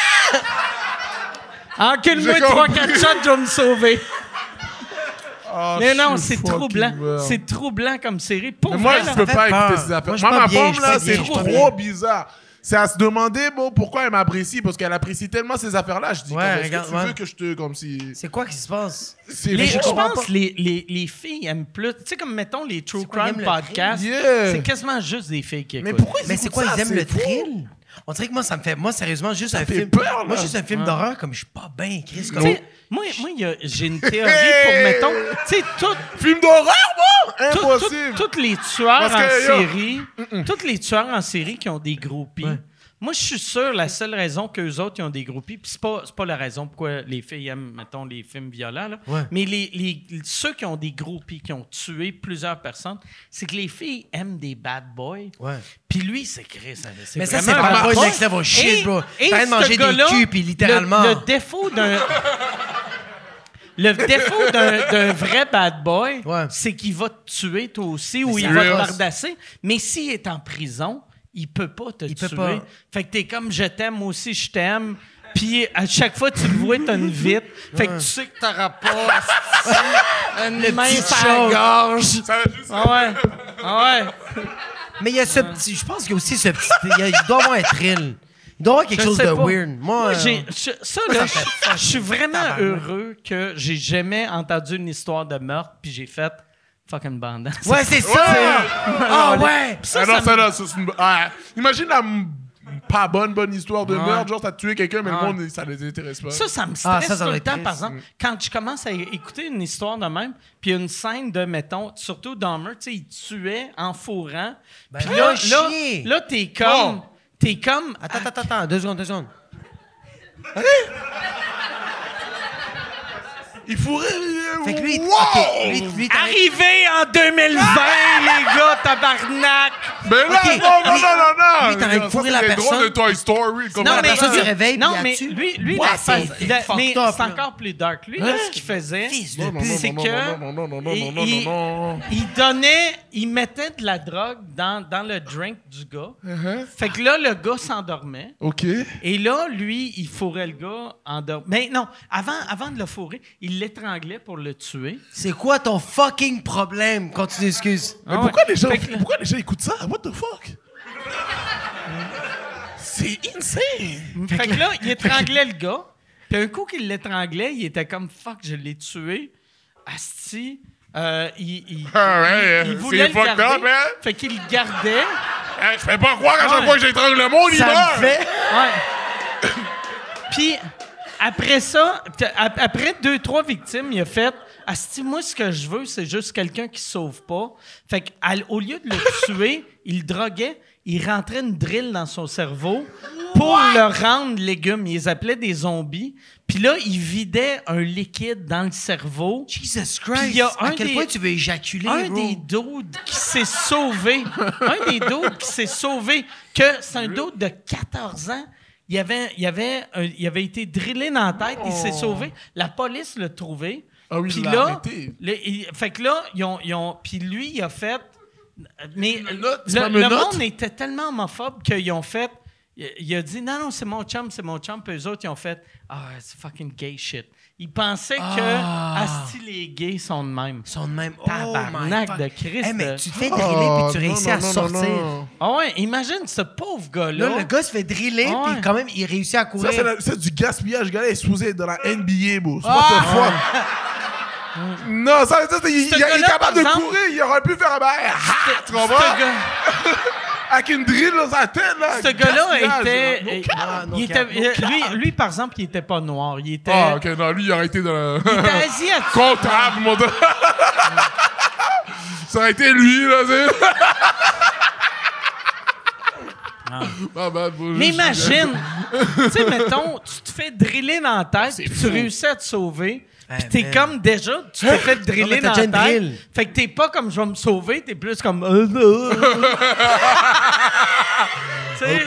Encule-moi J'ai 3-4 compris. shots, je vais me sauver. Oh, Mais non, je suis c'est fucking troublant. mort. C'est troublant comme série. Pour Mais moi, vrai, je là. peux fait pas peur. écouter ces affaires. Moi, je suis Moi, pas ma bien, pomme, je suis là, pas c'est bien, je suis pas trop bizarre. c'est à se demander, bon, pourquoi elle m'apprécie, parce qu'elle apprécie tellement ces affaires-là. Je dis, Ouais, comme, est-ce regarde, que tu ouais. veux que je te, comme si... C'est quoi qui se passe? C'est Je comprends pense pas. que les filles aiment plus. Tu sais, comme mettons les True C'est quoi, ils Crime aiment le podcasts, Yeah. c'est quasiment juste des filles qui écoutent. Mais pourquoi ils Mais c'est écoutent quoi, ça? ils aiment C'est le fou. thrill? On dirait que moi, ça me fait... Moi, sérieusement, juste un fait film... peur, là. Moi, juste un film d'horreur, comme je suis pas bien, Chris. Tu Comme... sais, moi j'ai une théorie pour, mettons, tu sais, Film d'horreur, moi? Impossible. tous les tueurs Parce en que, yo, série, tous les tueurs en série qui ont des groupies, moi, je suis sûr la seule raison qu'eux autres ils ont des groupies, puis c'est pas la raison pourquoi les filles aiment, mettons, les films violents, là, Ouais. mais ceux qui ont des groupies, qui ont tué plusieurs personnes, c'est que les filles aiment des bad boys. Ouais. Puis lui, c'est Chris. C'est Mais ça, vraiment c'est un pas bad boy. next level shit, bro. Et T'arrêtes de ce manger des gars-là, culs, puis littéralement... Le défaut d'un... Le défaut d'un vrai bad boy, Ouais. c'est qu'il va te tuer toi aussi ou c'est il va te real. bardasser. Mais s'il est en prison, il peut pas te Il tuer. peut pas. Fait que t'es comme je t'aime, moi aussi je t'aime. Puis à chaque fois que tu le vois, t'as une vitre. Fait que tu sais que t'auras pas une main petit sur la chose. gorge. Ça va juste... Ah ouais. Ah ouais. Mais il y a ce petit... Je pense qu'il y a aussi ce petit... Il doit y avoir un thrill. Il doit y avoir quelque Je chose sais de pas. weird. Moi, Ça, là, je suis vraiment heureux que j'ai jamais entendu une histoire de meurtre puis j'ai fait fucking bande. Ouais, c'est ça! Ah ouais! Ça, Ah non, ça ça me- là, c'est une... imagine la pas bonne histoire de meurtre, genre t'as tué quelqu'un, mais Ouais. le monde, ça les intéresse pas. Ça me Ah, stresse ça tout doit le être temps, triste. par exemple. Quand je commence à écouter une histoire de même, puis une scène de, mettons, surtout Dahmer, tu sais, il tuait en fourrant. Puis va là, chier. là, t'es comme... Oh. T'es comme... Attends. 2 secondes. Il fourrait... Fait que lui... Wow! OK, lui, t'arrêtes- Arrivé en 2020, les gars, tabarnak! Mais là, Ok, non! lui, t'aurais Ça, fourré c'est la les personne. drôles de Toy Story. Comment Non, mais la ça, personne- tu réveilles, Non, puis mais là-dessus. lui, Ouais, la face- c'est la- fucked mais up, c'est là. encore plus dark. Lui, là, ce qu'il faisait, Fils de Non, non, pute. non, c'est non, que non, non, non, non, il- non, il- non, non. il mettait de la drogue dans le drink du gars. Uh-huh. Fait que là, le gars s'endormait. OK. Et là, lui, il fourrait le gars endormi. Mais non, avant de le fourrer, il l'étranglait pour le tuer. C'est quoi ton fucking problème? Continue, excuse. Mais Ah pourquoi ouais. pourquoi les gens écoutent ça? What the fuck? C'est insane! Fait que là, il étranglait le gars. Puis un coup qu'il l'étranglait, il était comme fuck, je l'ai tué. Asti. Il voulait c'est le fucked garder. up, hein? Fait qu'il le gardait. Je fais pas croire qu'à chaque Ouais. fois que j'étrangle le monde, il Ça meurt! me fait... Ouais. Puis après ça, après 2-3 victimes, il a fait asti, moi ce que je veux, c'est juste quelqu'un qui sauve pas. Fait qu'au lieu de le tuer, il le droguait, il rentrait une drill dans son cerveau pour le rendre légume. Il les appelait des zombies. Puis là, il vidait un liquide dans le cerveau. Jesus Puis Christ! il y a à un quel des- point tu veux éjaculer, Un bro? des dudes qui s'est sauvé. Un des dudes qui s'est sauvé. Que c'est un dude de 14 ans. Il avait été drillé dans la tête. Il s'est sauvé. La police l'a trouvé. Ah oui, Puis il l'a là, arrêté. fait que là, ils ont puis lui, il a fait... Mais Là, tu le prends une note? monde était tellement homophobe qu'ils ont fait... Il a dit, non, c'est mon chum. Puis eux autres, ils ont fait, c'est fucking gay shit. Ils pensaient que, asti, les gays sont de même. Ils sont de même. Oh Tabarnak my de fuck. Christ. Hey, mais tu te fais Oh, driller puis tu réussis non, à non, non, sortir. non. Ah ouais, imagine ce pauvre gars-là. Là, le gars se fait driller Ah ouais. puis quand même, il réussit à courir. Ça, c'est du gaspillage. Le gars-là est supposé être dans la NBA, bro. What the fuck? Non, ça, il est gars-là, capable de par exemple, courir. Il aurait pu faire un bail. Tu comprends? Ce gars- Avec une drill dans sa tête, là. Ce gars-là Gaspillage, était. là. no il cap, était no cap. lui, par exemple, il était pas noir. Il était. Ah, ok, non, lui, il aurait été dans le. Il était asiatique. Comptable, mon gars. Ça aurait été lui, là, c'est. Ah, bad, bro, Mais je- imagine, tu sais, mettons, tu te fais driller dans la tête, puis tu réussis à te sauver, puis t'es man. comme déjà, tu t'es fait driller Non, mais t'as dans la déjà une tête. drill. Fait que t'es pas comme je vais me sauver, t'es plus comme. Tu sais?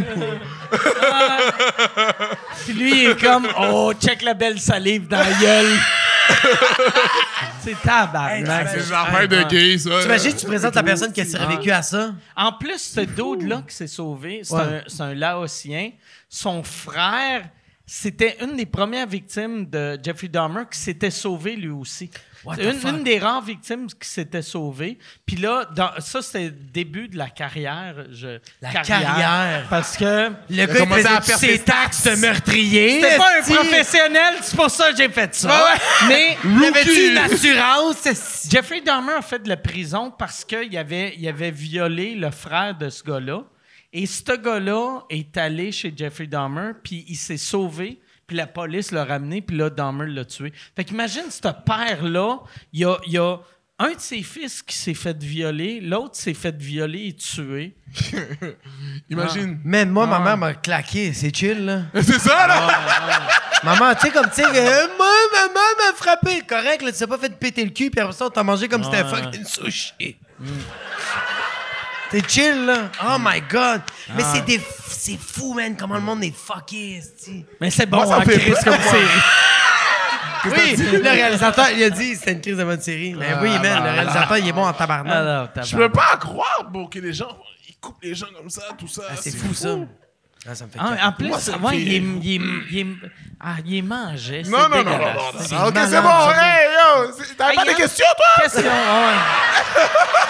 Puis lui, il est comme, oh, check la belle salive dans la gueule. C'est tabarnak. C'est des affaires de gay, ça. T'imagines, tu présentes la personne qui a survécu à ça? En plus, ce dude-là qui s'est sauvé, c'est un Laotien. Son frère c'était une des premières victimes de Jeffrey Dahmer qui s'était sauvé lui aussi. Une des rares victimes qui s'était sauvée. Puis là, ça, c'était le début de la carrière. Carrière. Parce que... Le gars, il faisait ses taxes de meurtrier. C'était pas un professionnel, c'est pour ça que j'ai fait ça. Mais... Avait-tu une assurance? Jeffrey Dahmer a fait de la prison parce qu'il avait violé le frère de ce gars-là. Et ce gars-là est allé chez Jeffrey Dahmer, puis il s'est sauvé, puis la police l'a ramené, puis là, Dahmer l'a tué. Fait qu'imagine, ce père-là, il y a un de ses fils qui s'est fait violer, l'autre s'est fait violer et tuer. Imagine. Même moi, ma mère m'a claqué. C'est chill, là. C'est ça, là? Maman, tu sais, comme, tu sais, moi, maman m'a frappé. Correct, là, tu t'es pas fait péter le cul, puis après ça, on t'a mangé comme si c'était fucking sushi. T'es chill, là. Oh my God. Mais c'est fou, man, comment le monde est fucké, esti. Mais c'est bon, Moi, ça me fait Chris, peur. comme série. Oui, le réalisateur, il a dit c'était une crise de bonne série. Mais oui, man, le réalisateur, il est bon en tabarnak. Alors, Je peux pas croire, bro, que les gens, ils coupent les gens comme ça, tout ça. C'est fou, ça. Ah, ça me fait En plus, Moi, ça me ouais, fait- il mangeait. Non, c'est non, non, dégueulasse. non, C'est non. Ok, malade, c'est bon, ça. hey, yo. T'avais pas Hey, des hein? questions, toi? Question, ouais.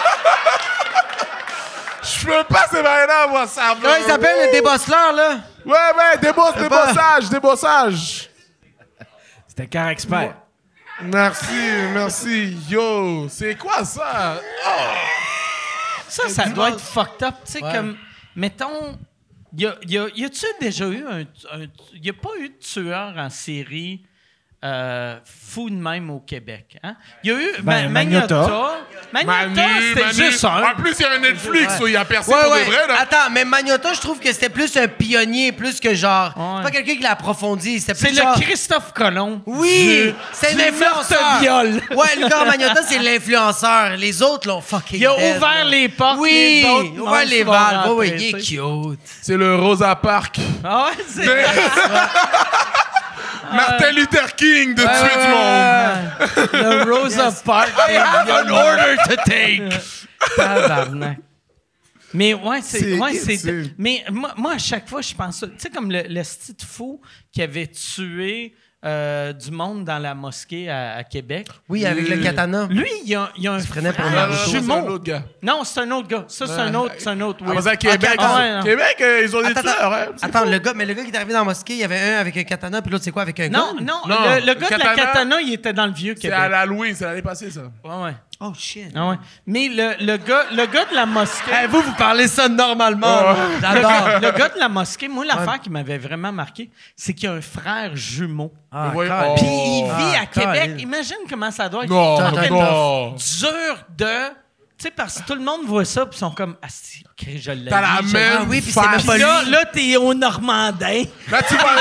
Je peux pas, c'est maintenant, moi, ça. Comment il s'appelle, le débosseleur, là? Ouais, débossage. C'était car expert. Merci. Yo, c'est quoi ça? Ça doit être fucked up. Tu sais, comme, mettons, y a-tu déjà eu y a pas eu de tueur en série fou de même au Québec? Hein? Il y a eu Magnotta. Magnotta, c'était juste un. En plus, il y a un Netflix, il a percé pour de vrai, là. Attends, mais Magnotta, je trouve que c'était plus un pionnier, plus que genre. Ouais. C'est pas quelqu'un qui l'a approfondi. C'était C'est plus genre. le Christophe Colomb. Oui! C'est du l'influenceur. meurtre-viol. Ouais, le gars Magnotta, c'est l'influenceur. Les autres l'ont fucking. Il a dead, ouvert là. les portes. Oui! les autres Ouvert mondes les se vont valves. Oui, rentrer, il est tu sais. cute. C'est le Rosa Parks. Ah ouais, c'est. Martin Luther King de tuer du monde. Le Rosa Parks. I have an order to take. Tabarnak. Mais ouais, c'est. Mais moi, à chaque fois, je pense ça. Tu sais, comme le style fou qui avait tué du monde dans la mosquée à Québec. Oui, avec le katana. Lui, il y a un prenait pour frère un C'est un jumeau. autre gars. Non, c'est un autre gars. Ça, c'est un autre. Oui. Ah, mais à Québec, attends. Ouais, non. Québec, ils ont des tueurs, hein. Attends, le gars qui est arrivé dans la mosquée, il y avait un avec un katana, puis l'autre, c'est quoi, avec un Non, gun? non, Non, le gars de la katana, katana, il était dans le vieux C'est Québec. à l'Halloween, c'est l'année passée, ça. Ouais. Oh, shit. Ah ouais. Mais le gars de la mosquée. Hey, vous parlez ça normalement. là. J'adore. Le gars de la mosquée, moi, l'affaire qui m'avait vraiment marqué, c'est qu'il y a un frère jumeau. Ah, Ouais, calme. Puis il vit à Québec. calme. Imagine comment ça doit être Non, fucking non. dur de... Tu sais, parce que tout le monde voit ça, puis ils sont comme... Ah, si, je l'ai T'as la vu, même Ah oui, puis c'est face. même pas Puis là, lui. là, t'es au Normandin. Là, tu vas...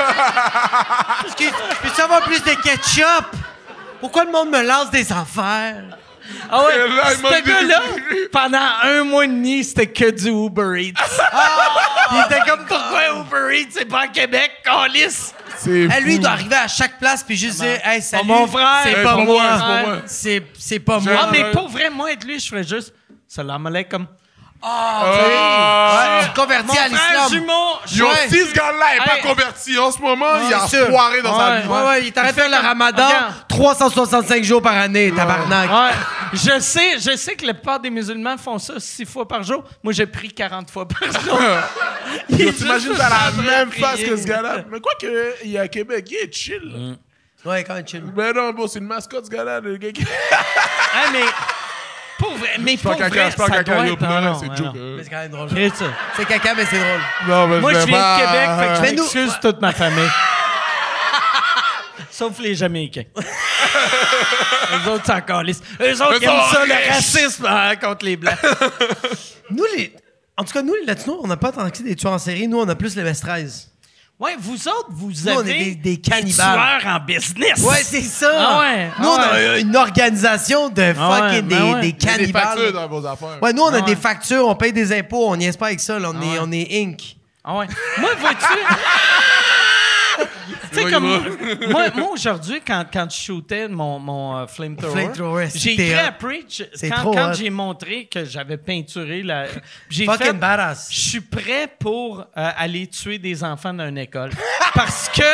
Peux-tu avoir plus de ketchup? Pourquoi le monde me lance des affaires? Ah ouais, Et là, il m'a ce dit- gars-là, pendant 1 mois et demi, c'était que du Uber Eats. Il était comme, pourquoi Uber Eats, c'est pas à Québec, câlisse? C'est Hey, lui, il fou. doit arriver à chaque place puis juste dire Hey, salut, mon frère. c'est Hey, pas c'est moi. pas moi. C'est pas Je- moi. Ah, mais pour vrai, moi, être lui, je ferais juste salam alaikum. Ouais, tu te convertis Mon à frère l'islam. jumeau, Yo, Ouais. si ce gars-là est pas Hey. converti en ce moment, il a c'est sûr. foiré dans sa vie. Ouais, il t'arrête de faire le ramadan Regarde. 365 jours par année, tabarnak. Ouais. Je sais que la plupart des musulmans font ça 6 fois par jour. Moi, j'ai pris 40 fois par jour. Yo, t'imagines, t'as la même face prier. que ce gars-là. Mais quoi que, il est à Québec, il est chill. là. Ouais, quand même chill. Mais non, bon, c'est une mascotte, ce gars-là. Le gars qui... Hein, mais pour vrai, pas caca, c'est pas ça caca, doit yo, être... non, Ah, non, non, c'est ah, joke. non. Mais c'est quand même drôle. Crée ça. C'est caca, mais c'est drôle. Non, mais Moi, je viens pas- de Québec, fait que je Mais nous- m'excuse toute ma famille. Sauf les Jamaïcains. Eux autres, c'est encore lisse. Eux autres, Eux ils aiment autres, ça, le riches. racisme contre les Blancs. En tout cas, nous, les Latinos, on n'a pas tant que ça des tueurs en série. Nous, on a plus les MS-13. Ouais, vous autres, vous Nous, on avez est des cannibales. tueurs en business. Ouais, c'est ça. Ah ouais, Nous, ah on a ouais. une organisation de Ah ouais, fucking ben ouais. des Il y a des cannibales. factures dans vos affaires. Ouais, nous, on a Ah des ouais. factures, on paye des impôts, on n'y pas avec ça. Là. On est Inc. Ah ouais. Moi, vois-tu... Tu sais, sais, comme moi aujourd'hui, quand je shootais mon flamethrower, Flamethrower, j'ai c'était écrit hot. à Preach C'est quand trop hot. j'ai montré que j'avais peinturé la. J'ai Fucking fait. badass. Je suis prêt pour aller tuer des enfants dans une école. Parce que.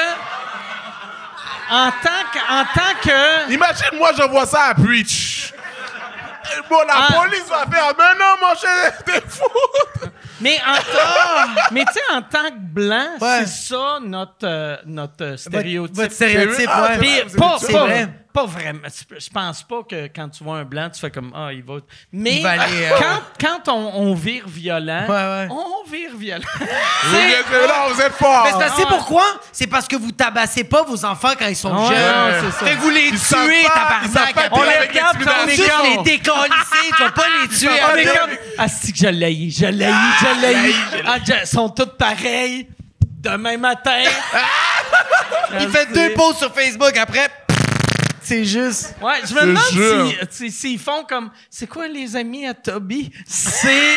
En tant que. Imagine, moi, je vois ça à Preach. Bon, la police va faire. Mais non, mon cher, t'es fou. Mais tu sais, en tant que blanc, Ouais. c'est ça notre stéréotype. Votre stéréotype, Ah, ouais. Puis, C'est vrai. pas vraiment. Je pense pas que quand tu vois un blanc, tu fais comme il va. Mais Il va aller, quand on vire violent, Ouais. on vire violent. Vous êtes là, vous êtes fort. Mais c'est parce que c'est pourquoi? C'est parce que vous tabassez pas vos enfants quand ils sont Ouais, jeunes. non, c'est ça. Fait que vous les Ils savent tuez, pas- ils savent pas tabarnak. tirer On les avec regarde, l'intimidation. on juste les décalisser. Tu vas pas les tuer. On est avec- comme. C'est que je l'haïs. Ils sont tous pareils. Demain matin. Il fait 2 posts sur Facebook après. C'est juste. Ouais, je me demande jure. s'ils font comme. C'est quoi les amis à Toby? C'est.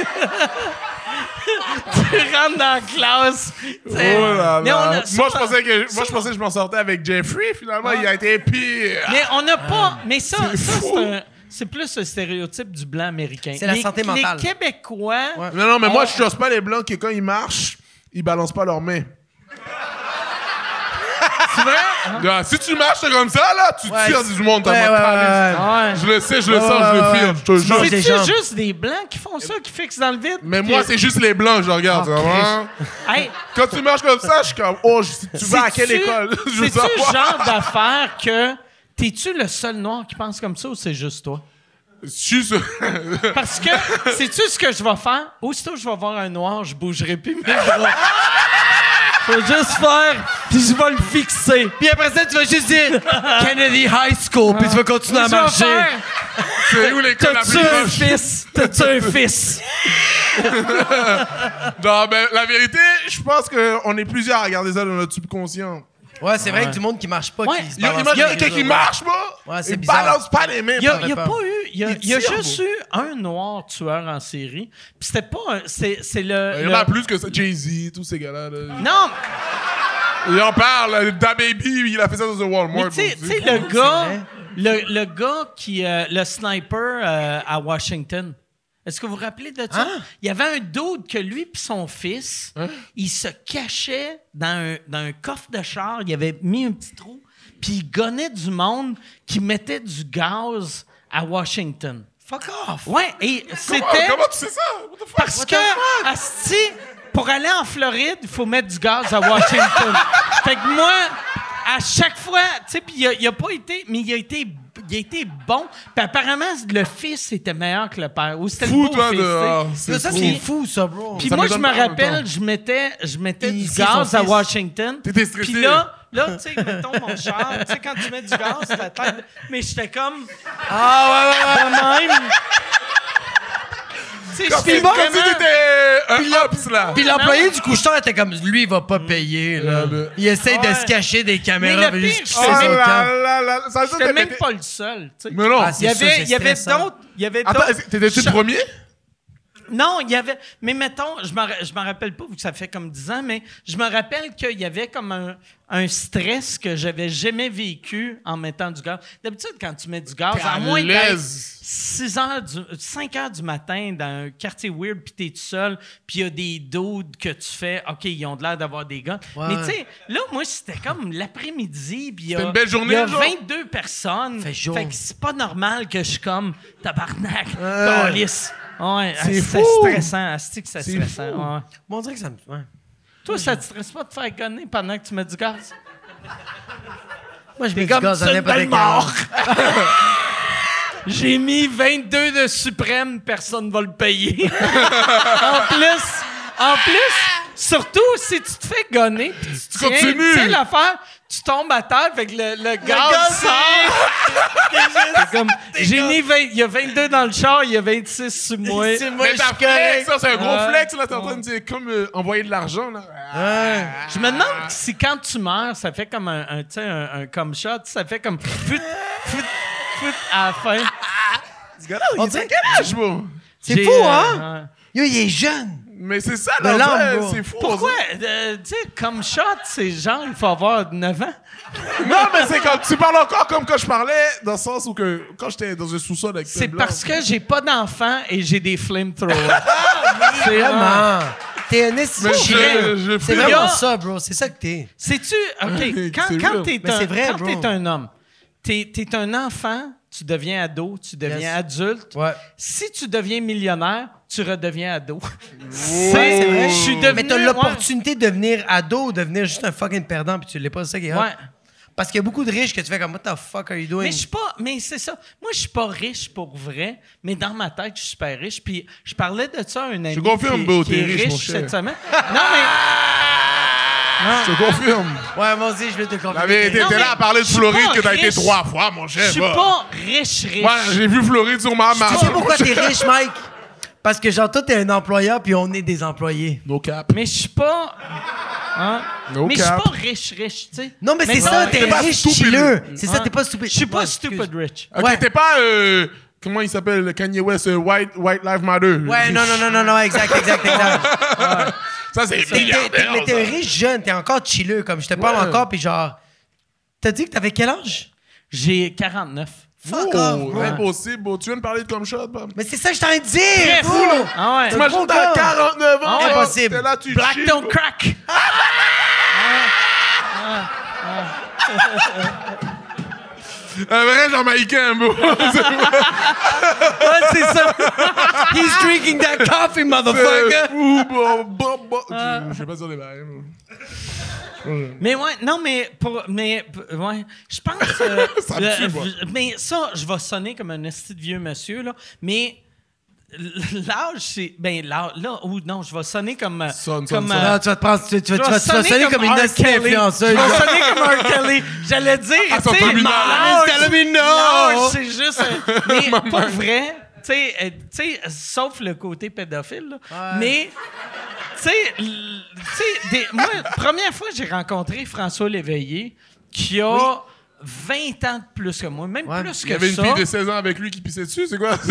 Tu rentres dans la classe. Oh là Mais on là. a- Moi, ça, je pensais que je m'en sortais avec Jeffrey. Finalement, il a été pire. Mais on n'a pas. Mais ça, fou. c'est plus le stéréotype du blanc américain. C'est la santé mentale. Les Québécois. Non, mais moi, je choisis pas les blancs qui, quand ils marchent, ils balancent pas leurs mains. C'est vrai? Là, si tu marches comme ça, là, tu tires du monde. T'as Ouais, pas de ouais, calice. Ouais. Je le sais, je le sens, je le file. Je te jure. des C'est-tu jambes. juste des blancs qui font ça, qui fixent dans le vide? Mais Puis- moi, c'est juste les blancs, je regarde. tu vois. Hey, Quand tu marches comme ça, je suis comme, tu vas à quelle c'est-tu- école? Je veux C'est-tu le savoir. genre d'affaire que. T'es-tu le seul noir qui pense comme ça ou c'est juste toi? Je suis sûr. Parce que, sais-tu ce que je vais faire? Aussitôt que je vais voir un noir, je bougerai plus mes bras. Faut juste faire, puis je vais le fixer. Puis après ça, tu vas juste dire Kennedy High School, puis tu vas continuer à Je vais marcher. faire, C'est où l'école la T'as-tu plus un proche? fils? T'as-tu un fils? Non, ben, la vérité, je pense qu'on est plusieurs à regarder ça dans notre subconscient. Ouais, c'est vrai que du monde qui marche pas, Ouais. qui se Yo, balance imagine pas quelqu'un les qui autres. marche, moi. Ouais, c'est il bizarre. balance pas les mains. Il y a aurait pas peur. eu, il y a tire, juste eu un noir tueur en série. Puis c'était pas un, c'est le. Il y en a plus que ça. Jay-Z, tous ces gars-là. Là. Non, Il en parle. DaBaby, il a fait ça dans un Walmart. mais tu sais, aussi. le gars, vrai. le gars qui, le sniper à Washington. Est-ce que vous vous rappelez de ça? Il y avait un dude que lui puis son fils, il se cachait dans un coffre de char. Il avait mis un petit trou, puis il gonnait du monde qui mettait du gaz à Washington. Fuck off. Ouais, et c'était... Comment tu sais ça? What the fuck? Parce que, asti, pour aller en Floride, il faut mettre du gaz à Washington. Fait que moi, à chaque fois, tu sais, puis il a pas été, mais il a été bon. Puis apparemment, le fils était meilleur que le père. Ou c'était Fou, le toi, beau-fils, de... tu sais. Ça, c'est fou, ça, bro. Puis Ça moi, me je donne me pas en même rappelle, temps. je mettais du Ici, gaz son à fils. Washington. T'étais stressé. Puis là, tu sais, mettons mon char, tu sais, quand tu mets du gaz, ta tête... Mais j'étais comme... Ah, ouais. De même... Tu sais, Comme j'étais si comme si vraiment... t'étais un ops, là. Puis l'employé du couche-tard était comme, lui, il va pas payer, là. Il essaye de Ouais. se cacher des caméras. Mais le veut juste pire, quitter Oh son là camp. là là. Ça veut dire J'étais que même t'étais- pas le seul, tu sais. Mais non. Ah, Il y c'est sûr, avait, c'est il y avait stressant. d'autres... Il y avait Attends, d'autres... t'étais-tu le premier? Non, il y avait... Mais mettons, je m'en rappelle pas, vu que ça fait comme 10 ans, mais je me rappelle qu'il y avait comme un stress que j'avais jamais vécu en mettant du gaz. D'habitude, quand tu mets du gaz, à moins d'être 5 heures du matin dans un quartier weird, puis t'es tout seul, puis il y a des dudes que tu fais, OK, ils ont de l'air d'avoir des guns. Ouais. Mais tu sais, là, moi, c'était comme l'après-midi, puis il y a, C'était une belle journée, il y a genre? 22 personnes. Fait chaud. Fait que c'est pas normal que je suis comme tabarnak, câlisse. Ouais, C'est c'était fou. stressant. Asti que c'est C'est stressant. fou. Ouais. Bon, on dirait que ça me... Ouais. Toi, ça te stresse pas de te faire gonner pendant que tu mets du gaz? Moi, je T'es mets du comme gaz à ça, une n'importe belle quelle mort. heure. J'ai mis 22 de suprême, personne va le payer. en plus, surtout si tu te fais gonner, puis tu tiens, continues. tu sais l'affaire, tu tombes à terre, fait que le gaz sort. C'est comme, j'ai mis il y a 22 dans le char, il y a 26 sur moi. C'est moi, Mais je ta suis correct. flex, ça, c'est un gros Ouais. flex, là. T'es en train de dire, comme envoyer de l'argent, là. Je me demande si quand tu meurs, ça fait comme tu sais, un comme shot, ça fait comme fut à la fin. Ce gars-là, il On est à dirait- quel âge, bro? C'est J'ai, fou, hein? ouais. Yo, il est jeune. Mais c'est ça, De là, l'âme, bro. c'est fou. Pourquoi? Tu sais, comme shot, c'est genre, il faut avoir 9 ans. Non, mais c'est comme, tu parles encore comme quand je parlais, dans le sens où que, quand j'étais dans un sous-sol avec C'est Blanc. parce que j'ai pas d'enfant et j'ai des flamethrowers. C'est Vraiment. T'es un esti Mais chien. je C'est fais- vraiment Yo. ça, bro. C'est ça que t'es. Sais-tu, OK, C'est quand real. t'es Mais c'est vrai, quand bro. t'es un homme, t'es un enfant, tu deviens ado, tu deviens Yes. adulte. Ouais. Si tu deviens millionnaire, tu redeviens ado. Ouais, c'est vrai. Je suis devenu... Mais t'as ouais. l'opportunité de devenir ado ou de devenir juste un fucking perdant, puis tu l'es pas, c'est ça qui est hot. Ouais. Parce qu'il y a beaucoup de riches que tu fais comme, what the fuck are you doing? Mais je suis pas, mais c'est ça. Moi, je suis pas riche pour vrai, mais dans ma tête, je suis super riche. Puis je parlais de ça à un ami Je confirme, qui, bro, qui t'es est riche, mon riche cher. cette semaine. Non, mais Je te confirme. Ouais, moi aussi, je vais te confirmer. La vérité, Non, t'es mais là à parler de je suis Floride pas que t'as été riche. 3 fois, mon je cher. suis va. pas riche. Ouais, j'ai vu Floride sur ma marche. Tu sais pourquoi t'es riche, Mike? Parce que genre, toi, t'es un employeur, puis on est des employés. No cap. Mais je suis pas. Hein? No mais je suis cap. pas riche, tu sais. Non, mais c'est ça, ouais. t'es T'es pas riche stupide. chilleux. C'est ça, Ouais. t'es pas stupide. Je suis pas Ouais, stupid excuse. rich. Ok, Ouais. t'es pas. Comment il s'appelle, Kanye West, White Lives Matter. Ouais, non, exact. Ça, c'est milliardaire. Mais t'es un ça. riche jeune, t'es encore chilleux, comme je te parle Ouais. encore, puis genre... T'as dit que t'avais quel âge? J'ai 49. Fuck off, bro. Impossible, bro. Tu viens de parler de comme shot, bam. Mais c'est ça que je t'en ai dit, Très bro! fou, là. Ah ouais. T'imagines, gros t'as gars. 49 ans. Ah ouais. Impossible. T'es là, tu Black chill, don't bro. crack. Un vrai Jamaïcain, bro. Ouais, c'est ça. He's drinking that coffee, motherfucker. Fou, bro. Je vais pas dire des barils, bro. Mais ouais, non, mais ouais, je pense. Ça me tue, moi. Mais ça, je vais sonner comme un esti de vieux monsieur, là. Mais l'âge, c'est. Ben, là, ou non, je vais sonner comme. Sonne, comme sonne. Non, tu vas te prendre... Tu je vais vas sonner comme une R. hostie Kelly. influenceuse. Je vais sonner comme R. Kelly. J'allais dire, Ah, tu son sais, terminal. l'âge, c'est juste. Mais pour vrai, tu sais, sauf le côté pédophile, là. Mais. Tu sais, moi, première fois que j'ai rencontré François Léveillé, qui a 20 ans de plus que moi, même Ouais. plus Il que y avait une ça. fille de 16 ans avec lui qui pissait dessus, c'est quoi?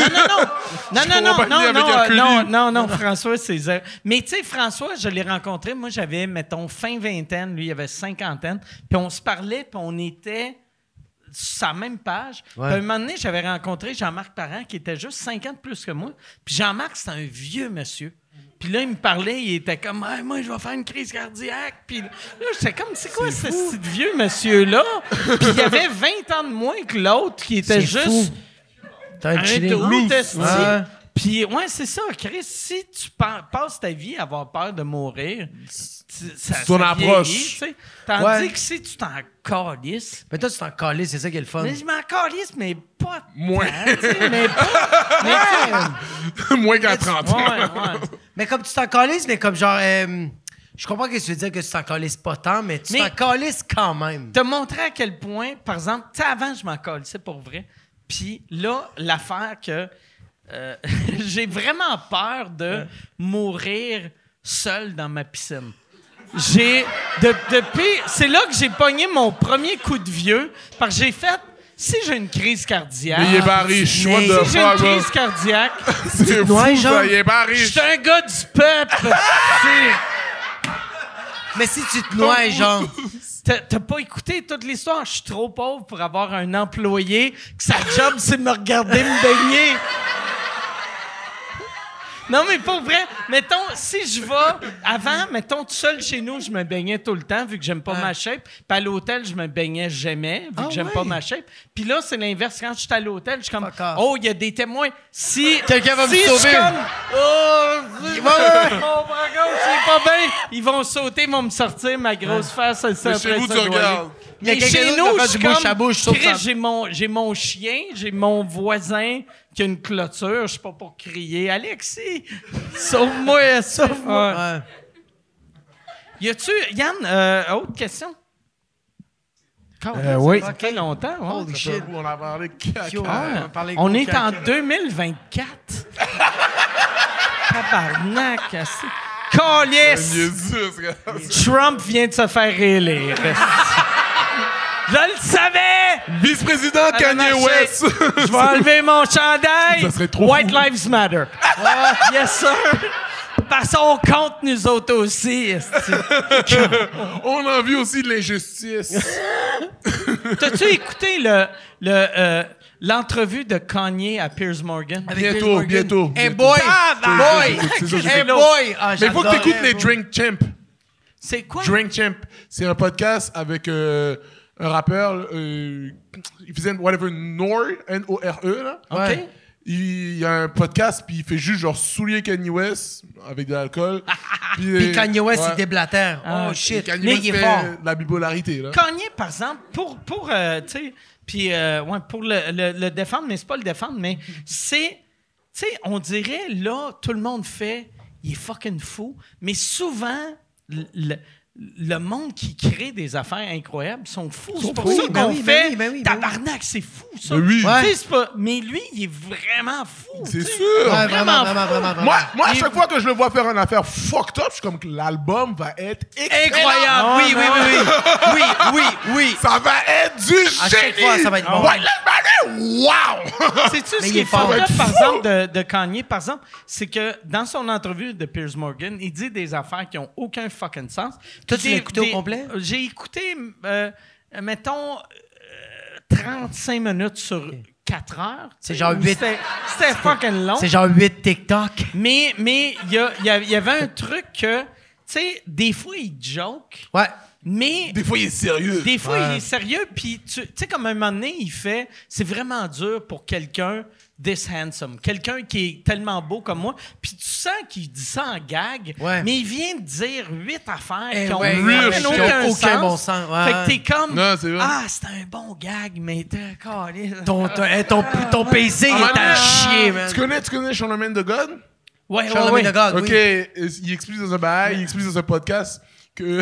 Non, François, c'est zéro. Mais tu sais, François, je l'ai rencontré, moi, j'avais, mettons, fin vingtaine, lui, il avait cinquantaine, puis on se parlait, puis on était sur la même page. Ouais. Puis à un moment donné, j'avais rencontré Jean-Marc Parent, qui était juste 5 ans de plus que moi, puis Jean-Marc, c'était un vieux monsieur. Puis là, il me parlait, il était comme « Hey, moi, je vais faire une crise cardiaque. » Puis là, j'étais comme « C'est quoi ce petit vieux monsieur-là? » Puis il y avait 20 ans de moins que l'autre qui était C'est juste fou. T'as un un chilling. doute, esti. Ouais. Puis ouais, c'est ça, Chris, si tu passes ta vie à avoir peur de mourir, ça Ton ça approche. vieillit, tu sais. Tandis Ouais. que si tu t'en calisses, Mais toi, tu t'en calisses, c'est ça qui est le fun. mais je m'en calisse, mais pas Moins. tant, tu sais, mais pas... mais Moins qu'à 30 ans. ouais, ouais. Mais comme tu t'en calisses, mais comme genre... je comprends que tu veux dire que tu t'en calisses pas tant, mais tu Mais- t'en calisses quand même. Te montrer à quel point, par exemple, tu sais, avant, je m'en calissais pour vrai. Puis là, l'affaire que j'ai vraiment peur de mourir seul dans ma piscine. Depuis, c'est là que j'ai pogné mon premier coup de vieux, parce que j'ai fait, si j'ai une crise cardiaque, Mais il est pas riche. What si the j'ai une fuck, bro? crise cardiaque, C'est fou, noies, genre? ça. Il est pas je riche. suis un gars du peuple. C'est- Mais si tu te noies, genre... T'as pas écouté toute l'histoire? Je suis trop pauvre pour avoir un employé que sa job, c'est de me regarder me baigner. Non, mais pour vrai, mettons, si je vais... Avant, mettons, tout seul chez nous, je me baignais tout le temps, vu que j'aime pas ma shape. Puis à l'hôtel, je me baignais jamais, vu que j'aime pas ma shape. Puis là, c'est l'inverse. Quand je suis à l'hôtel, je suis comme... Fuck off. Oh, il y a des témoins. Si... Quelqu'un va me si sauver. je suis comme... Oh, mon bras gauche, c'est pas bien. Ils vont sauter, ils vont me sortir ma grosse face. Mais chez vous, tu regardes. Il y a Mais quelqu'un chez d'autre nous, qui va je faire suis du bouche comme, à bouche, sauf Chris, ça. j'ai mon chien, j'ai mon voisin qui a une clôture. Je suis pas pour crier. Alexis, sauve-moi, sauve-moi. Ouais. Y a-tu, Yann, autre question? Oui. Ça fait longtemps, ouais. Holy shit. On a parlé caca. Yo, Ah, on va parler on gros est en caca. 2024. Tabarnak, assez. Calice! Niaiseux, ce gars. Trump vient de se faire réélire. Je le savais! Vice-président Kanye marché. West. Je vais enlever mon chandail. Ça serait trop White fou. Lives Matter. Yes, sir. Parce qu'on compte nous autres aussi. esti. On a vu aussi de l'injustice. T'as-tu écouté l'entrevue de Kanye à Piers Morgan? Bientôt. Hey boy! Boy! C'est ça, Hey boy! Ah, Mais il faut que tu écoutes les j'adorais, Drink Champ. C'est quoi? Drink Champ. C'est un podcast avec un rappeur. Il faisait whatever, Nore, N-O-R-E, là. OK. Il y a un podcast, puis il fait juste genre soulier Kanye West avec de l'alcool. Puis Kanye West, ouais. il déblatère. Ah, Oh shit, Kanye mais West il est fait fort. la bipolarité, là. Kanye, par exemple, pour tu sais, puis ouais, pour le défendre, mais c'est pas le défendre, mais c'est, tu sais, on dirait là, tout le monde fait, il est fucking fou, mais souvent le monde qui crée des affaires incroyables sont fous. C'est pour fous. ça Ben qu'on oui, fait ben oui. tabarnak, c'est fou ça. Ben oui. Tu sais, Ouais. c'est pas, mais lui, il est vraiment fou. C'est tu sais. sûr. Ouais, Vraiment vraiment. Moi, à chaque fois que je le vois faire une affaire fucked up, je suis comme que l'album va être Incroyable! Oui. Ça va être du À chaque génie. fois, ça va être bon. White Lives Matter, wow! Sais-tu Mais ce il qui est est fort. fucked up, par Fou! exemple, de Kanye, par exemple, c'est que dans son entrevue de Piers Morgan, il dit des affaires qui n'ont aucun fucking sens. Toi, tu l'as Des- écouté au des- complet? J'ai écouté, mettons, 35 minutes sur 4 heures. C'est genre Ou 8. C'était fucking long. C'est genre 8 TikTok. Mais il y avait un truc que, tu sais, des fois, il joke, Ouais. mais... Des fois, il est sérieux. Des fois, il est sérieux, puis tu sais, comme un moment donné, il fait, c'est vraiment dur pour quelqu'un this handsome, quelqu'un qui est tellement beau comme moi, puis tu sens qu'il dit ça en gag, Ouais. mais il vient de dire 8 affaires Eh qui ont ouais, fucking qui ont aucun bon sens, ouais. Fait que t'es comme, Non, c'est vrai. ah, c'est un bon gag, mais t'es calé. Ton PC, il est à chier, man. Tu connais Charlemagne de God? Ouais, Charlemagne de God, OK, oui. il explique dans un bail, il explique dans un podcast que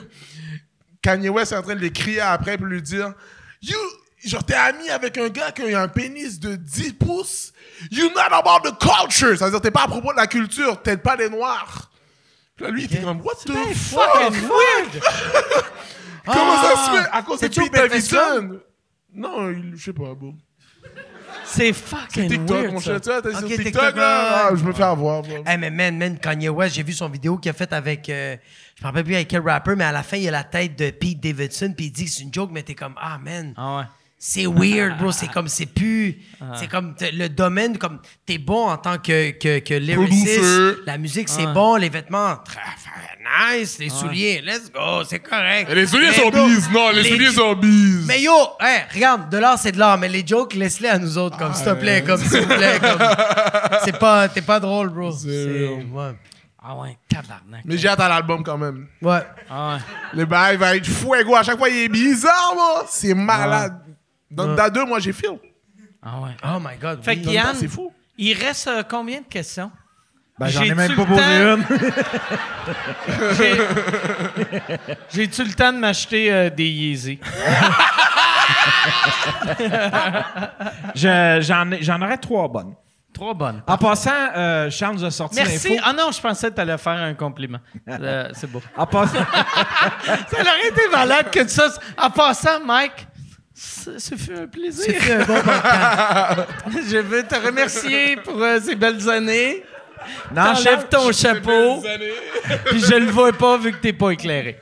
Kanye West est en train de les crier après pour lui dire genre, t'es ami avec un gars qui a un pénis de 10 pouces. You're not about the culture. Ça veut dire, t'es pas à propos de la culture. T'aides pas les Noirs. Puis là, lui, il était comme, what the fuck? Fucking weird! Comment ça se fait? À cause de C'est-tu Pete au Breakfast Davidson? Non, je sais pas, bon. C'est fucking TikTok, weird, mon ça. cher. Tu sais, t'es sur Ok, TikTok, TikTok, là. ouais. Je me fais avoir, bro. Hey, mais man, Kanye West, j'ai vu son vidéo qu'il a faite avec... je me rappelle plus avec quel rapper, mais à la fin, il y a la tête de Pete Davidson, puis il dit que c'est une joke, mais t'es comme, ah, man... Ah ouais. C'est weird, bro. C'est comme, c'est plus... C'est comme le domaine, comme... T'es bon en tant que lyricist. Producer. La musique, c'est bon. Les vêtements, très nice. Les souliers, let's go. C'est correct. Les souliers Mais sont bro, bises. Non, les souliers sont bises. Mais yo, hey, regarde, de l'art, c'est de l'art. Mais les jokes, laisse-les à nous autres, comme, s'il te plaît, comme, s'il vous plaît, comme... T'es pas drôle, bro. Ouais. Ah ouais, tabarnak. Mais j'ai hâte à l'album quand même. Ouais. Ah ouais. Le bail va être fuego. À chaque fois, il est bizarre, moi. C'est malade. Dans 2, moi, j'ai feel. Ah ouais. Oh my God, Fait oui. que Yann, c'est fou. il reste combien de questions? Ben, j'en ai J'ai-tu même pas le posé temps? une. J'ai-tu le temps de m'acheter des Yeezy? J'en aurais 3 bonnes. 3 bonnes. En passant, Charles nous a sorti Merci. l'info. Ah non, je pensais que tu allais faire un compliment. C'est beau. En passant, Ça aurait été malade que ça. En passant, Mike, ça fait un plaisir. C'est un bon podcast. Je veux te remercier pour ces belles années. non, Enlève ton chapeau, puis je le vois pas vu que t'es pas éclairé.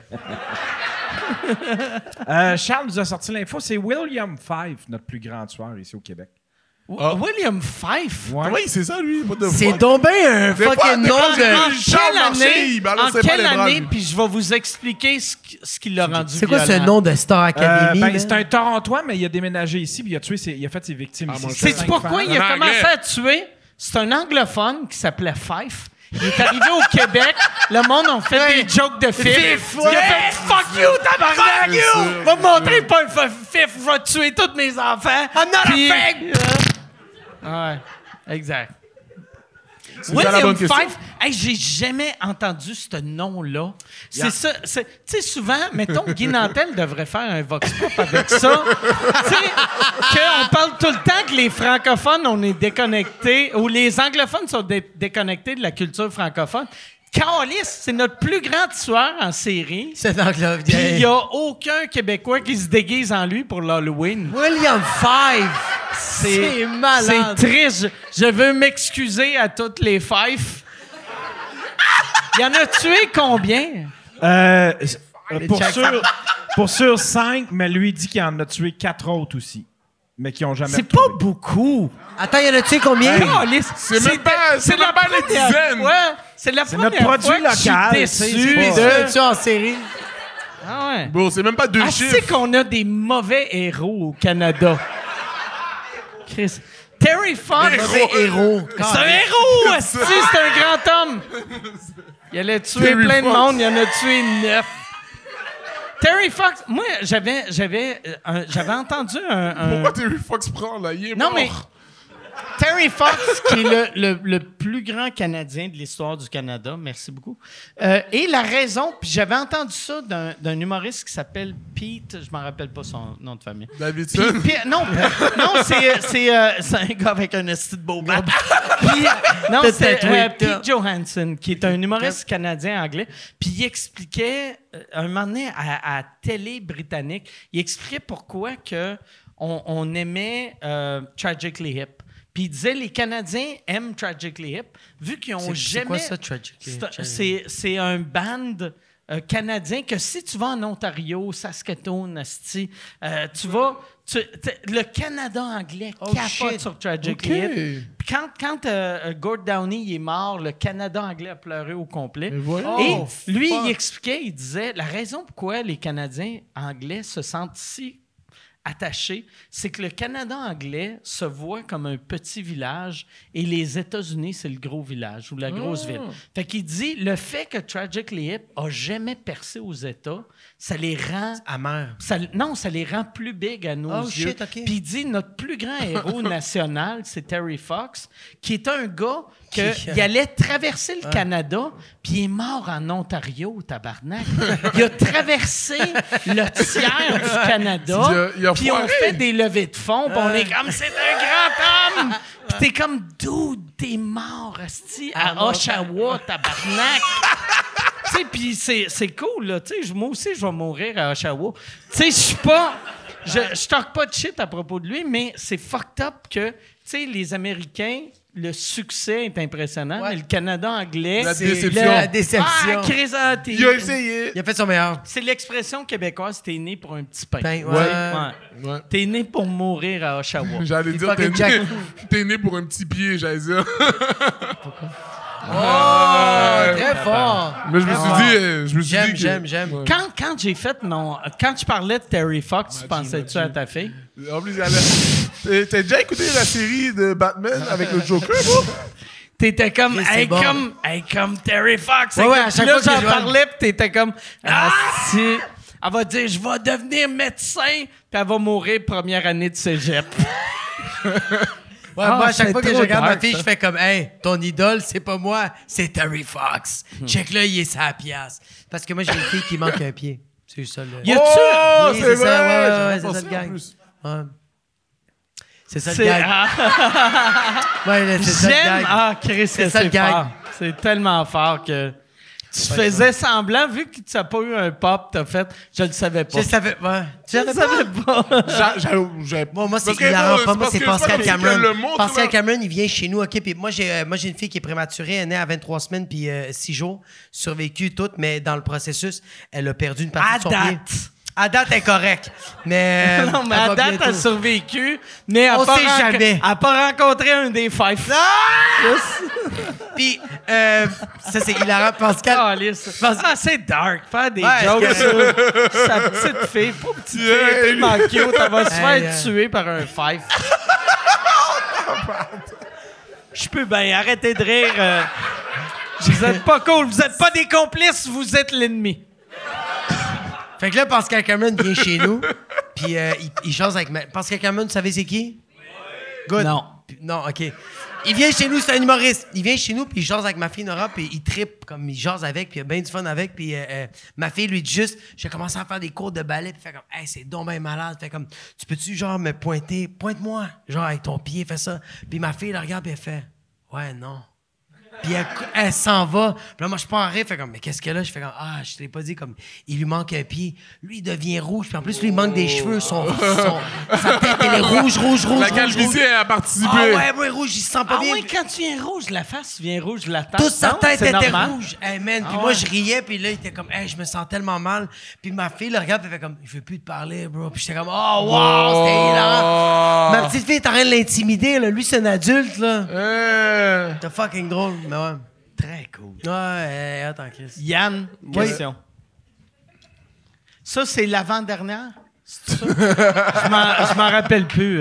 Charles nous a sorti l'info. C'est William Fife, notre plus grand tueur ici au Québec. William Fife. Ouais. Comment il sait ça, lui? What the C'est fuck? donc bien un fois, fucking des nom fois, de... Charles Marché, il balançait pas quelle les bras, année, lui. puis je vais vous expliquer ce qui l'a rendu C'est quoi ce violent. nom de Star Academy? Ben, man? c'est un Torontois, mais il a déménagé ici, puis il a fait ses victimes ici. mon C'est Sais-tu 5 pourquoi femmes. il a En commencé anglais. à tuer? C'est un anglophone qui s'appelait Fife. Il est arrivé au Québec, le monde a fait des jokes de fif. Il a fait « Fuck you, tabarnak! Fuck you! Va me montrer pas un fif, je vais tuer tous mes enfants. I'm not a Puis- fag! Ouais, exact. ça la bonne William question. Fife, hey, j'ai jamais entendu ce nom-là. C'est ça. Tu sais, souvent, mettons, Guy Nantel devrait faire un vox pop avec ça. Tu sais, qu'on parle tout le temps que les francophones, on est déconnectés, ou les anglophones sont déconnectés de la culture francophone. Calice, c'est notre plus grand tueur en série. C'est anglais. Puis il n'y a aucun Québécois qui se déguise en lui pour l'Halloween. William Fife! C'est malade. C'est triste. Je veux m'excuser à toutes les Fife. Il y en a tué combien? Pour sûr 5, mais lui dit qu'il en a tué 4 autres aussi. Mais qui n'ont jamais C'est retrouvé. pas beaucoup. Attends, il y en a tué combien? C'est même pas les dizaines. Ouais, c'est la C'est première notre produit fois que je suis local, déçu. tu sais, c'est Deux tués en série. Ah ouais. Bro, c'est même pas 2 Ah, chiffres. c'est qu'on a des mauvais héros au Canada. Chris. Terry Fox. Mauvais héros. C'est un héros, asti, c'est un grand homme. Il allait tuer Terry plein de Fox. monde, il en a tué 9. Terry Fox, moi, j'avais entendu un... Pourquoi Terry Fox prend, là? Il est Non, mort. mais Terry Fox, qui est le plus grand Canadien de l'histoire du Canada, merci beaucoup. Et la raison, puis j'avais entendu ça d'un humoriste qui s'appelle Pete, je m'en rappelle pas son nom de famille. Davidson. Non, c'est un gars avec un esti de beau bat. Non, c'est Pete Johansson, qui est un humoriste canadien-anglais. Puis il expliquait, un moment donné, à télé britannique, il expliquait pourquoi que on aimait Tragically Hip. Puis il disait, les Canadiens aiment Tragically Hip, vu qu'ils ont jamais... C'est quoi ça, Tragically Hip? C'est un band canadien que si tu vas en Ontario, Saskatoon, asti, tu vas... le Canada anglais capote sur Tragically Hip. Puis quand Gord Downie il est mort, le Canada anglais a pleuré au complet. Et lui, il expliquait, il disait, la raison pourquoi les Canadiens anglais se sentent si attachés, c'est que le Canada anglais se voit comme un petit village et les États-Unis, c'est le gros village ou la grosse ville. Fait qu'il dit, le fait que Tragically Hip a jamais percé aux États, ça les rend... Amer. Ça les rend plus big à nos yeux. Shit, OK. Puis il dit, notre plus grand héros national, c'est Terry Fox, qui est un gars il allait traverser le Canada, puis il est mort en Ontario, tabarnak. Il a traversé le tiers du Canada, puis on fait des levées de fonds, puis on est comme, c'est un grand homme! Puis t'es comme, dude, t'es mort, asti, à Oshawa, tabarnak! Tu sais, puis c'est cool, là. Tu sais, moi aussi, je vais mourir à Oshawa. Tu sais, je suis pas... Je talk pas de shit à propos de lui, mais c'est fucked up que, tu sais, les Américains... Le succès est impressionnant, mais le Canada anglais... La déception. La déception. Ah, Chris, Il a essayé. Il a fait son meilleur. c'est l'expression québécoise, t'es né pour un petit pain. Pain, Ouais. T'es né pour mourir à Oshawa. J'allais dire, fucking Jack. t'es né pour un petit pied, j'allais dire. Très fort. Mais je me suis dit que... J'aime. Ouais. Quand j'ai fait mon... Quand je parlais de Terry Fox, pensais-tu à ta fille? En plus, t'as déjà écouté la série de Batman avec le Joker, bro? T'étais comme, Chris, c'est bon. comme Terry Fox. Ouais, à chaque fois que j'en je parlais, puis t'étais comme, si. Elle va dire, je vais devenir médecin, puis elle va mourir première année de cégep. Ouais, moi, à chaque c'est fois que je trop regarde ma dark, fille, ça. je fais comme, hey, ton idole, c'est pas moi, c'est Terry Fox. Check-le, il est sa pièce. Parce que moi, j'ai une fille qui manque un pied. C'est ça, le. Y a-tu- Oh, Oui, c'est c'est ça, vrai! ouais, J'avais c'est ça pensé le en gag. plus. Ouais. C'est ça le C'est- gag. ah, Ouais, c'est ça le J'aime. gag. Ah, Chris, C'est que ça, le c'est gag. fort. C'est tellement fort que tu faisais semblant, vu que tu n'as pas eu un pop, t'as fait, je le savais pas. Je savais, ouais. Je le savais pas. J'avais... Bon, moi, c'est Parce que, hilarant. bon, Pas moi, c'est c'est parce que Pascal c'est parce que Cameron. le mot, Pascal souvent- Cameron, il vient chez nous, OK? Puis moi, j'ai une fille qui est prématurée. Elle est née à 23 semaines puis 6 jours. Survécu toute, mais dans le processus, elle a perdu une partie À de son pied. date. À date, elle est correcte. Mais. Non, mais elle à va date, bientôt. elle a survécu, mais elle On n'a sait jamais. pas rencontré un des five. Puis, ça, c'est hilarant. Pascal. Ah, c'est dark. Faire des Ouais, jokes c'est- sur sa petite fille. Pas petite fille, elle est tellement cute. Elle va se Hey, faire tuer par un five. Je peux bien arrêter de rire. Vous êtes pas cool. Vous êtes pas des complices. Vous êtes l'ennemi. Fait que là, Pascal Cameron vient chez nous. Puis, il jase avec Pascal Cameron, vous savez c'est qui? Good. Non. Puis- non, OK. Il vient chez nous, c'est un humoriste. Il vient chez nous, puis il jase avec ma fille Nora, puis il trippe, comme il jase avec, puis il a bien du fun avec. Puis ma fille lui dit juste, j'ai commencé à faire des cours de ballet, puis fait comme, hey, c'est donc bien malade. Fait comme, tu peux-tu, genre, me pointer, pointe-moi, genre, avec ton pied, fais ça. Puis ma fille, la regarde, puis elle fait, ouais, non. Puis elle s'en va. Puis là, moi, je pars en rire. Fait comme, mais qu'est-ce qu'elle a? Je fais comme, je te l'ai pas dit. Comme, il lui manque un pied. Lui, il devient rouge. Puis en plus, lui, il manque des cheveux. Sa tête, elle est rouge. La calvitie a participé. Ah ouais, rouge, il se sent pas Ah bien. oui, quand tu viens rouge, la face vient rouge, la tête. Toute sa non, tête c'est était normal. rouge. Hey, man. Puis moi, je riais. Puis là, il était comme, je me sens tellement mal. Puis ma fille le regarde. Puis elle fait comme, je veux plus te parler, bro. Puis j'étais comme, oh, wow, c'était hilarant. Ma petite fille est en train de l'intimider. Là. Lui, c'est un adulte. Là. C'était fucking drôle. Mais ouais. Très cool. Ouais, attends, Chris. Yann, question. Ça, c'est l'avant-dernière? C'est ça? Je m'en rappelle plus.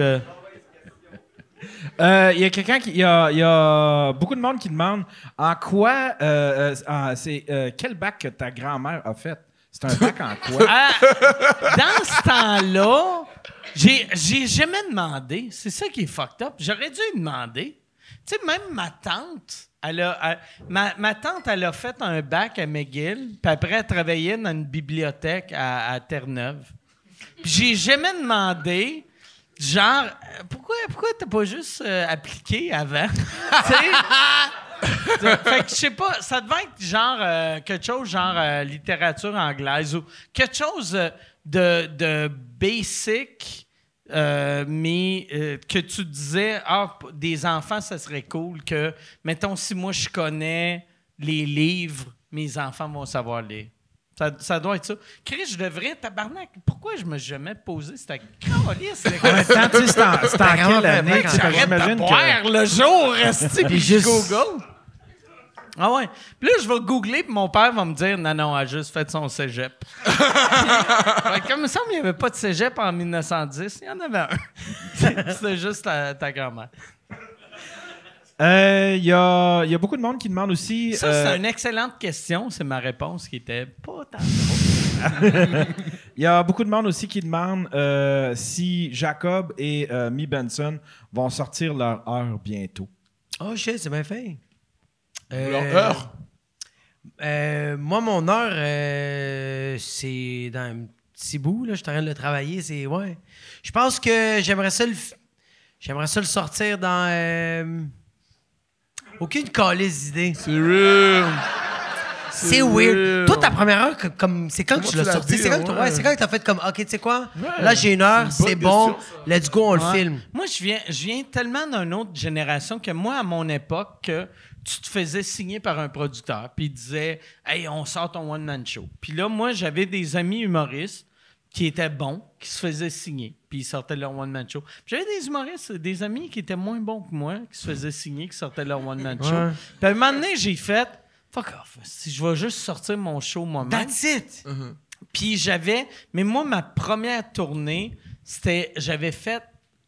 Il y a quelqu'un il y a beaucoup de monde qui demande en quoi quel bac que ta grand-mère a fait. C'est un bac en quoi? Dans ce temps-là, j'ai jamais demandé. C'est ça qui est fucked up. J'aurais dû lui demander. Tu sais, même ma tante, ma tante, elle a fait un bac à McGill, puis après, elle travaillait dans une bibliothèque à Terre-Neuve. Puis j'ai jamais demandé, genre, pourquoi t'as pas juste appliqué avant? Tu sais? Fait que je sais pas, ça devait être genre quelque chose genre littérature anglaise ou quelque chose de basic. Mais que tu disais, des enfants, ça serait cool que, mettons, si moi je connais les livres, mes enfants vont savoir lire. Ça doit être ça. Chris, je devrais, tabarnak, pourquoi je me suis jamais posé cette calisse? En même temps, tu sais, c'est en quelle année? J'arrête de boire le jour, rester, puis je Google. Ah ouais. Puis là, je vais googler, puis mon père va me dire non, elle a juste fait son cégep. Comme ça, il n'y avait pas de cégep en 1910. Il y en avait un. C'était juste ta grand-mère. Il y a beaucoup de monde qui demande aussi... Ça, c'est une excellente question. C'est ma réponse qui était pas tant drôle. Il y a beaucoup de monde aussi qui demande si Jacob et Mi Benson vont sortir leur heure bientôt. Oh shit, c'est bien fait. Leur heure? Moi, mon heure, c'est dans un petit bout. Là, je suis en train de le travailler. Ouais. Je pense que j'aimerais ça le sortir dans... aucune calisse d'idée. C'est real. C'est weird. Toi, ta première heure, c'est quand que tu l'as l'as sorti? dit, C'est quand, ouais. c'est quand que t'as fait comme, OK, tu sais quoi? Là, j'ai une heure, C'est une c'est bonne bon. question, Let's go, on le filme. Moi, je viens tellement d'une autre génération que moi, à mon époque, que tu te faisais signer par un producteur, puis il disait « Hey, on sort ton one-man show ». Puis là, moi, j'avais des amis humoristes qui étaient bons, qui se faisaient signer, puis ils sortaient leur one-man show. Puis j'avais des humoristes, des amis qui étaient moins bons que moi, qui se faisaient signer, qui sortaient leur one-man show. Ouais. Puis à un moment donné, j'ai fait « Fuck off, si je vais juste sortir mon show moi-même ». That's it! Puis mais moi, ma première tournée, j'avais fait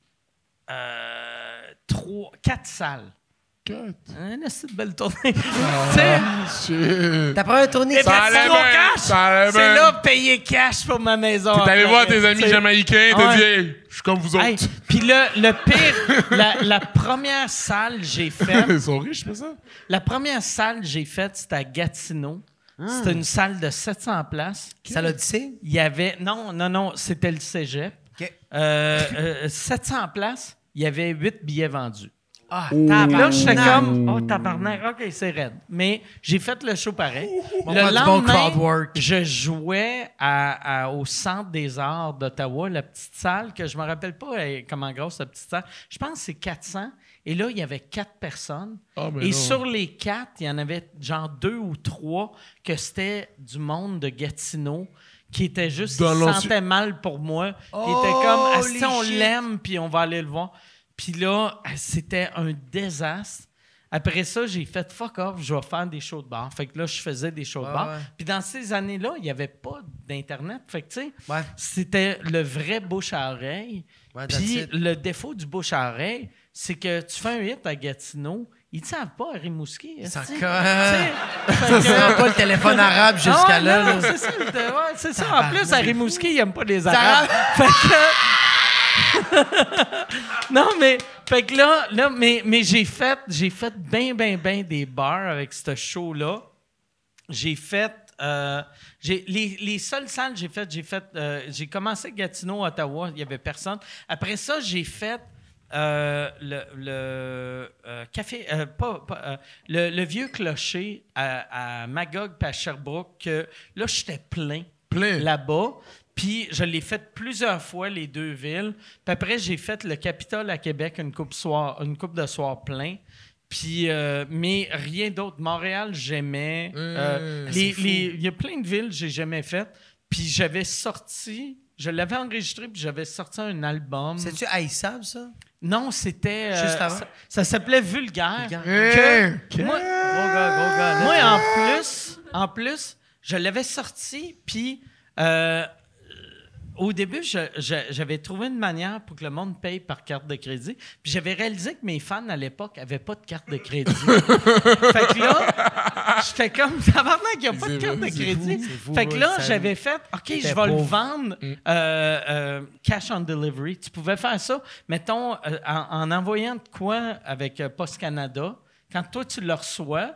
4 salles. C'est une belle tournée. Tu sais, Ta première tournée, les c'est Ça allait petits gros bien, cash, ça allait c'est bien. là, payer cash pour ma maison. T'es allé voir tes amis T'sais. jamaïcains, t'as dit, Ouais. hey, je suis comme vous Hey, autres. puis le pire, la première salle que j'ai faite, Ils sont riches, c'est ça? la première salle que j'ai faite, c'était à Gatineau. C'était une salle de 700 places. Ça l'a dit? Il y avait... Non, c'était le cégep. OK. 700 places, il y avait 8 billets vendus. Ah, Là, j'étais tabarnak. comme, oh, tabarnak, OK, c'est raide. Mais j'ai fait le show pareil. On Le va faire du bon crowd lendemain, work. je jouais au Centre des arts d'Ottawa, la petite salle, que je me rappelle pas comment grosse la petite salle. Je pense que c'est 400. Et là, il y avait 4 personnes. Ah, ben Et non. sur les 4, il y en avait genre 2 ou 3 que c'était du monde de Gatineau qui était juste, Dans qui l'ancien- sentait mal pour moi. Qui était comme, Holy si on shit. l'aime, puis on va aller le voir. Puis là, c'était un désastre. Après ça, j'ai fait fuck off, je vais faire des shows de bar. Fait que là, je faisais des shows de bar. ouais. Puis dans ces années-là, il n'y avait pas d'Internet. Fait que, tu sais, Ouais. c'était le vrai bouche à oreille. Ouais, that's Puis it. le défaut du bouche à oreille, c'est que tu fais un hit à Gatineau, ils ne savent pas à Rimouski. Ça esti. colle. Tu sais, fait que- Ça pas le téléphone arabe jusqu'à ah ouais, là. non, là. c'est ça. C'est ça. En plus, à Rimouski, ils n'aiment pas les Arabes. Arabes. Fait que... non, mais... Fait que là mais j'ai fait bien des bars avec ce show-là. J'ai fait... les seules salles j'ai commencé à Gatineau, Ottawa, il n'y avait personne. Après ça, j'ai fait café, le vieux clocher à Magog et à Sherbrooke, que là, j'étais plein là-bas. Puis je l'ai fait plusieurs fois, les deux villes. Puis après, j'ai fait le Capitole à Québec, une coupe de soir plein. Puis, mais rien d'autre. Montréal, j'aimais. Il y a plein de villes que j'ai jamais faites. Puis j'avais sorti... Je l'avais enregistré, puis j'avais sorti un album. C'est-tu haïssable, ça? Non, c'était... Juste avant? Ça s'appelait Vulgaire. Moi, Gros gars, moi, en plus, je l'avais sorti, puis au début, j'avais trouvé une manière pour que le monde paye par carte de crédit, puis j'avais réalisé que mes fans, à l'époque, n'avaient pas de carte de crédit. Fait que là, j'étais comme, tabarnak, il n'y a pas de carte de crédit. Fait que là, j'avais fait, OK, je vais le vendre cash on delivery. Tu pouvais faire ça, mettons, en envoyant de quoi avec Post Canada. Quand toi, tu le reçois,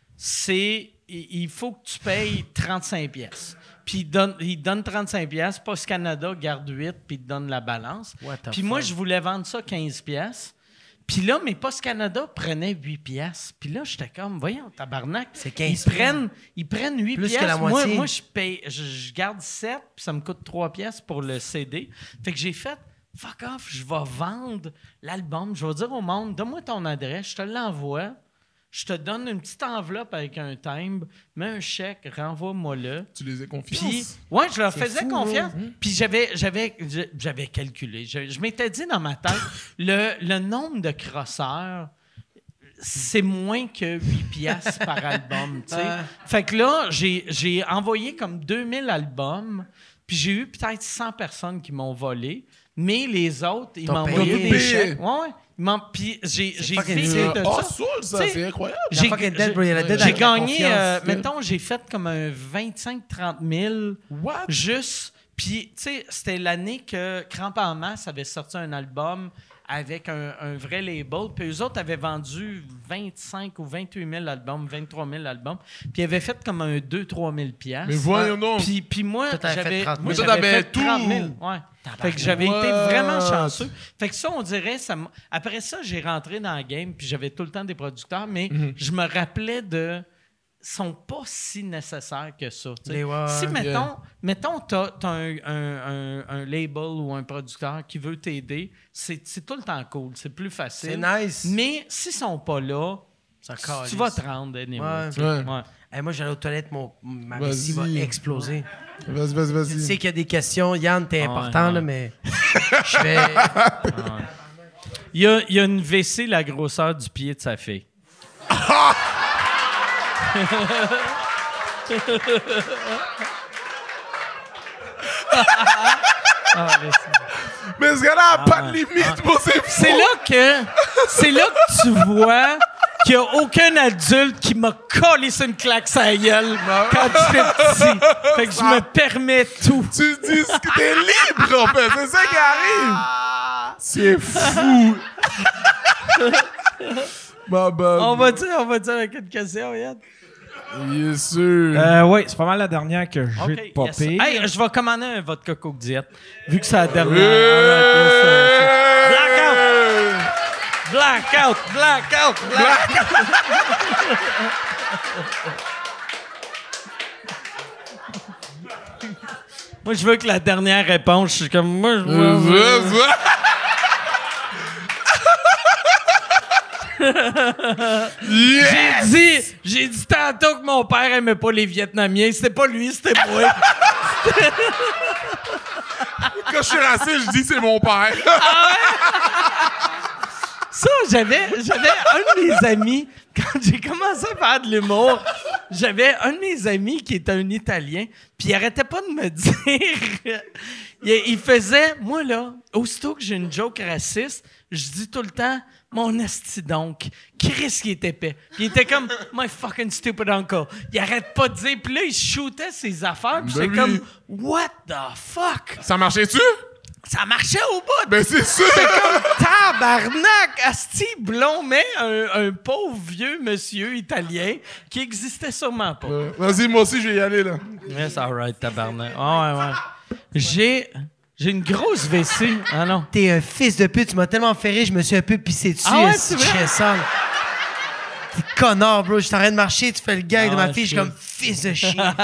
il faut que tu payes 35 pièces. Puis il donne 35 pièces, Post Canada garde 8 puis il te donne la balance. Puis moi, je voulais vendre ça 15 pièces. Puis là, mes Post Canada prenaient 8 pièces. Puis là, j'étais comme, voyons, tabarnak. C'est 15 ils prennent 8 plus pièces. Que la moitié. Moi, je paye, je garde 7 puis ça me coûte 3 pièces pour le CD. Fait que j'ai fait, fuck off, je vais vendre l'album. Je vais dire au monde, donne-moi ton adresse, je te l'envoie. Je te donne une petite enveloppe avec un timbre, mets un chèque, renvoie-moi-le. Tu les as confiance. Puis, ouais, je leur faisais fou, confiance. hein? Puis j'avais calculé. Je m'étais dit dans ma tête, le nombre de crosseurs, c'est moins que 8 piastres par album. Tu sais. Fait que là, j'ai envoyé comme 2000 albums, puis j'ai eu peut-être 100 personnes qui m'ont volé, mais les autres, ils m'ont envoyé des chèques. Ouais. Puis j'ai fait de ça. C'est incroyable. J'ai gagné, mettons, j'ai fait comme un 25-30 000 juste. Puis, tu sais, c'était l'année que Cramp en masse avait sorti un album avec un vrai label. Puis eux autres avaient vendu 25 ou 28 000 albums, 23 000 albums. Puis ils avaient fait comme un 2-3 000 piastres. Mais voyons donc. Puis moi, j'avais fait 30 000. Ouais. Fait que j'avais été vraiment chanceux. Fait que ça, on dirait... Après ça, j'ai rentré dans la game, puis j'avais tout le temps des producteurs, mais je me rappelais de... sont pas si nécessaires que ça. Si, mettons t'as un label ou un producteur qui veut t'aider, c'est tout le temps cool, c'est plus facile. C'est nice. Mais s'ils sont pas là, tu vas te rendre anyway. Hey, moi, j'allais aux toilettes, ma vessie va exploser. Vas-y. Je sais qu'il y a des questions. Yann, t'es important, là, mais je fais... Il y a une WC la grosseur du pied de sa fille. Mais ce gars-là a pas de limite pour ses fous. C'est là que tu vois qu'il n'y a aucun adulte qui m'a collé sur une claque sur la gueule quand j'étais petit. Fait que je me permets tout. Tu dis que t'es libre, en fait. C'est ça qui arrive. C'est fou. On va dire avec une question, Yann. Bien sûr. Oui, c'est pas mal la dernière que j'ai Okay, popée. yes. Hey, je vais commander un vodka Coke Diet, vu que c'est la dernière. Blackout! Moi, je veux que la dernière réponse, je suis comme... Moi, J'ai dit tantôt que mon père aimait pas les Vietnamiens. C'était pas lui, c'était moi. Quand je suis raciste, je dis c'est mon père. Ça, j'avais un de mes amis, quand j'ai commencé à faire de l'humour, j'avais un de mes amis qui était un Italien, puis il arrêtait pas de me dire... il faisait... Moi, là, aussitôt que j'ai une joke raciste, je dis tout le temps... Mon esti donc, Chris qui est épais. Puis il était comme my fucking stupid uncle. Il arrête pas de dire. Puis là, il shootait ses affaires. Puis c'est comme what the fuck? Ça marchait-tu? Ça marchait au bout. Ben c'est sûr. C'est comme tabarnak. Asti blond, mais un pauvre vieux monsieur italien qui existait sûrement pas. Vas-y, moi aussi, je vais y aller, là. Yes, all right, tabarnak. Ouais. J'ai J'ai une grosse vessie. Ah non. T'es un fils de pute, tu m'as tellement fait rire, je me suis un peu pissé dessus. Ah ouais, esti, c'est vrai? chien sale. T'es connard, bro. Je suis en train de marcher, tu fais le gag de ma ouais, fille, je suis shit. comme fils de chien.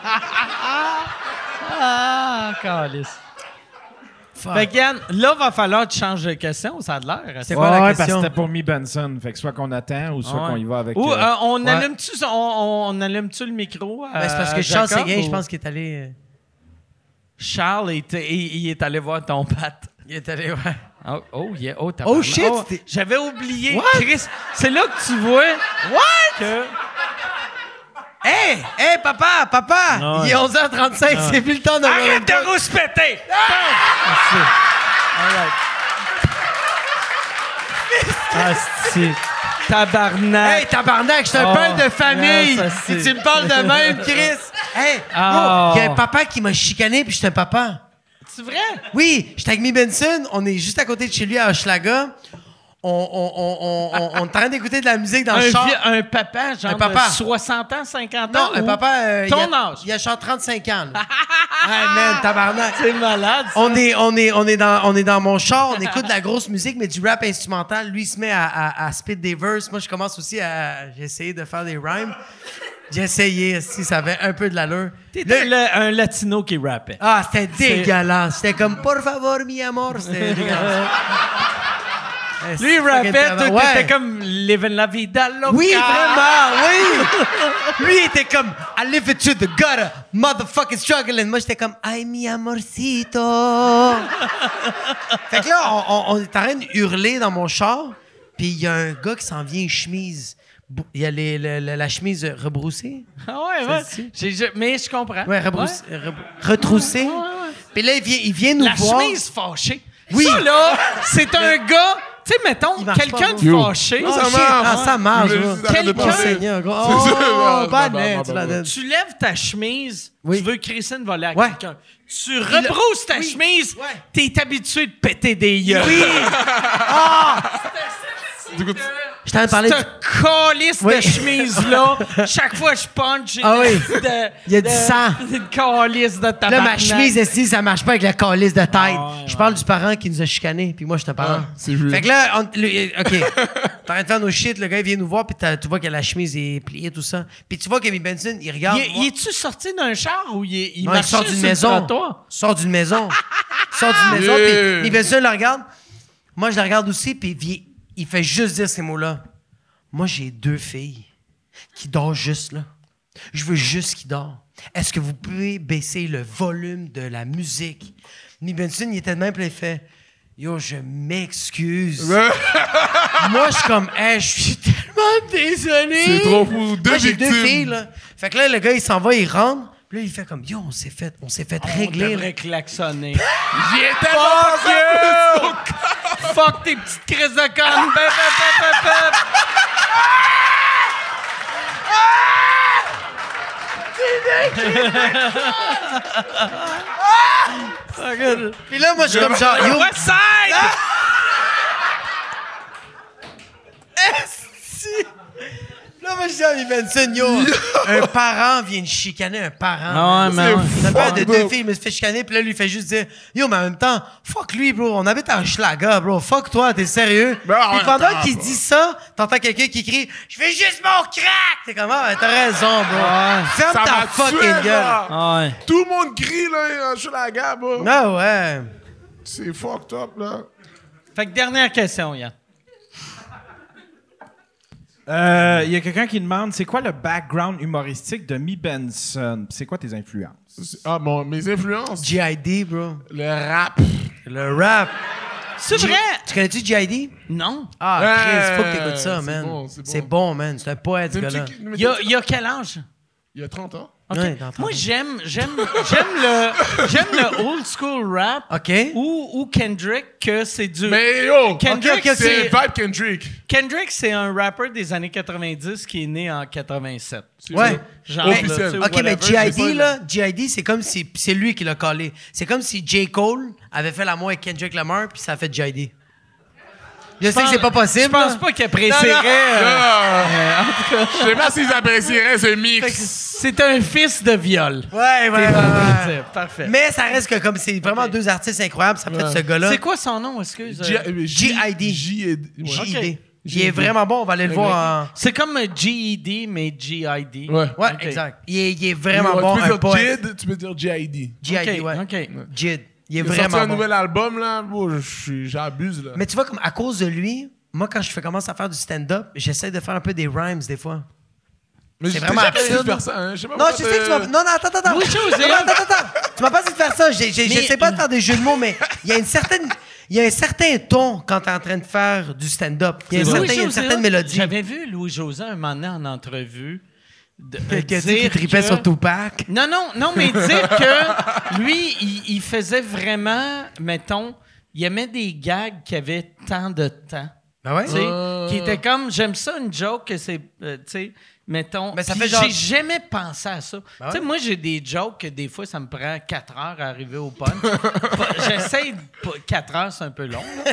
Ah, calice. Fuck. Fait que Yann, là, va falloir que tu changes de question, ça a de l'air. C'est quoi la parce que question? c'était pour Me Benson. Fait que soit qu'on attend ou soit Ouais. qu'on y va avec... Ou on Ouais. allume-tu le micro? Ben, c'est parce que à Charles Jacob, Séguin, ou- je pense qu'il est allé. Charles, il est allé voir ton pâte. Il est allé, ouais. Oh, yeah. Oh, t'as Oh, pas- shit, c'était- j'avais oublié. What? Chris, c'est là que tu vois que... Hey, papa! Ah ouais. Il est 11h35, c'est plus le temps de. Arrête de rouspéter! Merci. All right. Asti. Tabarnak. Hey, tabarnak, je suis un Oh, père de famille! yes, Si asti. tu me parles de même, Chris! Hey, Oh. il y a un papa qui m'a chicané, puis je suis un papa. C'est vrai? Oui, j'étais avec Mi Benson, on est juste à côté de chez lui à Hochelaga. On est en train d'écouter de la musique dans le char. Un papa, genre Un papa. de 60 ans, 50 Non, ans? un ou papa. ton âge? Il a genre 35 ans. Là. Ah, man, tabarnak. C'est malade, ça. On est dans mon char, on écoute de la grosse musique, mais du rap instrumental. Lui, il se met à spit des verses. Moi, je commence aussi à. J'ai essayé de faire des rhymes. J'ai essayé, si ça avait un peu de l'allure. T'étais un latino qui rappait. Ah, c'était dégueulasse. C'était comme Por favor, mi amor. C'était dégueulasse. Lui, il rappait, toi, Ouais. t'étais comme living la vida loca. Oui, vraiment, oui. Lui, il était comme I live it to the gutter, motherfucking struggling. Moi, j'étais comme Ay, mi amorcito. Fait que là, on est en train de hurler dans mon char, puis il y a un gars qui s'en vient chemise. Il y a la chemise rebroussée. Ah ouais, ouais. Mais je comprends. Ouais, retroussée. Puis là, il vient nous La voir. chemise fâchée. Oui. Ça, là, c'est un gars... Tu sais, mettons, Il marche quelqu'un pas, de bro. fâché. Oh, Ça shit. marche. Ah, ça marche. Je bro. juste arrête de Quelqu'un- penser. Seigneur, gros. C'est ça. Oh, Bah, net, bah, la bah, donne. Tu lèves ta chemise, Oui. tu veux crisser une volée à Ouais. quelqu'un. Tu rebrousses ta Oui. chemise, Ouais. t'es habitué de péter des yeux. Oui! Ah! Du coup, Je t'en ai parlé. Cette calice Oui. de chemise-là, chaque fois que je punch, j'ai Ah oui. de- Il y a du sang. Une calice de tabac. Là, ma chemise, ici, ça marche pas avec la calice de tête. ouais, Je parle du parent qui nous a chicanés, puis moi, je suis un parent. c'est vrai. Fait que là, OK, t'es en train de faire nos shit, le gars, il vient nous voir, puis tu vois que la chemise est pliée, tout ça. Puis tu vois que Mi Benson, il regarde. moi. Il est-tu sorti d'un char ou il Non, il marchait sort d'une sur le maison. trottoir? Sort d'une maison. Sort d'une maison, Yeah. puis Mi Benson le regarde. Moi, je la regarde aussi, puis il fait juste dire ces mots-là. Moi, j'ai 2 filles qui dorment juste là. Je veux juste qu'ils dorment. Est-ce que vous pouvez baisser le volume de la musique? Mi Benson, il était de même, puis il fait Yo, je m'excuse. Moi, je suis comme, hey, je suis tellement désolé. C'est trop fou. Deux Moi, j'ai 2 victimes. filles, là. Fait que là, le gars, il s'en va, il rentre. Puis là, il fait comme, yo, on s'est fait On régler. devrait klaxonner. J'y étais Fuck pas you! Fuck tes petites crises de conne! Bep, bep, bep, bep, bep. Puis là, moi, je suis comme genre, yo, West Side! là, moi, je dis à Mi Benson, yo, un parent vient de chicaner un parent. Ah ouais, man. mais C'est un père de fuck, 2 bro. filles, il me fait chicaner, puis là, lui, il fait juste dire, yo, mais en même temps, fuck lui, bro, on habite à Hochelaga, bro, fuck toi, t'es sérieux? Ben, Puis ouais, pendant attends, qu'il bro. dit ça, t'entends quelqu'un qui crie, je fais juste mon crack! T'es comme, ah, ben, t'as raison, bro. Ferme Ça ta m'a fucking tué, gueule. là. Ah ouais. Tout le monde crie, là. Je suis la gare, bro. Ah ouais. C'est fucked up, là. Fait que dernière question, Yann. Il y a quelqu'un qui demande c'est quoi le background humoristique de Mi Benson? C'est quoi tes influences? Ah, bon, mes influences. G.I.D., bro. Le rap. Le rap. C'est vrai? Tu connais-tu G.I.D.? Non. Ah, Ouais, Chris, faut que t'écoutes ça, c'est man. bon, c'est bon. C'est bon, man. C'est un poète, ce C'est un gars-là. petit- Il y a quel âge? Il y a 30 ans. Ok. Ouais, dans Moi, 30. j'aime le old school rap OK. ou Kendrick, que c'est du... Mais yo, Kendrick, ok, ok, c'est c'est- Vibe Kendrick. Kendrick, c'est un rapper des années 90 qui est né en 87. Ouais. Genre, Officiel. là, tu sais, OK, mais whatever, j'ai pas G.I.D., le- là, G.I.D., c'est comme si... C'est lui qui l'a collé. C'est comme si J. Cole avait fait l'amour avec Kendrick Lamar, puis ça a fait G.I.D. Je sais que c'est pas possible. Je pense là. pas qu'il apprécierait. En tout cas, Je sais pas s'ils apprécieraient ce Fait que mix. c'est un fils de viol. Ouais. Parfait. Mais ça reste que comme c'est vraiment deux artistes incroyables, ça fait de ce gars-là. C'est quoi son nom, excuse? G.I.D. J.I.D. J.I.D. Il est vraiment bon, on va aller le voir en... C'est comme un GED, mais GID. Ouais. Ouais, Ok. exact. Il est vraiment bon, Tu un peux dire poète. Jid, tu peux dire J.I.D. G.I.D., Ok, ouais. ok. Jid. Il est Il a sorti vraiment un bon. nouvel album, là. Bon, j'abuse, là. Mais tu vois, comme à cause de lui, moi, quand je commence à faire du stand-up, j'essaie de faire un peu des rhymes des fois. Mais c'est j'ai vraiment jamais essayé de absurde. faire ça, hein. Je sais pas Non, pourquoi je sais que tu m'as... Non, attends. Louis-José. Non, attends. Tu m'as pas dit de faire ça. J'essaie pas de faire des jeux de mots, mais il y a un certain ton quand t'es en train de faire du stand-up. Il y a une certaine mélodie. J'avais vu Louis-José un moment donné en entrevue. Qui tripait sur Tupac. Non, mais dire que lui, il faisait vraiment, mettons, il aimait des gags qui avaient tant de temps. Ah ouais? Tu sais, qui était comme, j'aime ça une joke que c'est, tu sais, mettons. Mais ça puis fait genre- j'ai jamais pensé à ça. Ben Tu sais, ouais. moi, j'ai des jokes que des fois, ça me prend 4 heures à arriver au punch. J'essaie, 4 heures, c'est un peu long, là.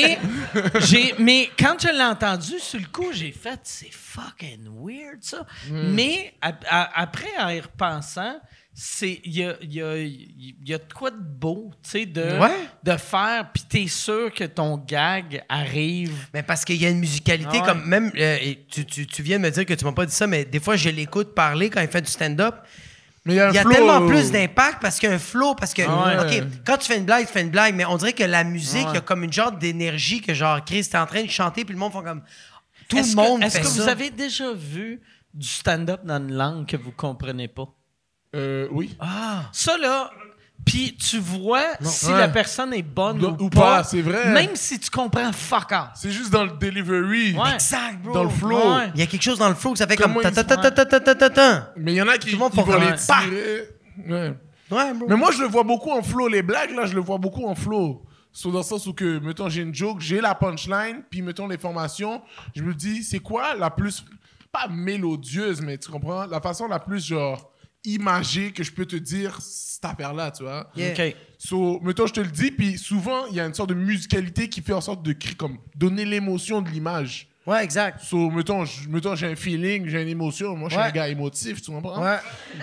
Mais quand je l'ai entendu, sur le coup, j'ai fait, c'est fucking weird, ça. Mais après, en y repensant, il y a de quoi de beau, tu sais, de faire, puis t'es sûr que ton gag arrive. Mais parce qu'il y a une musicalité Ah ouais. comme même et tu viens de me dire que tu m'as pas dit ça, mais des fois je l'écoute parler quand il fait du stand-up. Mais il y a un Il y a flow, tellement plus d'impact parce qu'il y a un flow, parce que Ah ouais. OK, quand tu fais une blague, tu fais une blague, mais on dirait que la musique, il Ouais. y a comme une genre d'énergie que genre Chris t'es en train de chanter puis le monde font comme tout Est-ce le monde Est-ce fait que ça. vous avez déjà vu du stand-up dans une langue que vous comprenez pas? Oui. Ah, Ça, là, puis tu vois si Ouais. la personne est bonne Ou pas, c'est vrai. Même si tu comprends fuck all. C'est juste dans le delivery. Ouais. exact, bro. Dans le flow. Ouais. Il y a quelque chose dans le flow que ça fait comme Comment ils- ta. Mais il y en a qui Tout le monde vont font les comme tirer. Ouais. Ouais, bro. Mais moi, je le vois beaucoup en flow. Les blagues, là, je le vois beaucoup en flow. So, dans le sens où que, mettons, j'ai une joke, j'ai la punchline, puis mettons les formations, je me dis, c'est quoi la plus, pas mélodieuse, mais tu comprends, la façon la plus, genre, imagée que je peux te dire cette affaire-là, tu vois. Yeah. OK. So, mettons, je te le dis, puis souvent, il y a une sorte de musicalité qui fait en sorte de créer, comme, donner l'émotion de l'image. Ouais, exact. So, mettons, j'ai un feeling, j'ai une émotion, moi, je suis Ouais. un gars émotif, tu comprends? Ouais.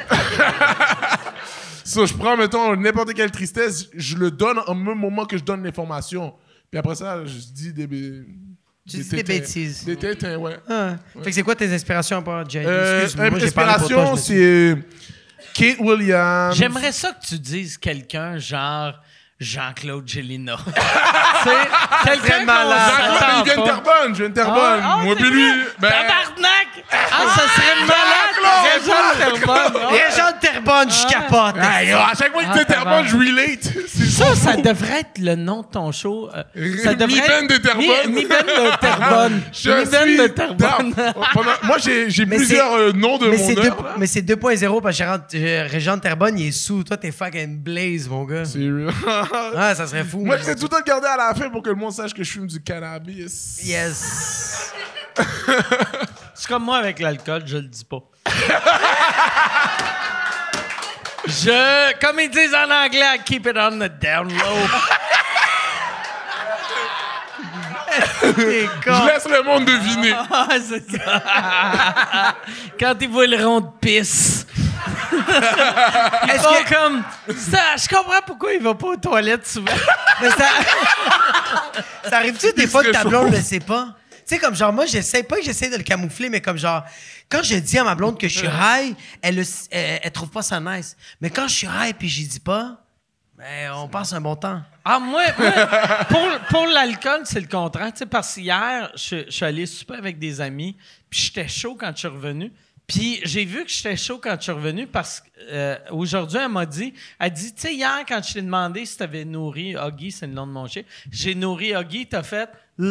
So, je prends, mettons, n'importe quelle tristesse, je le donne en même moment que je donne l'information. Puis après ça, je dis des... Tu dis des bêtises. Des tétins, ouais. Ah. Fait que c'est quoi tes inspirations par Jay? Inspiration, c'est Kate Williams. J'aimerais ça que tu dises quelqu'un genre Jean-Claude Gélina. Tu sais, quelqu'un malade. qu'on Il vient de s'attend pas. Terrebonne, je viens de Terrebonne. Moi, c'est puis lui, vrai? ben... Tabarnak! Ah, ça serait malade! Jean Terrebonne. Les gens de Terrebonne, je capote. Hey, à chaque fois que tu dis Terrebonne, je relate. C'est Ça devrait être le nom de ton show. Ça devrait Mi-Ben de Terrebonne. Mi-Ben de Terrebonne. Mi-Ben de Terrebonne. Moi, j'ai Mais plusieurs noms de Mais mon c'est œuvre. mais c'est 2.0 parce que Régent de Terrebonne, il est sous. Toi, t'es fucking blaze, mon gars. C'est real. Ah, ça serait fou. Moi, j'essaie tout le temps de garder à la fin pour que le monde sache que je fume du cannabis. Yes. C'est comme moi avec l'alcool, je le dis pas. Comme ils disent en anglais, I keep it on the down low. T'es con. Je laisse le monde deviner. Ah, c'est ça. Quand ils voient le rond de pisse. Ils font comme... Ça, je comprends pourquoi il va pas aux toilettes souvent. Mais ça arrive-tu des fois que ta serait blonde chaud. le sait pas? Tu sais, comme genre, moi, j'essaie de le camoufler, mais comme genre, quand je dis à ma blonde que je suis high, elle trouve pas ça nice. Mais quand je suis high puis j'y dis pas, ben, on passe un bon temps. Ah, moi pour l'alcool, c'est le contraire. Tu sais, parce qu'hier, je suis allé souper avec des amis, puis j'étais chaud quand je suis revenu. Puis j'ai vu que j'étais chaud quand je suis revenu parce qu'aujourd'hui, elle dit, tu sais, hier, quand je t'ai demandé si t'avais nourri Huggy, c'est le nom de mon chien, j'ai nourri Huggy, t'as fait... Là,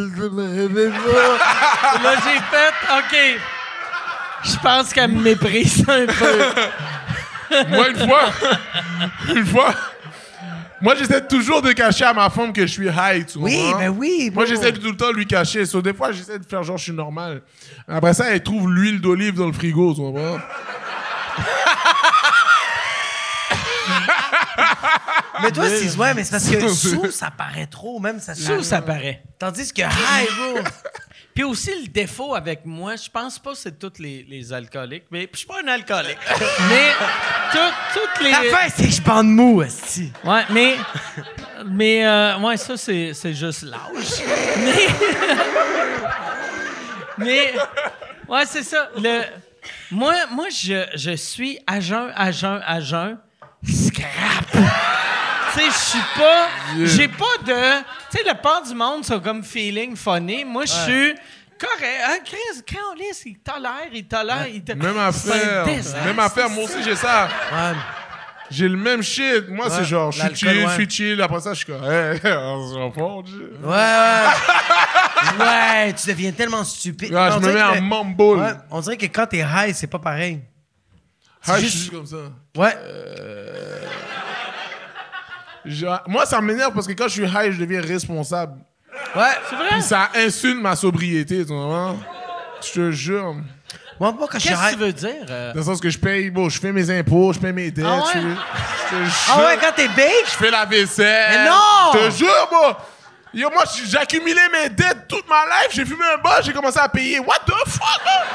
j'ai fait, OK, je pense qu'elle me méprise un peu. Moi, une fois, moi, j'essaie toujours de cacher à ma femme que je suis high, tu Oui, comprends? ben oui. Moi, bro. j'essaie de tout le temps de lui cacher. So, des fois, j'essaie de faire genre je suis normal. Après ça, elle trouve l'huile d'olive dans le frigo, tu comprends? Mais toi, c'est ouais, mais c'est parce que sous, ça paraît trop, même ça. Sous, ça paraît. Tandis que high, bro. Puis aussi, le défaut avec moi, je pense pas que c'est tous les alcooliques, mais je suis pas un alcoolique. Mais toutes les... L'affaire, c'est que je bande mou, esti. Ouais, mais ouais, ça, c'est juste l'âge. Mais ouais, c'est ça. Moi, je suis à jeun, scrap. Tu sais, je suis pas... J'ai pas de... Tu sais, la part du monde, c'est comme feeling funny. Moi, je suis... Correct. Ah, Chris, quand il tolère. Même affaire. Même affaire. Moi aussi, j'ai ça. Ouais. J'ai le même shit. Moi, c'est genre, je suis chill. Après ça, je suis comme, on se reporte. Ouais, tu deviens tellement stupide. Je me mets en mumble. Ouais, on dirait que quand t'es high, c'est pas pareil. Je suis juste comme ça. Ouais. Moi, ça m'énerve parce que quand je suis high, je deviens responsable. Ouais. C'est vrai? Puis ça insulte ma sobriété, tu vois. Je te jure. Moi, quand je suis Qu'est-ce que high... tu veux dire? Dans le sens que je paye, je fais mes impôts, je paye mes dettes. Ah ouais? Je te jure. Ah ouais, quand t'es bake? Je fais la vaisselle. Mais non! Je te jure, moi. Yo, moi, j'ai accumulé mes dettes toute ma life. J'ai fumé un bas, j'ai commencé à payer. What the fuck, man?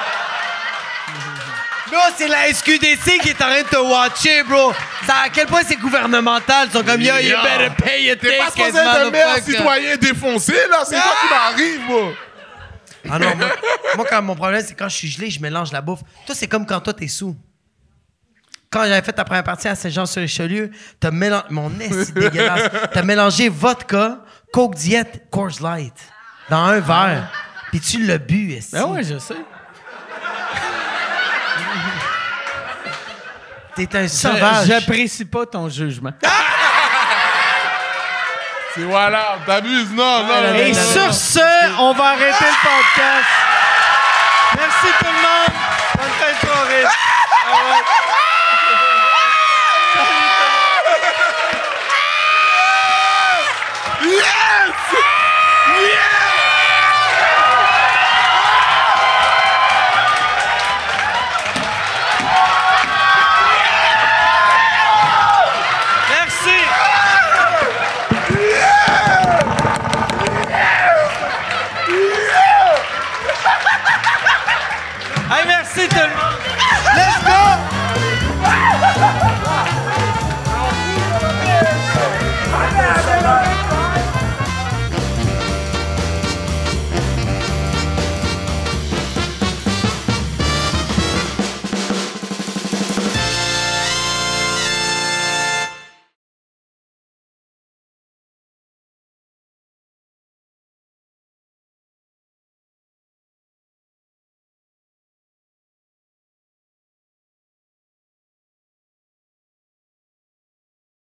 Bro, c'est la SQDC qui est en train de te watcher, bro. Ça, à quel point c'est gouvernemental. Ils sont comme, yo, you better pay your T'es pas tickets, supposé être un meilleur motherfucker. citoyen défoncé, là. C'est quoi qui m'arrive, moi? Ah non, moi, quand mon problème, c'est quand je suis gelé, je mélange la bouffe. Toi, c'est comme quand toi, t'es sous. Quand j'avais fait ta première partie à Saint-Jean-sur-Richelieu, t'as mélangé... Mon nez, c'est dégueulasse. T'as mélangé vodka, Coke Diet, Coors Light dans un verre. Puis tu l'as bu, esti. Ben ouais, je sais. T'es un sauvage. J'apprécie pas ton jugement. C'est voilà, t'abuses, non. Et sur ce, on va arrêter le podcast. Merci tout le monde. Bonne fin de soirée.